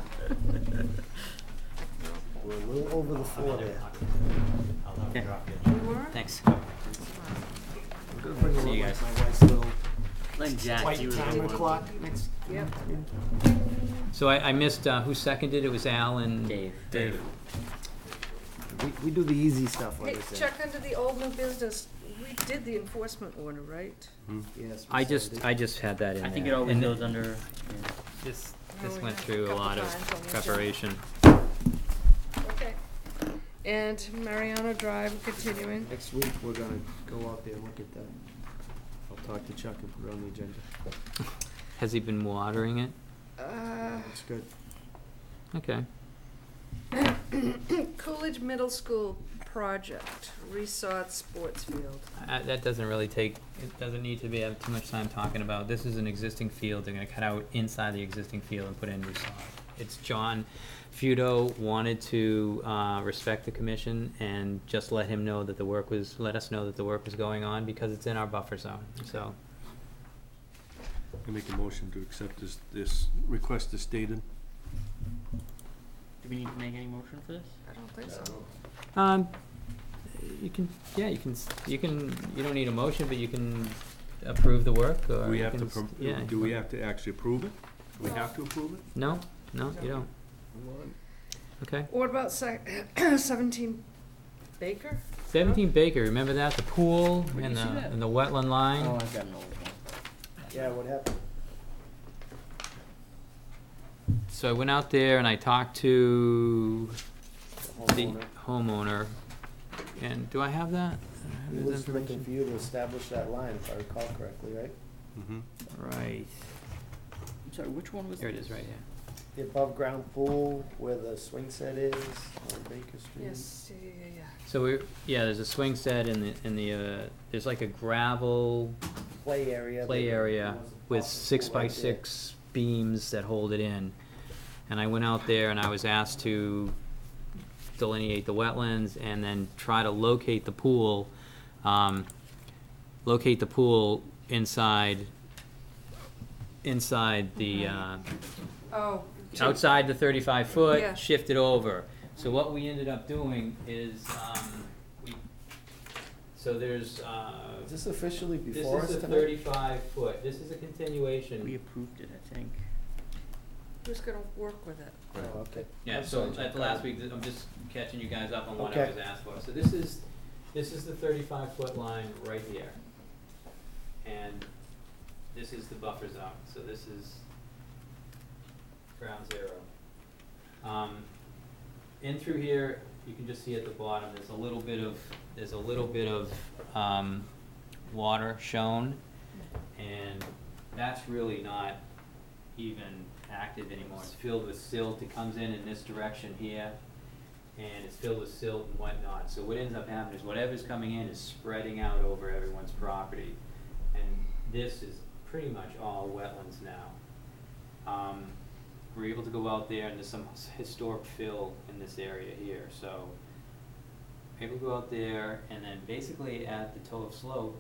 We're a little over the 4 there. Okay. You were? Thanks. I'm gonna bring a See you little, guys. my wife's little Blame Jack, white you were the timer one. clock next. Yep. So I missed, who seconded? It was Al and Dave. Dave. We do the easy stuff, like Hey, I said. check under the old new business. We did the enforcement order, right? Yes. we I said it. just had that in there. I think it always And goes under, yeah. This Oh, we went have through a couple lot of times on the agenda. preparation. Okay. And Mariana Drive, continuing. Next week, we're gonna go out there and look at that. I'll talk to Chuck and put it on the agenda. Has he been watering it? That's good. Okay. Coolidge Middle School project, resort sports field. That doesn't really take, it doesn't need to be, have too much time talking about. This is an existing field. They're gonna cut out inside the existing field and put in new sod. It's John Feudo wanted to, respect the commission and just let us know that the work was going on because it's in our buffer zone, so. I make a motion to accept this request as stated. Do we need to make any motion for this? I don't think so. You can, yeah, you don't need a motion, but you can approve the work, or Do we you have to, can yeah. do we have to actually approve it? Do we have to approve it? No, you don't. Okay. What about 17 Baker? 17 Baker, remember that? The pool Where'd and you see that? the wetland line? Oh, I've got an old one. Yeah, what happened? So I went out there and I talked to the homeowner. And do I have that? He was looking for you to establish that line, if I recall correctly, right? Mm-hmm. Right. I'm sorry, which one was Here it this? is, right here. The above-ground pool where the swing set is on Baker Street. Yes, yeah. So there's a swing set in the there's like a gravel Play area. with 6x6 beams that hold it in. And I went out there and I was asked to delineate the wetlands and then try to locate the pool inside the Oh. outside the 35 foot, Yeah. shift it over. So what we ended up doing is, so there's, Is this officially this before us is the tonight? 35 foot, this is a continuation. We approved it, I think. Who's gonna work with it? Oh, okay. Yeah, I'm so sorry, at the last week, I'm just catching you guys up on what I Okay. was asked for. So this is the 35-foot line right here. And this is the buffer zone, so this is ground zero. In through here, you can just see at the bottom, there's a little bit of water shown, and that's really not even active anymore. It's filled with silt. It comes in this direction here, and it's filled with silt and whatnot. So what ends up happening is whatever's coming in is spreading out over everyone's property, and this is pretty much all wetlands now. We're able to go out there, and there's some historic fill in this area here, so able to go out there, and then basically at the toe of slope,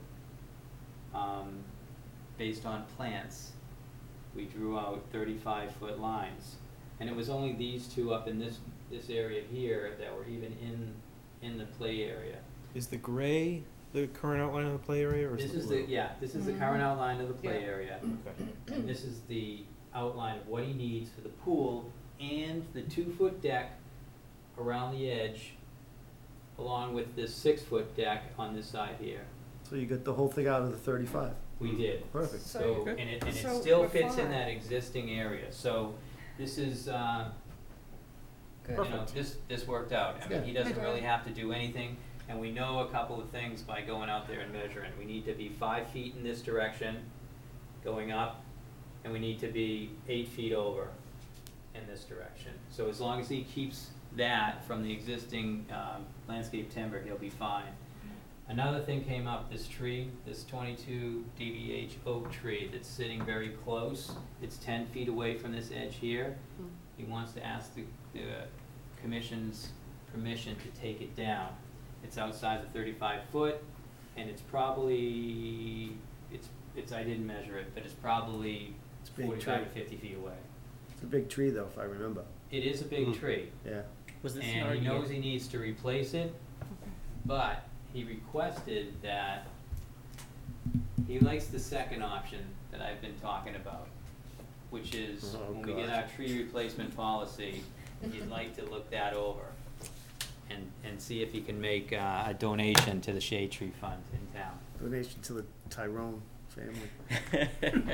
based on plants, we drew out 35-foot lines, and it was only these two up in this area here that were even in the play area. Is the gray the current outline of the play area, or is This it is blue? this is the current outline of the play area. Okay. And this is the outline of what he needs for the pool and the 2-foot deck around the edge, along with this 6-foot deck on this side here. So you got the whole thing out of the 35? We did. Perfect. So, and it So still we're fits in fine. that existing area, so this is, you know, this worked out. I mean, he doesn't Good. really have to do anything, and we know a couple of things by going out there and measuring. We need to be 5 feet in this direction, going up, and we need to be 8 feet over in this direction. So as long as he keeps that from the existing, landscape timber, he'll be fine. Another thing came up, this tree, this 22 DBH oak tree that's sitting very close. It's 10 feet away from this edge here. He wants to ask the commission's permission to take it down. It's outside the 35 foot, and it's probably, I didn't measure it, but it's probably It's a big 45 to tree. 50 feet away. It's a big tree though, if I remember. It is a big tree. Yeah. Was this And he knows he needs to replace it, but he requested that, he likes the second option that I've been talking about, which is Oh, when we get God. our tree replacement policy, he'd like to look that over and see if he can make a donation to the Shade Tree Fund in town. Donation to the Tyrone family.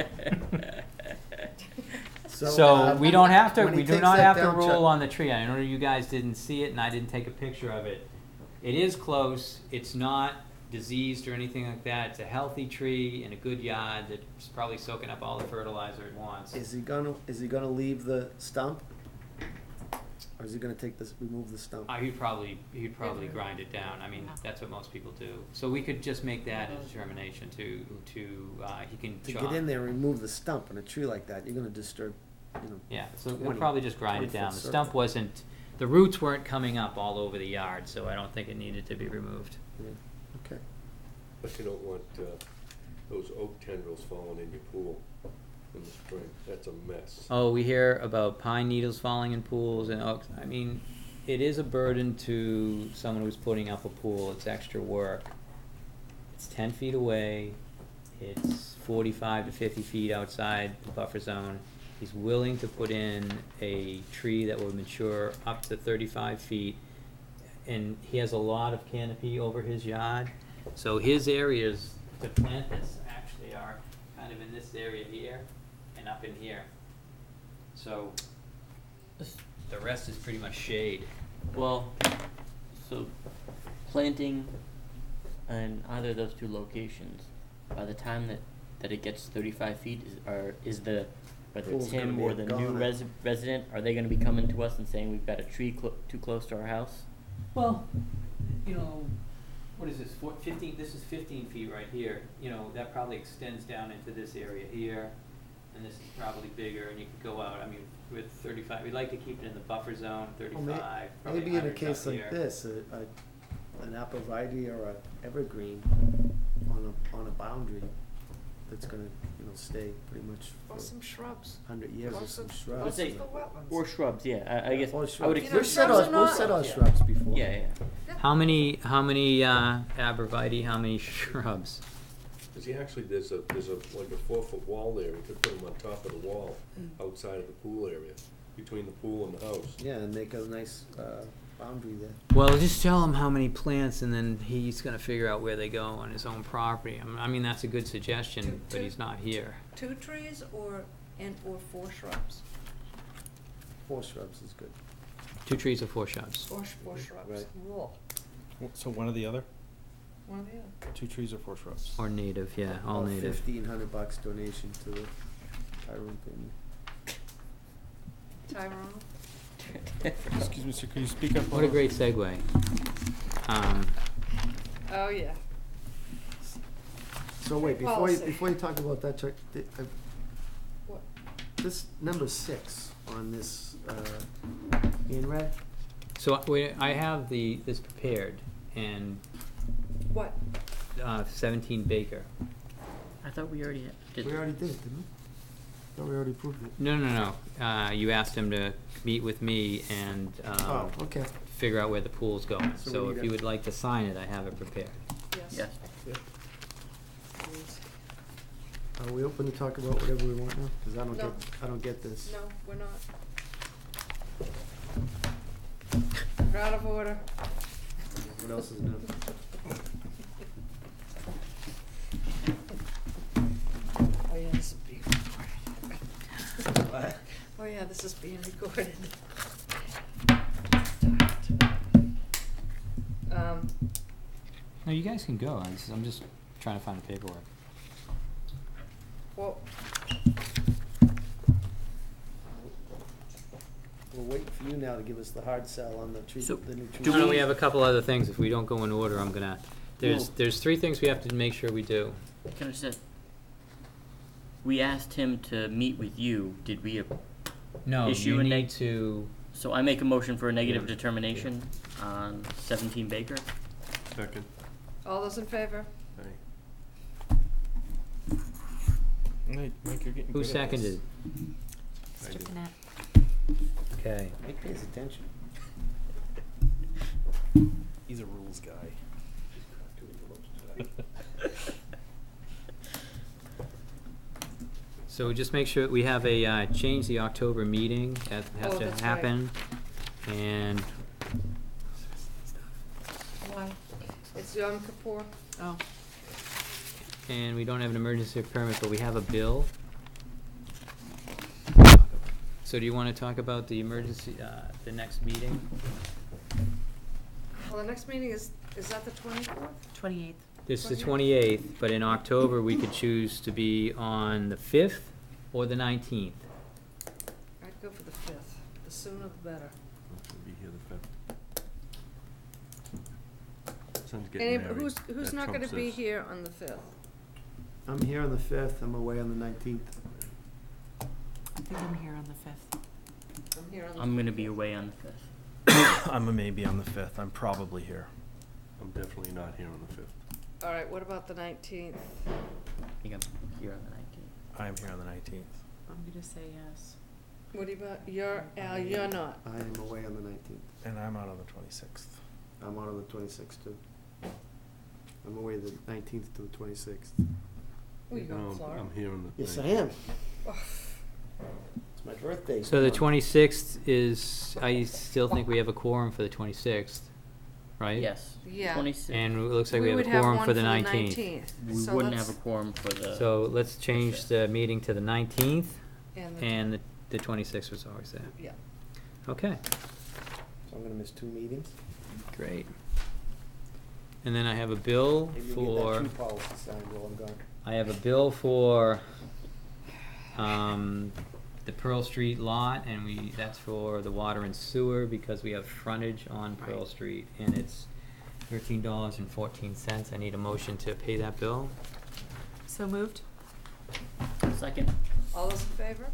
So we don't have to, when he we do takes not that have to down, Chuck- rule on the tree. I know you guys didn't see it and I didn't take a picture of it. It is close, it's not diseased or anything like that. It's a healthy tree in a good yard that's probably soaking up all the fertilizer it wants. Is he gonna leave the stump? Or is he gonna remove the stump? He'd probably grind it down. I mean, that's what most people do. So we could just make that a determination he can To chop. get in there and remove the stump in a tree like that, you're gonna disturb, you know. Yeah, so we'll 20 probably just grind it 20-foot down. The circle. stump wasn't, the roots weren't coming up all over the yard, so I don't think it needed to be removed. Yeah. Okay. But you don't want, those oak tendrils falling in your pool in the spring. That's a mess. Oh, we hear about pine needles falling in pools and oaks. I mean, it is a burden to someone who's putting up a pool. It's extra work. It's 10 feet away. It's 45 to 50 feet outside the buffer zone. He's willing to put in a tree that will mature up to 35 feet. And he has a lot of canopy over his yard. So his areas to plant this actually are kind of in this area here and up in here. So the rest is pretty much shade. Well, so planting in either of those two locations, by the time that it gets 35 feet, whether Pool's it's gonna him be or the new gone. resident, are they gonna be coming to us and saying we've got a tree too close to our house? Well, you know, what is this, 15, this is 15 feet right here. You know, that probably extends down into this area here, and this is probably bigger, and you could go out, I mean, with 35, we'd like to keep it in the buffer zone, 35, probably Maybe in a 100 case up like here. this, an arborvitae or a evergreen on a boundary that's gonna, you know, stay pretty much Or for some shrubs. 100 years, or Most some of- shrubs. most Say- of the wetlands. Or shrubs, yeah, I guess, Or I would shrubs. expect. We've said shrubs are we've said not- our shrubs before. Yeah, yeah. How many arborvitae, how many shrubs? Cause there's like a 4-foot wall there, we could put them on top of the wall, outside of the pool area, between the pool and the house. Yeah, and make a nice boundary there. Well, just tell him how many plants, and then he's gonna figure out where they go on his own property. I mean, that's a good suggestion, but he's not here. 2 trees or 4 shrubs? 4 shrubs is good. 2 trees or 4 shrubs. 4 shrubs. Right. Whoa. So one or the other? One or the other. 2 trees or 4 shrubs? Or native, yeah, all About native. $1,500 donation to the Tyrone family. Tyrone? Excuse me, sir, could you speak up? What a great segue. Oh, yeah. So wait, Policy. before you talk about that, Chuck, What? this number 6 on this in red. So I have this prepared, and What? 17 Baker. I thought we already did. We already did it, didn't we? Thought we already approved it. No. You asked him to meet with me and Oh, okay. figure out where the pool's going. So So we if need you a- would like to sign it, I have it prepared. Yes. Yes. Are we open to talk about whatever we want now? Because No. I don't get this. No, we're not. We're out of order. What else is new? Oh, yeah, this is being recorded. Oh, yeah, this is being recorded. No, you guys can go. I'm just trying to find the paperwork. Well, We're waiting for you now to give us the hard sell on the tree, So, the new tree. do No, we have a couple other things. If we don't go in order, I'm gonna. Well- There's 3 things we have to make sure we do. Can I say, we asked him to meet with you, did we, No, Issue you a need neg- to. so I make a motion for a negative determination on 17 Baker? Second. all those in favor? Aye. Mike, you're getting Who good at this. seconded? I did. Okay. Mike pays attention. He's a rules guy. So just make sure we have a change the October meeting. That has Oh, to that's right. happen. And Why? It's Yom Kippur. Oh, and we don't have an emergency permit, but we have a bill. So do you want to talk about the emergency, the next meeting? Well, the next meeting is that the 24th? 28th. This is the 28th, but in October, we could choose to be on the 5th or the 19th. I'd go for the 5th. The sooner the better. I'll be here the 5th. Son's getting married. Who's That not gonna trumps be this. here on the 5th? I'm here on the 5th, I'm away on the 19th. I think I'm here on the 5th. I'm here on the I'm gonna be away on the 5th. I'm a maybe on the 5th. I'm probably here. I'm definitely not here on the 5th. All right, what about the 19th? I think I'm here on the 19th. I am here on the 19th. I'm gonna say yes. What about, Al, you're not. I am away on the 19th. And I'm out on the 26th. I'm out on the 26th too. I'm away the 19th to the 26th. Well, you going No, to Florida? I'm here on the. Yes, I 19th. am. It's my birthday. So the Come on. 26th is, I still think we have a quorum for the 26th, right? Yes. Yeah. 26th. And it looks like we have would a have quorum one for the 19th. We So wouldn't let's- have a quorum for the. So let's change the meeting to the 19th, And and the 26th was always there. Yeah. Okay, So I'm gonna miss 2 meetings. great. And then I have a bill Maybe you'll get that for, tree policy signed while I'm gone. I have a bill for, the Pearl Street lot, and that's for the water and sewer, because we have frontage on Pearl Street, and it's $13.14. I need a motion to pay that bill. So moved? Second. All those in favor?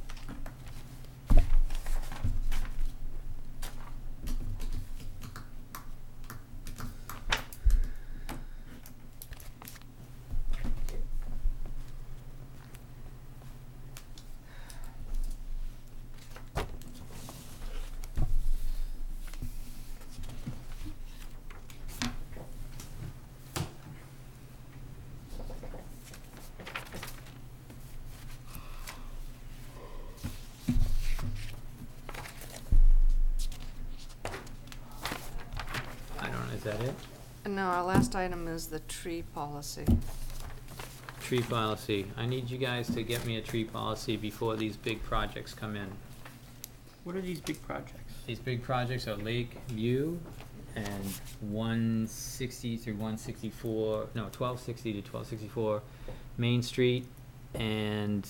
No, our last item is the tree policy. Tree policy. I need you guys to get me a tree policy before these big projects come in. What are these big projects? These big projects are Lake View and 160 through 164, no, 1260 to 1264 Main Street, and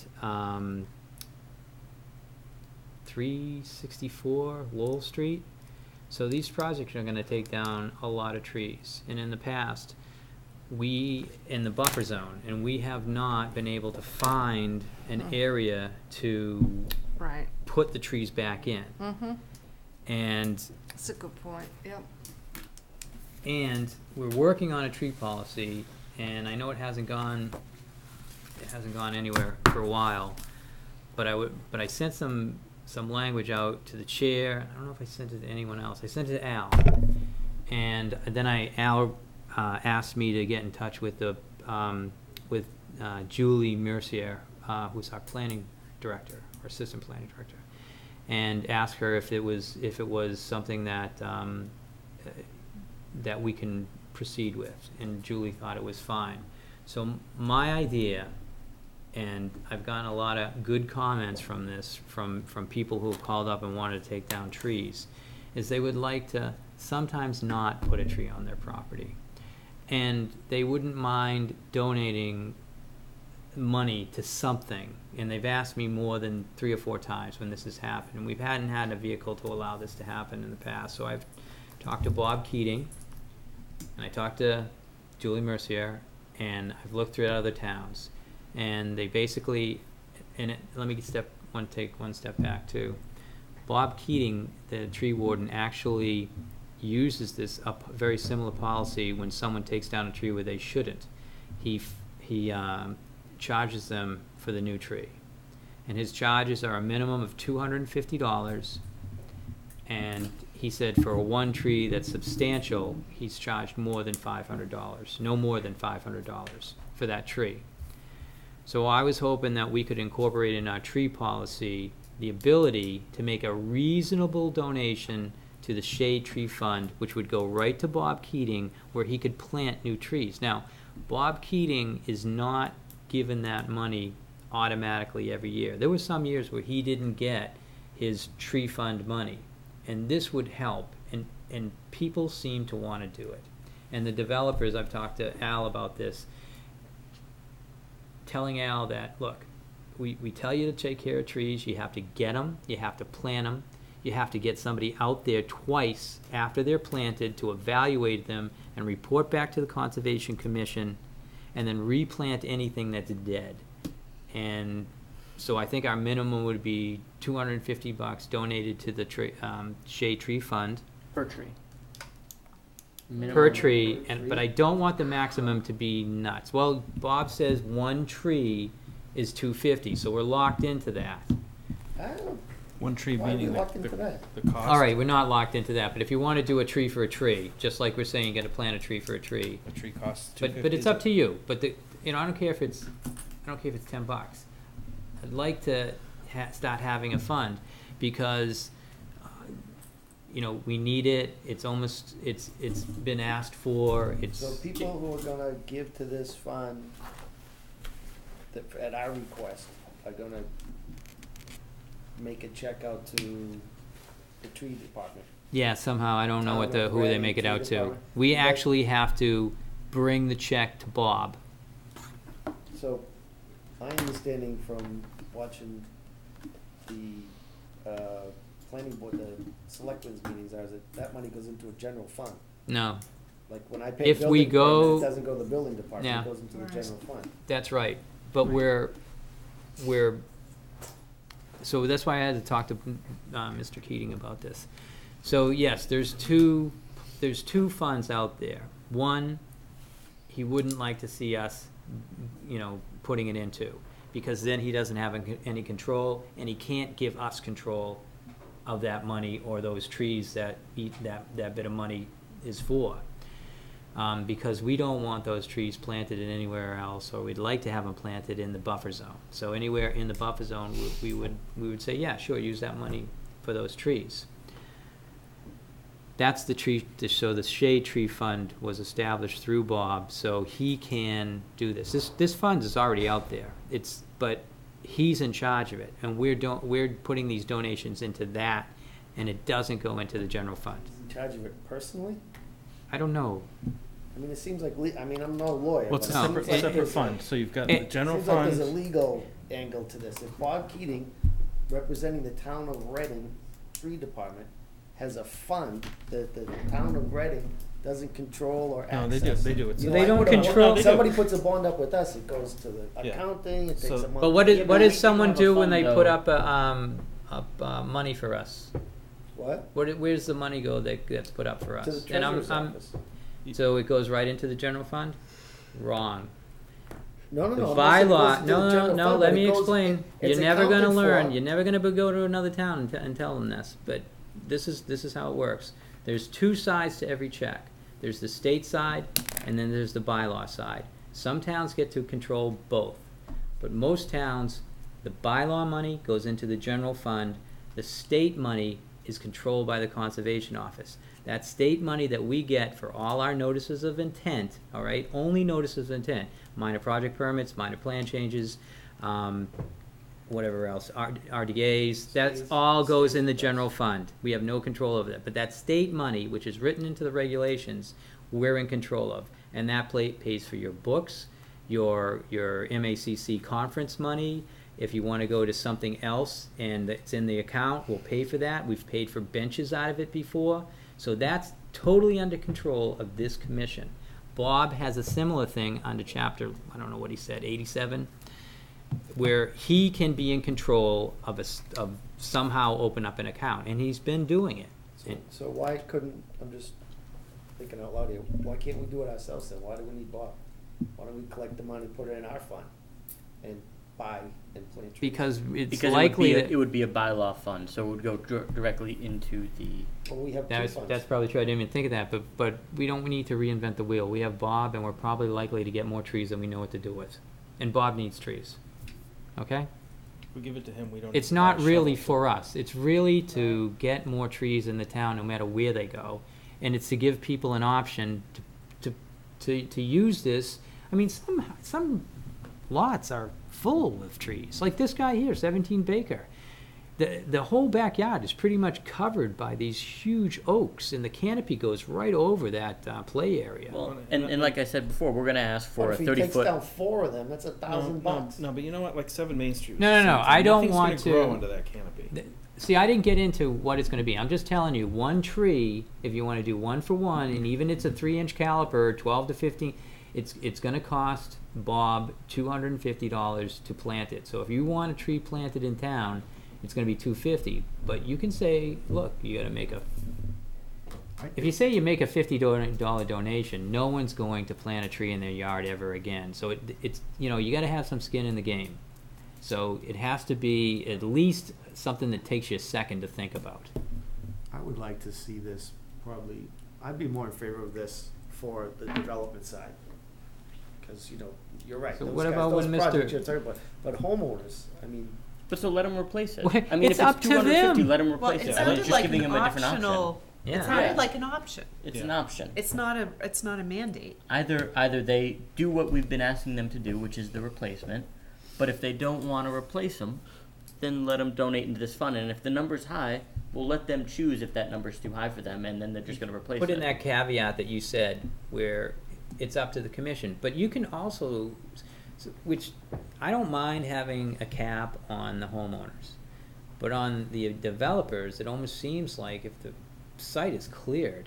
364 Lowell Street. So these projects are gonna take down a lot of trees. And in the past, we, in the buffer zone, and we have not been able to find an area to Right. put the trees back in. Mm-hmm. And That's a good point, yep. we're working on a tree policy, and I know it hasn't gone anywhere for a while, but I sent some language out to the chair. I don't know if I sent it to anyone else. I sent it to Al, and then Al asked me to get in touch with Julie Mercier, who's our planning director, or assistant planning director, and ask her if it was something that that we can proceed with, and Julie thought it was fine. So my idea, and I've gotten a lot of good comments from this, from people who have called up and wanted to take down trees, is they would like to sometimes not put a tree on their property. And they wouldn't mind donating money to something. And they've asked me more than 3 or 4 times when this has happened. And we hadn't had a vehicle to allow this to happen in the past. So I've talked to Bob Keating, and I talked to Julie Mercier, and I've looked through other towns. And they basically, let me take one step back too. Bob Keating, the tree warden, actually uses this very similar policy when someone takes down a tree where they shouldn't. He charges them for the new tree, and his charges are a minimum of $250. And he said for one tree that's substantial, he's charged more than $500, no more than $500 for that tree. So I was hoping that we could incorporate in our tree policy the ability to make a reasonable donation to the Shade Tree Fund, which would go right to Bob Keating, where he could plant new trees. Now, Bob Keating is not given that money automatically every year. There were some years where he didn't get his tree fund money, and this would help, and people seem to want to do it. And the developers, I've talked to Al about this, telling Al that, look, we tell you to take care of trees, you have to get them, you have to plant them, you have to get somebody out there twice after they're planted to evaluate them and report back to the Conservation Commission, and then replant anything that's dead. And so I think our minimum would be $250 donated to the Shade Tree Fund. Per tree. Per tree, but I don't want the maximum to be nuts. Well, Bob says one tree is $250, so we're locked into that. One tree Why are we meaning locked into that? the cost. All right, we're not locked into that, but if you want to do a tree for a tree, just like we're saying you got to plant a tree for a tree. A tree costs $250. But it's up to you. But I don't care if it's $10. I'd like to start having a fund, because we need it. It's been asked for. So people who are gonna give to this fund, at our request, are gonna make a check out to the tree department. Yeah, somehow I don't know who they make it out to. Department. We actually have to bring the check to Bob. So, my understanding from watching the planning board, the selectmen's meetings, are that money goes into a general fund. No. Like when I pay If building we go, permit, it doesn't go to the building department, yeah. it goes into the general fund. That's right. But so that's why I had to talk to Mr. Keating about this. So yes, there's two funds out there. One, he wouldn't like to see us, putting it into, because then he doesn't have any control, and he can't give us control of that money or those trees that bit of money is for. Because we don't want those trees planted in anywhere else, or we'd like to have them planted in the buffer zone. So anywhere in the buffer zone, we would say, yeah, sure, use that money for those trees. that's the tree, so the shade tree fund was established through Bob, so he can do this. This fund is already out there. But he's in charge of it, and we're putting these donations into that, and it doesn't go into the general fund. In charge of it personally? I don't know. I mean, it seems like, I mean, I'm no lawyer. Well, it's a but it separate, seems like separate there's a- fund, so you've got the general Seems like fund. there's a legal angle to this. If Bob Keating, representing the town of Reading Tree Department, has a fund that the town of Reading doesn't control or No, access. they do. It's You a- know, They I don't put a- control- they do. Somebody puts a bond up with us, it goes to the Yeah. accounting, it takes So- a month. But what Yeah, but does we someone have a do when fund, they though. put up money for us? What? Where's the money go that's put up for us? To the And treasurer's office. So it goes right into the general fund? Wrong. No, no, The no. I'm not saying it goes bylaw, to the no, general no, fund, let but me it goes- explain. it's You're never gonna accounted learn, for. you're never gonna go to another town and tell them this, but this is how it works. There's two sides to every check. There's the state side, and then there's the bylaw side. Some towns get to control both, but most towns, the bylaw money goes into the general fund. The state money is controlled by the Conservation Office. That state money that we get for all our notices of intent, all right, only notices of intent, minor project permits, minor plan changes, whatever else, RDAs, that all goes in the general fund. We have no control over that. But that state money, which is written into the regulations, we're in control of. And that pays for your books, your MACC conference money. If you want to go to something else and it's in the account, we'll pay for that. We've paid for benches out of it before. So that's totally under control of this commission. Bob has a similar thing under chapter, I don't know what he said, 87, where he can be in control of somehow open up an account, and he's been doing it. So why couldn't, I'm just thinking out loud here, why can't we do it ourselves then? Why do we need Bob? Why don't we collect the money, put it in our fund, and buy and plant trees? Because it's Because likely it would be a bylaw fund, so it would go directly into the. Well, we have two That's funds. probably true. I didn't even think of that, but we don't need to reinvent the wheel. We have Bob, and we're probably likely to get more trees than we know what to do with. And Bob needs trees. Okay? If we give it to him, we don't. It's need to buy not a really shovel. for us. It's really to get more trees in the town, no matter where they go, and it's to give people an option to use this. I mean, some lots are full of trees, like this guy here, 17 Baker. The whole backyard is pretty much covered by these huge oaks, and the canopy goes right over that play area. Well, and like I said before, we're gonna ask for What a if he 30 takes foot. down 4 of them, that's $1,000. No, but you know what? Like 7 Main Street. was No, the no, no, same I thing. don't Nothing's want gonna to- grow under that canopy. See, I didn't get into what it's going to be. I'm just telling you, one tree, if you want to do one for one, and even it's a 3-inch caliper, 12 to 15, it's going to cost Bob $250 to plant it. So if you want a tree planted in town, it's going to be $250. But you can say, look, you got to make a. If you say you make a $50 donation, no one's going to plant a tree in their yard ever again. So it's you got to have some skin in the game. So it has to be at least something that takes you a second to think about. I would like to see this probably, I'd be more in favor of this for the development side. Because, you're right. So those what guys- about those when projects Mr. you're talking about, but homeowners, I mean, But so let them replace it. Well, I mean, it's if up it's to 250, them. let them Well, replace it it. sounded Just like giving an them a different optional. option. Yeah. It sounded Yeah. like an option. It's Yeah. an option. It's not a mandate. Either they do what we've been asking them to do, which is the replacement, but if they don't want to replace them, then let them donate into this fund. And if the number's high, we'll let them choose if that number's too high for them, and then they're just going to replace Put it. in that caveat that you said where it's up to the commission. But you can also, which I don't mind having a cap on the homeowners. But on the developers, it almost seems like if the site is cleared,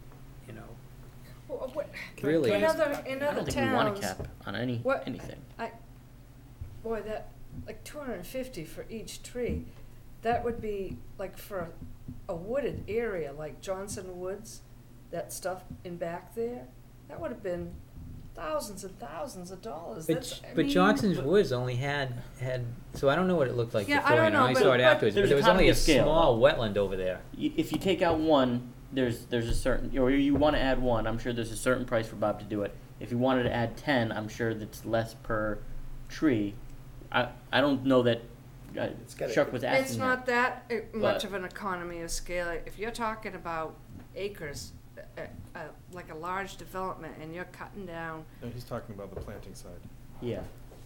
really. In other I don't towns. think we want a cap on What- anything. Boy, that, like 250 for each tree, that would be like for a wooded area like Johnson Woods, that stuff in back there, that would have been thousands and thousands of dollars. But Johnson's Woods only had, so I don't know what it looked like Yeah, I before, don't know, I but- saw it but- afterwards, but There's there was only economy a of scale. small wetland over there. If you take out one, there's a certain, or you want to add one, I'm sure there's a certain price for Bob to do it. If you wanted to add 10, I'm sure that's less per tree. I don't know that Chuck was asking It's not that much but- of an economy of scale. If you're talking about acres, like a large development, and you're cutting down. No, he's talking about the planting side. Yeah.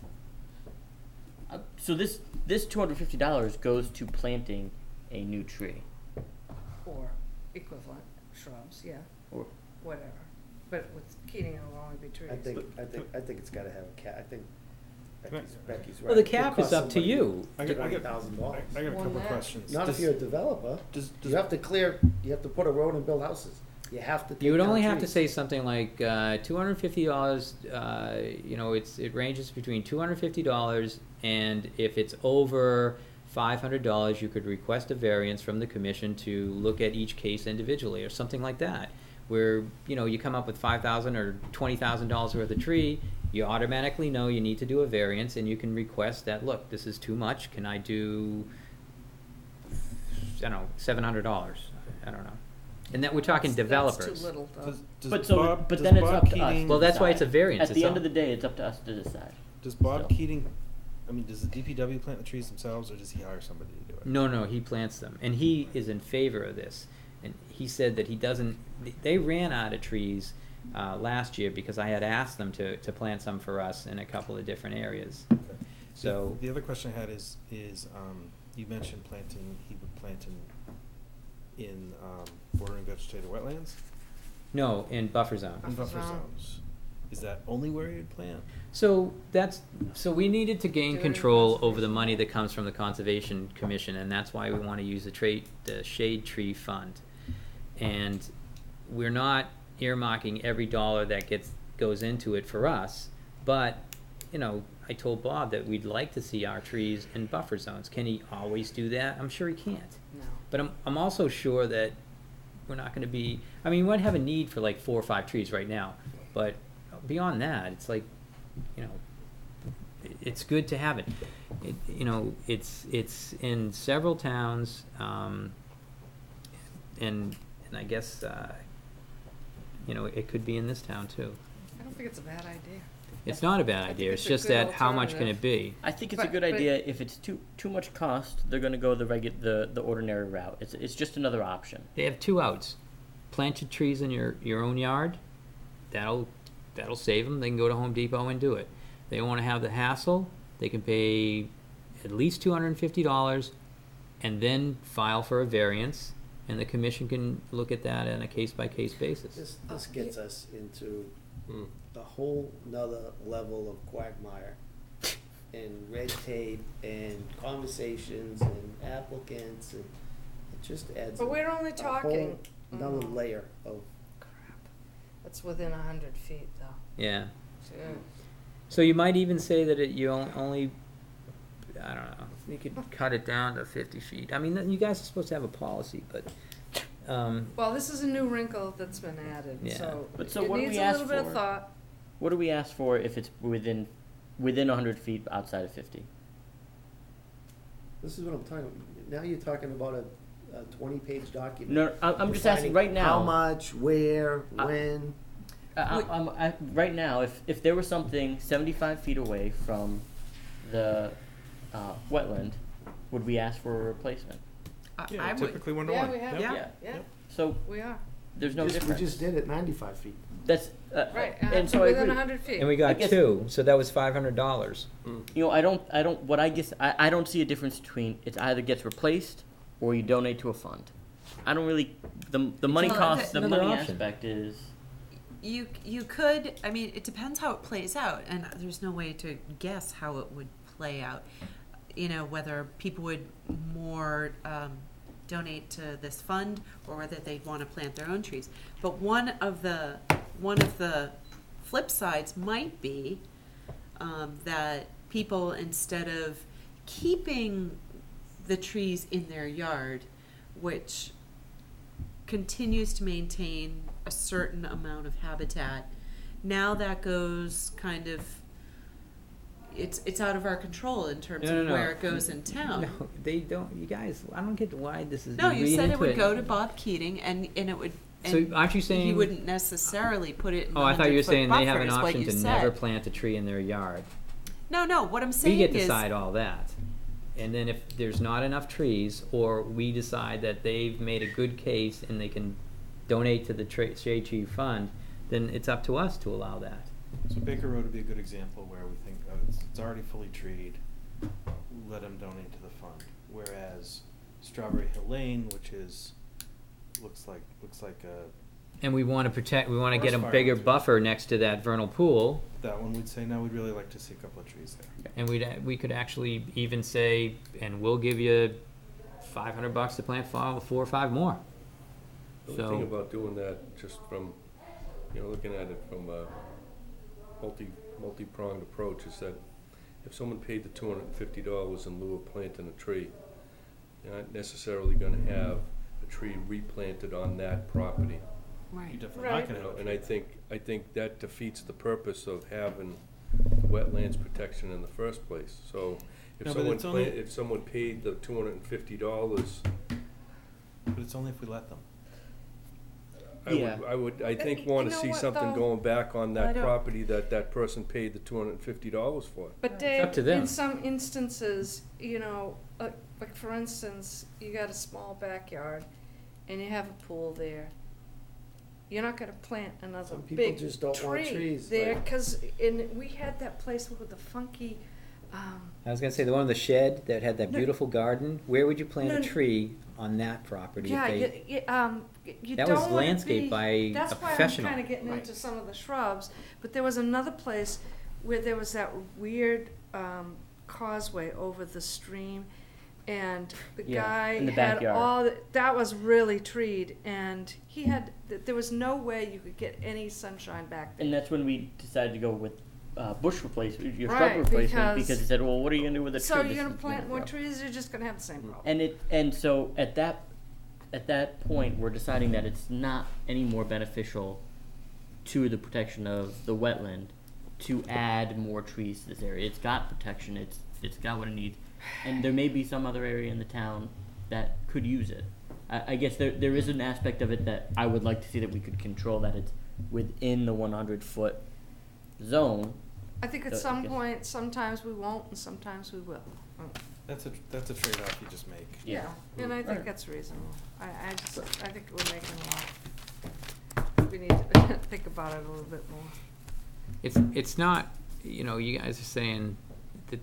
So this $250 goes to planting a new tree. Or equivalent shrubs, yeah, Or whatever. But with Keating, it'll only be trees. I think it's gotta have a cap, I think Becky's right. Well, the It could cap is cost up to somebody you. I got $20,000. I got a More couple than that. questions. Not if you're a developer. You have to put a road and build houses. You have to take You would down only have to trees. say something like $250. You know, it ranges between $250, and if it's over $500, you could request a variance from the commission to look at each case individually, or something like that. Where you come up with $5,000 or $20,000 worth of tree, you automatically know you need to do a variance, and you can request that. Look, this is too much. Can I do, I don't know, $700? I don't know. And that we're talking developers. That's too little, though. But then it's up to us. Well, that's why it's a variance. At the It's end all- of the day, it's up to us to decide. Does Bob Still. Keating, I mean, does the DPW plant the trees themselves, or does he hire somebody to do it? No, he plants them, and he is in favor of this. And he said that he doesn't. They ran out of trees last year because I had asked them to plant some for us in a couple of different areas. Okay. So the other question I had is you mentioned planting. He would plant in bordering vegetated wetlands. no, in buffer zone. In buffer zone. zones. Is that only where you'd plant? So we needed to gain Do it in control over the conservation. money that comes from the Conservation Commission, and that's why we want to use the Shade Tree Fund. And we're not earmarking every dollar that goes into it for us, but I told Bob that we'd like to see our trees in buffer zones. Can he always do that? I'm sure he can't. No. But I'm also sure that we're not going to be. I mean, we might have a need for like 4 or 5 trees right now, but beyond that, it's like, it's good to have it. It's in several towns, and I guess it could be in this town too. I don't think it's a bad idea. It's not a bad think idea. it's It's a just good that how much can it alternative. be? I think it's a But- good but- idea. If it's too much cost, they're going to go the ordinary route. It's just another option. They have 2 outs. Plant your trees in your own yard. That'll save them. They can go to Home Depot and do it. They don't want to have the hassle. They can pay at least $250 and then file for a variance, and the commission can look at that on a case-by-case basis. This gets us into a whole nother level of quagmire and red tape and conversations and applicants, and it just adds But we're only a talking. whole another layer of. It's within 100 feet, though. Yeah. So, So you might even say that you only, I don't know, you could cut it down to 50 feet. I mean, you guys are supposed to have a policy, but, well, this is a new wrinkle that's been added, Yeah. so But so it what do needs we a ask little bit of for? thought. What do we ask for if it's within 100 feet outside of 50? This is what I'm talking about. Now you're talking about a 20-page document. No, I'm just asking defining right now. How much, where, I- when. Right now, if there was something 75 feet away from the wetland, would we ask for a replacement? Yeah, I would. typically 1 to Yeah, 1. we have, Yeah. yeah, So we are. there's no We difference. just did it 95 feet. That's Right, and so I within agree. 100 feet. and we I got guess- 2, so that was $500. I don't. What I guess I don't see a difference between it either gets replaced or you donate to a fund. I don't really the money Well, cost. The another money option. aspect is. You could, I mean, it depends how it plays out, and there's no way to guess how it would play out. Whether people would more donate to this fund or whether they'd want to plant their own trees. But one of the flip sides might be that people, instead of keeping the trees in their yard, which continues to maintain a certain amount of habitat, now that goes kind of, it's out of our control in terms of where it goes in town. No, they don't. You guys, I don't get why this is. No, you you read said it into would go to Bob Keating, and it would. So and aren't you he saying? wouldn't necessarily put it in the Oh, I thought you were 100-foot saying they have buffer, an is what option you to said. never plant a tree in their yard. No, what I'm We saying get to is, decide all that. And then if there's not enough trees, or we decide that they've made a good case and they can donate to the shade tree fund, then it's up to us to allow that. So Baker Road would be a good example where we think, oh, it's already fully treed, let them donate to the fund. Whereas Strawberry Hill Lane, which is, looks like a, And we want to protect, we want to get a Forest bigger fire. buffer next to that vernal pool. that one we'd say, no, we'd really like to see a couple of trees there. And we could actually even say, and we'll give you $500 to plant 4 or 5 more. The thing So, about doing that, just from, looking at it from a multi-pronged approach, is that if someone paid the $250 in lieu of planting a tree, you're not necessarily gonna have a tree replanted on that property. You're Right. definitely not gonna You know, have a and tree. I think that defeats the purpose of having the wetlands protection in the first place. So if No, but it's only- if someone paid the $250, But it's only if we let them. Yeah. I think You wanna know see what, something though? going back on I that don't- property that person paid the $250 for. But It's Dave, up to them. in some instances, like for instance, you got a small backyard and you have a pool there. You're not gonna plant another Some people big just don't want tree trees, there, like- 'cause we had that place with the funky, I was gonna say, the one with the shed that had that No. beautiful garden, where would you plant No, a no. tree on that property? if yeah, they- you That don't was wanna landscaped be- by a That's why I'm professional. kinda getting Right. into some of the shrubs, but there was another place where there was that weird, causeway over the stream, and the Yeah, guy in the had backyard. all, that was really treed, and he had, there was no way you could get any sunshine back there. And that's when we decided to go with bush replacement, your Right, shrub replacement, because- because he said, well, what are you gonna do with the tree? So This you're gonna is plant more grow." trees, you're just gonna have the same problem. And so at that point, we're deciding that it's not any more beneficial to the protection of the wetland to add more trees to this area. It's got protection, it's got what it needs, and there may be some other area in the town that could use it. I guess there is an aspect of it that I would like to see that we could control, that it's within the 100-foot zone. I think at I some guess- point, sometimes we won't and sometimes we will. That's a trade-off you just make. Yeah, and I think Right. that's reasonable. I think we're making a lot. We need to think about it a little bit more. It's not, you guys are saying that,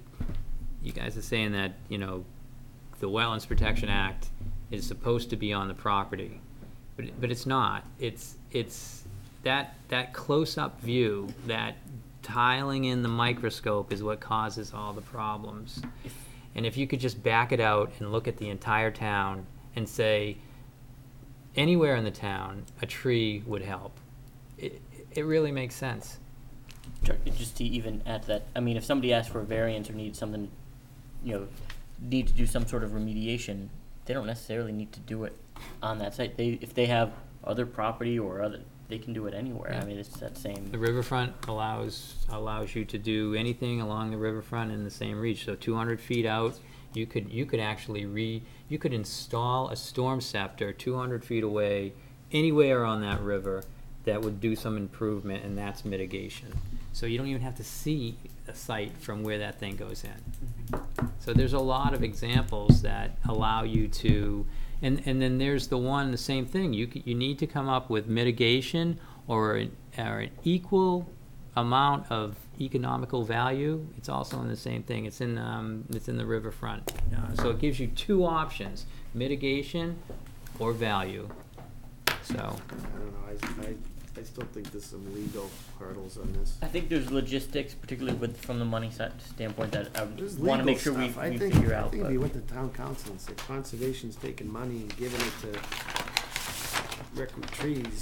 the Wetlands Protection Act is supposed to be on the property, but it's not. It's that close-up view, that tiling in the microscope is what causes all the problems. And if you could just back it out and look at the entire town and say, anywhere in the town, a tree would help, it really makes sense. Just to even add to that, I mean, if somebody asks for a variance or needs something, need to do some sort of remediation, they don't necessarily need to do it on that site. If they have other property or other, they can do it anywhere. I mean, it's that same. The riverfront allows you to do anything along the riverfront in the same reach. So 200 feet out, you could actually you could install a storm scepter 200 feet away, anywhere on that river, that would do some improvement, and that's mitigation. So you don't even have to see a site from where that thing goes in. So there's a lot of examples that allow you to, and then there's the same thing. You need to come up with mitigation or an equal amount of economical value. It's also in the same thing. It's in the riverfront. So it gives you 2 options: mitigation or value. So. I don't know, I still think there's some legal hurdles on this. I think there's logistics, particularly from the money standpoint, that I There's want to legal make sure stuff. we I think figure out. if but- we went to town council and said conservation's taking money and giving it to Reckitt Trees,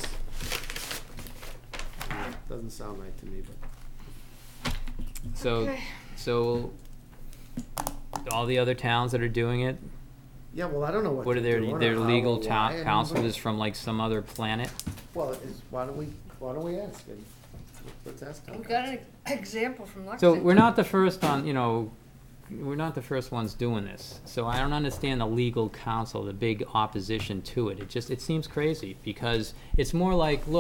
doesn't sound right to me, but. So all the other towns that are doing it, Yeah, well, I don't know what what are they're their doing their or how legal or why. I mean, counsel but- is from like some other planet? Well, why don't we ask him? Let's ask town We got council. an example from So Lexington. we're not the first we're not the first ones doing this. So I don't understand the legal counsel, the big opposition to it. It seems crazy, because it's more like, look,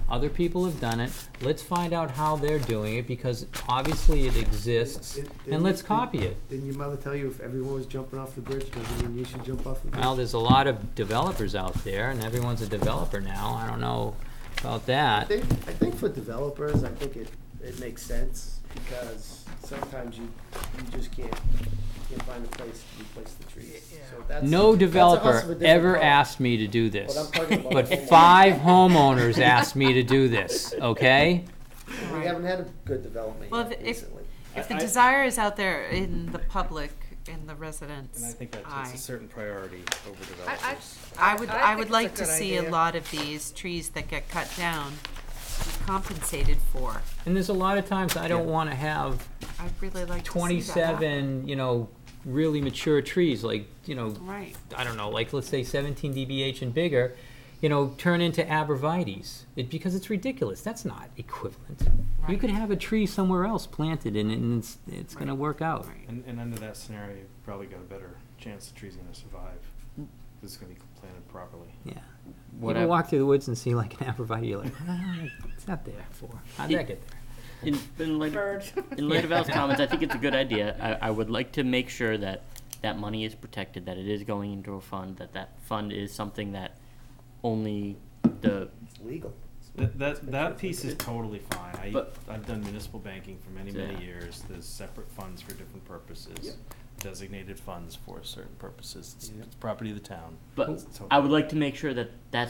Other people have done it. Let's find out how they're doing it, because obviously it exists, and let's copy it. Didn't your mother tell you if everyone was jumping off the bridge, doesn't mean you should jump off the bridge? Well, there's a lot of developers out there, and everyone's a developer now. I don't know about I that. think for developers, I think it makes sense, because sometimes you just can't find a place to replace the trees. So that's, No that's a developer hustle of a different ever problem. asked me to do this, But I'm talking about but homeowners. 5 homeowners asked me to do this, okay? We haven't had a good development Well, yet recently. if the desire is out there in the public, in the residents' And I think that takes eye, a certain priority over developers. I would think like it's to a good see a idea. lot of these trees that get cut down be compensated for. And there's a lot of times I don't wanna have I'd really like to see that happen. 27, really mature trees, like, Right. I don't know, like, let's say 17 dBH and bigger, turn into abrevieties. Because it's ridiculous. That's not equivalent. You Right. could have a tree somewhere else planted and it's gonna work out. And under that scenario, you've probably got a better chance the tree's gonna survive, because it's gonna be planted properly. Yeah. What You I- walk through the woods and see like an abrevietie, you're like, it's not there for. How'd that get there? In light of Al's comments, I think it's a good idea. I would like to make sure that that money is protected, that it is going into a fund, that fund is something that only the It's legal. That piece is totally fine. But- I've done municipal banking for many, Yeah. many years. There's separate funds for different purposes. Yep. Designated funds for certain purposes. It's, Yep. it's property of the town. But So- I would like to make sure that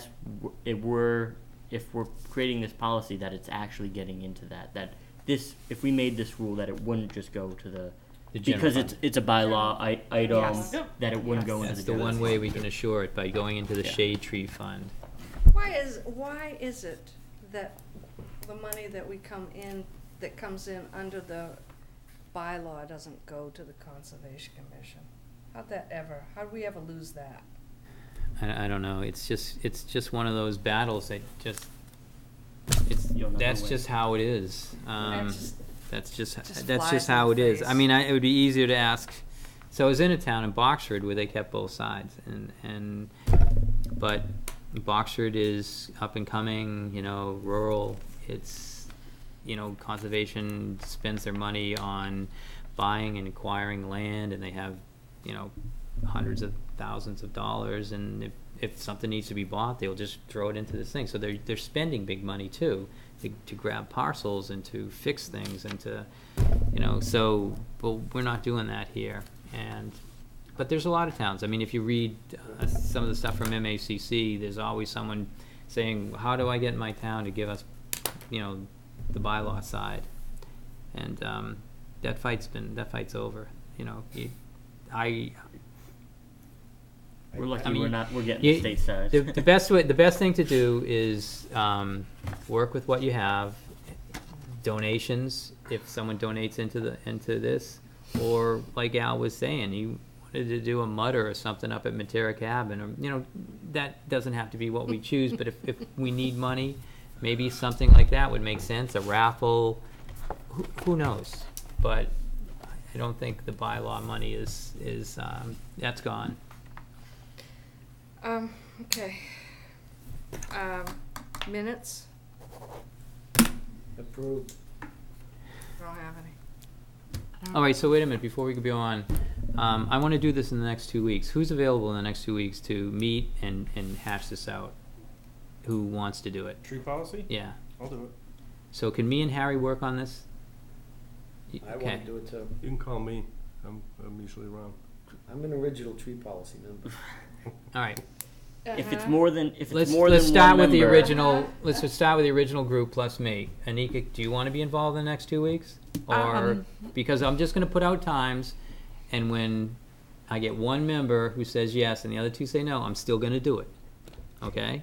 if we're creating this policy, that it's actually getting into that. That if we made this rule, that it wouldn't just go to the general because fund. it's a bylaw item, Yes. that it wouldn't go into That's the the general one way we can assure it, by going into the Yeah. shade tree fund. Why is it that the money that comes in under the bylaw doesn't go to the Conservation Commission? How'd we ever lose that? I don't know. It's just one of those battles that You'll never that's win. just how it is. Just That's flies just in how the it is. face. I mean, it would be easier to ask. So I was in a town in Boxford where they kept both sides, but Boxford is up and coming, rural. It's, conservation spends their money on buying and acquiring land, and they have, hundreds of thousands of dollars, and if something needs to be bought, they'll just throw it into this thing. So they're spending big money too, to grab parcels and to fix things and to, but we're not doing that here. But there's a lot of towns. I mean, if you read some of the stuff from MACC, there's always someone saying, how do I get my town to give us, the bylaw side? And that fight's over. We're lucky I mean, we're getting you- the state side. the best thing to do is work with what you have. Donations, if someone donates into this, or like Al was saying, he wanted to do a mutter or something up at Matera Cabin, or that doesn't have to be what we choose. But if we need money, maybe something like that would make sense. A raffle, who knows? But I don't think the bylaw money is that's gone. Okay. Minutes? Approved. Don't have any. All right, so wait a minute, before we go on, I want to do this in the next 2 weeks. Who's available in the next 2 weeks to meet and hash this out? Who wants to do it? Tree policy? Yeah. I'll do it. So can me and Harry work on this? I want to do it too. You can call me. I'm usually around. I'm an original tree policy member. All right. If it's more than Let's one start with the member- original. Let's just start with the original group plus me. Anika, do you want to be involved in the next 2 weeks? Or because I'm just going to put out times, and when I get one member who says yes and the other two say no, I'm still going to do it. Okay?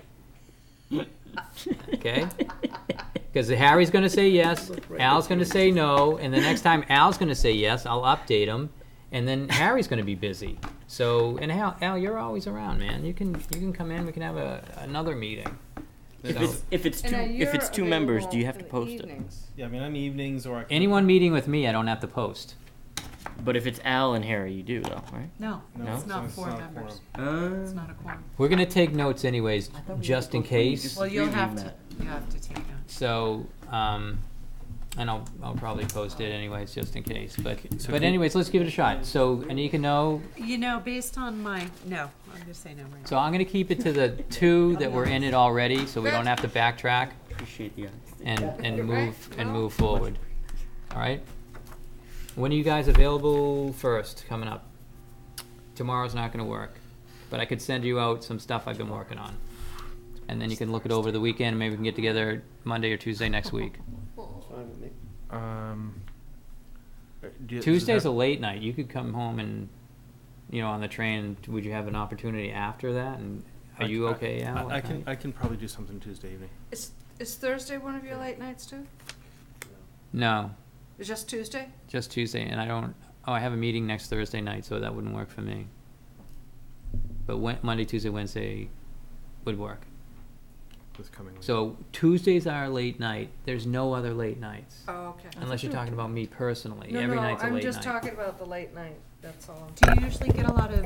Okay? Because Harry's going to say yes, Al's going to say no, and the next time Al's going to say yes, I'll update him, and then Harry's going to be busy. So, and Al, you're always around, man. You can come in. We can have another meeting. If it's two members, do you have to post it? Yeah, I mean, I'm evenings or I can Anyone meeting with me, I don't have to post. But if it's Al and Harry, you do though, right? No, No? it's not it's four not a members. quorum. It's not a quorum. We're gonna take notes anyways, just in case. Well, you'll have Reading to, You have to take notes. So, and I'll probably post it anyways, just in case, but So but can- anyways, let's give it a shot. So Anika, no. You know, based on my, no, I'm gonna say no right now. So I'm gonna keep it to the two that were in it already, so we don't have to backtrack Appreciate the and move forward. All right. When are you guys available first? Coming up. Tomorrow's not gonna work, but I could send you out some stuff I've been working on, and then you can look it over the weekend. And maybe we can get together Monday or Tuesday next week. It's fine with me. Tuesday's a late night. You could come home and, on the train. Would you have an opportunity after that? And are you okay, Al? I can probably do something Tuesday evening. Is Thursday one of your late nights too? No, It's just Tuesday? just Tuesday, and I don't. Oh, I have a meeting next Thursday night, so that wouldn't work for me. But Monday, Tuesday, Wednesday would work. This coming week. So Tuesdays are late night. There's no other late nights. Oh, okay. Unless you're talking about me personally. No, Every no, night's a late I'm just night. talking about the late night, that's all. Do you usually get a lot of,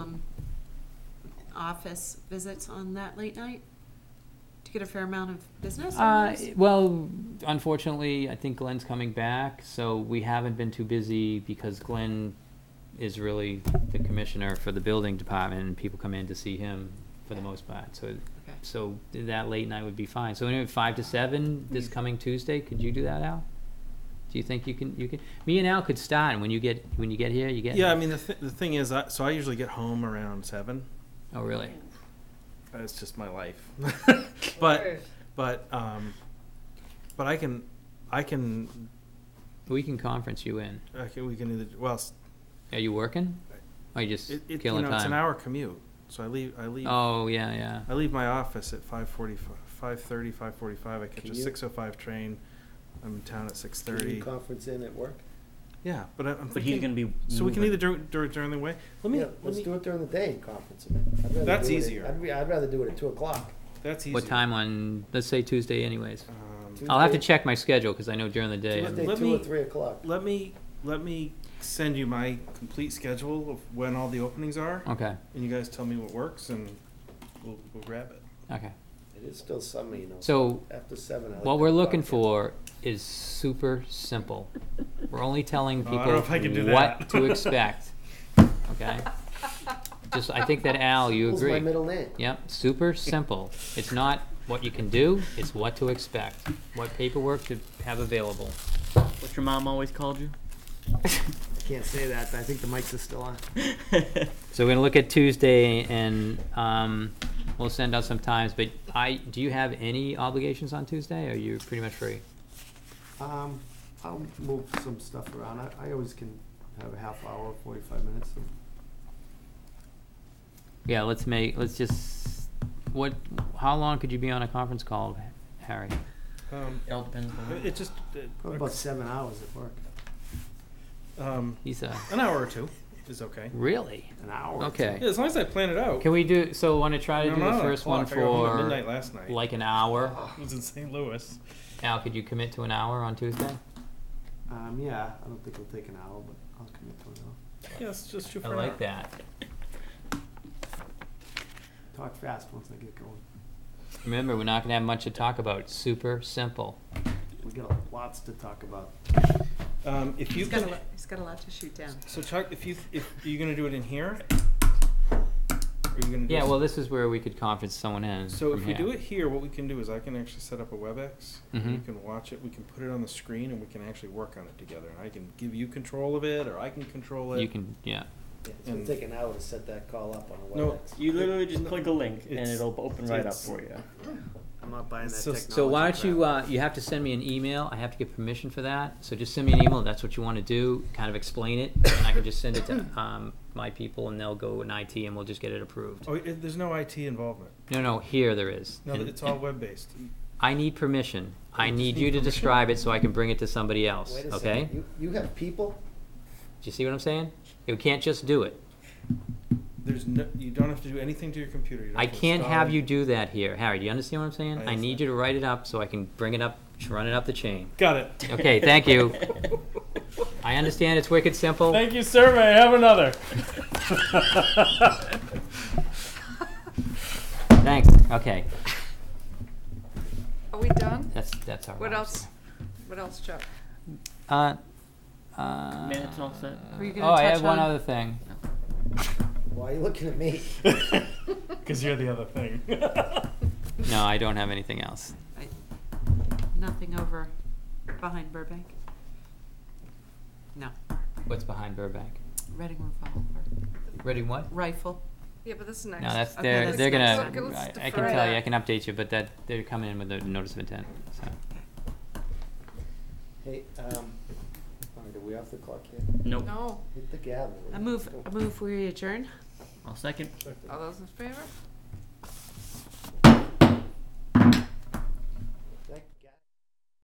office visits on that late night? Do you get a fair amount of business on those? Well, unfortunately, I think Glenn's coming back, so we haven't been too busy because Glenn is really the commissioner for the building department, and people come in to see him for the most part. So that late night would be fine. So anyway, 5 to 7 this coming Tuesday. Could you do that, Al? Do you think you can? Me and Al could start, and when you get here, you get. Yeah, I mean the thing is, so I usually get home around 7. Oh, really? It's just my life. but I can. We can conference you in. Okay, we can either. Well, are you working? Or you just killing time? It's an hour commute, so I leave. Oh yeah. I leave my office at 5:30, 5:45. I catch a 6:05 train. I'm in town at 6:30. Can you conference in at work? Yeah, but I'm thinking. But he's gonna be. So we can either moving. do it during the way. Let's do it during the day and conference it. That's easier. I'd rather do it at 2:00. That's easier. What time on? Let's say Tuesday, anyways. Tuesday- I'll have to check my schedule because I know during the day. Tuesday, Let 2 me- or 3 o'clock. Let me send you my complete schedule of when all the openings are. Okay. And you guys tell me what works, and we'll grab it. Okay. It is still summer, So after 7. I like what to we're go looking out. for is super simple. We're only telling Oh, I people don't know if I can do what that. to expect. Okay. I think that Al, you What's agree. my middle name? Yep. Super simple. It's not what you can do. It's what to expect. What paperwork to have available. What your mom always called you? I can't say that. I think the mics are still on. So we're gonna look at Tuesday, and we'll send out some times. But do you have any obligations on Tuesday? Or are you pretty much free? I'll move some stuff around. I always can have a half hour, 45 minutes. Yeah, how long could you be on a conference call, Harry? It all depends on. It just. Probably about 7 hours at work. He's an hour or 2 is okay. Really? An hour. Okay. Yeah, as long as I plan it out. Can we do, want to try to do No, the no, first one I got home at for midnight last night. like an hour? I was in St. Louis. Al, could you commit to an hour on Tuesday? Yeah, I don't think it'll take an hour, but I'll commit to an hour. Yeah, it's just shoot I for an like hour. that. Talk fast once I get going. Remember, we're not going to have much to talk about. Super simple. We got lots to talk about. If you He's got can, he's got a lot to shoot down. so Chuck, if you're gonna do it in here, or you're gonna do Yeah, it- well, this is where we could conference someone in. So from if we here. do it here, what we can do is I can actually set up a WebEx. And you Mhm. can watch it. We can put it on the screen, and we can actually work on it together. And I can give you control of it, or I can control it. You can, yeah. Yeah, it's gonna take an hour to set that call up on a No, WebEx. You literally just click a link and It's- it'll open right up it's- for you. I'm not buying that So- technology. So why don't crap. you have to send me an email. I have to get permission for that. So just send me an email if that's what you want to do. Kind of explain it, and I can just send it to my people, and they'll go in IT, and we'll just get it approved. Oh, there's no IT involvement. No, here there is. No, And- it's all web-based. I need permission. I You need just you need to permission? describe it so I can bring it to somebody else. Wait a Okay? second. You have people? Do you see what I'm saying? You can't just do it. You don't have to do anything to your computer. You don't I have to can't install have it. you do that here. Harry, do you understand what I'm saying? I I need you to write it up so I can bring it up, run it up the chain. Got it. Okay, thank you. I understand it's wicked simple. Thank you, sir. May I have another? Thanks. Okay. Are we done? That's our. What last. else? What else, Chuck? Minutes all set? Were you Oh, gonna I touch have one on- other thing. Why are you looking at me? Cause you're the other thing. No, I don't have anything else. Nothing over behind Burbank? No. What's behind Burbank? Reading revolver. Reading what? Rifle. Yeah, but this is next. No, that's Okay, they're that's they're next gonna. time. Let's I defer can tell you. I that. can update you, but that they're coming in with a notice of intent. So. Hey, alright, are we off the clock yet? Nope. No. Hit the gavel. I move we adjourn. I'll second. All those in favor?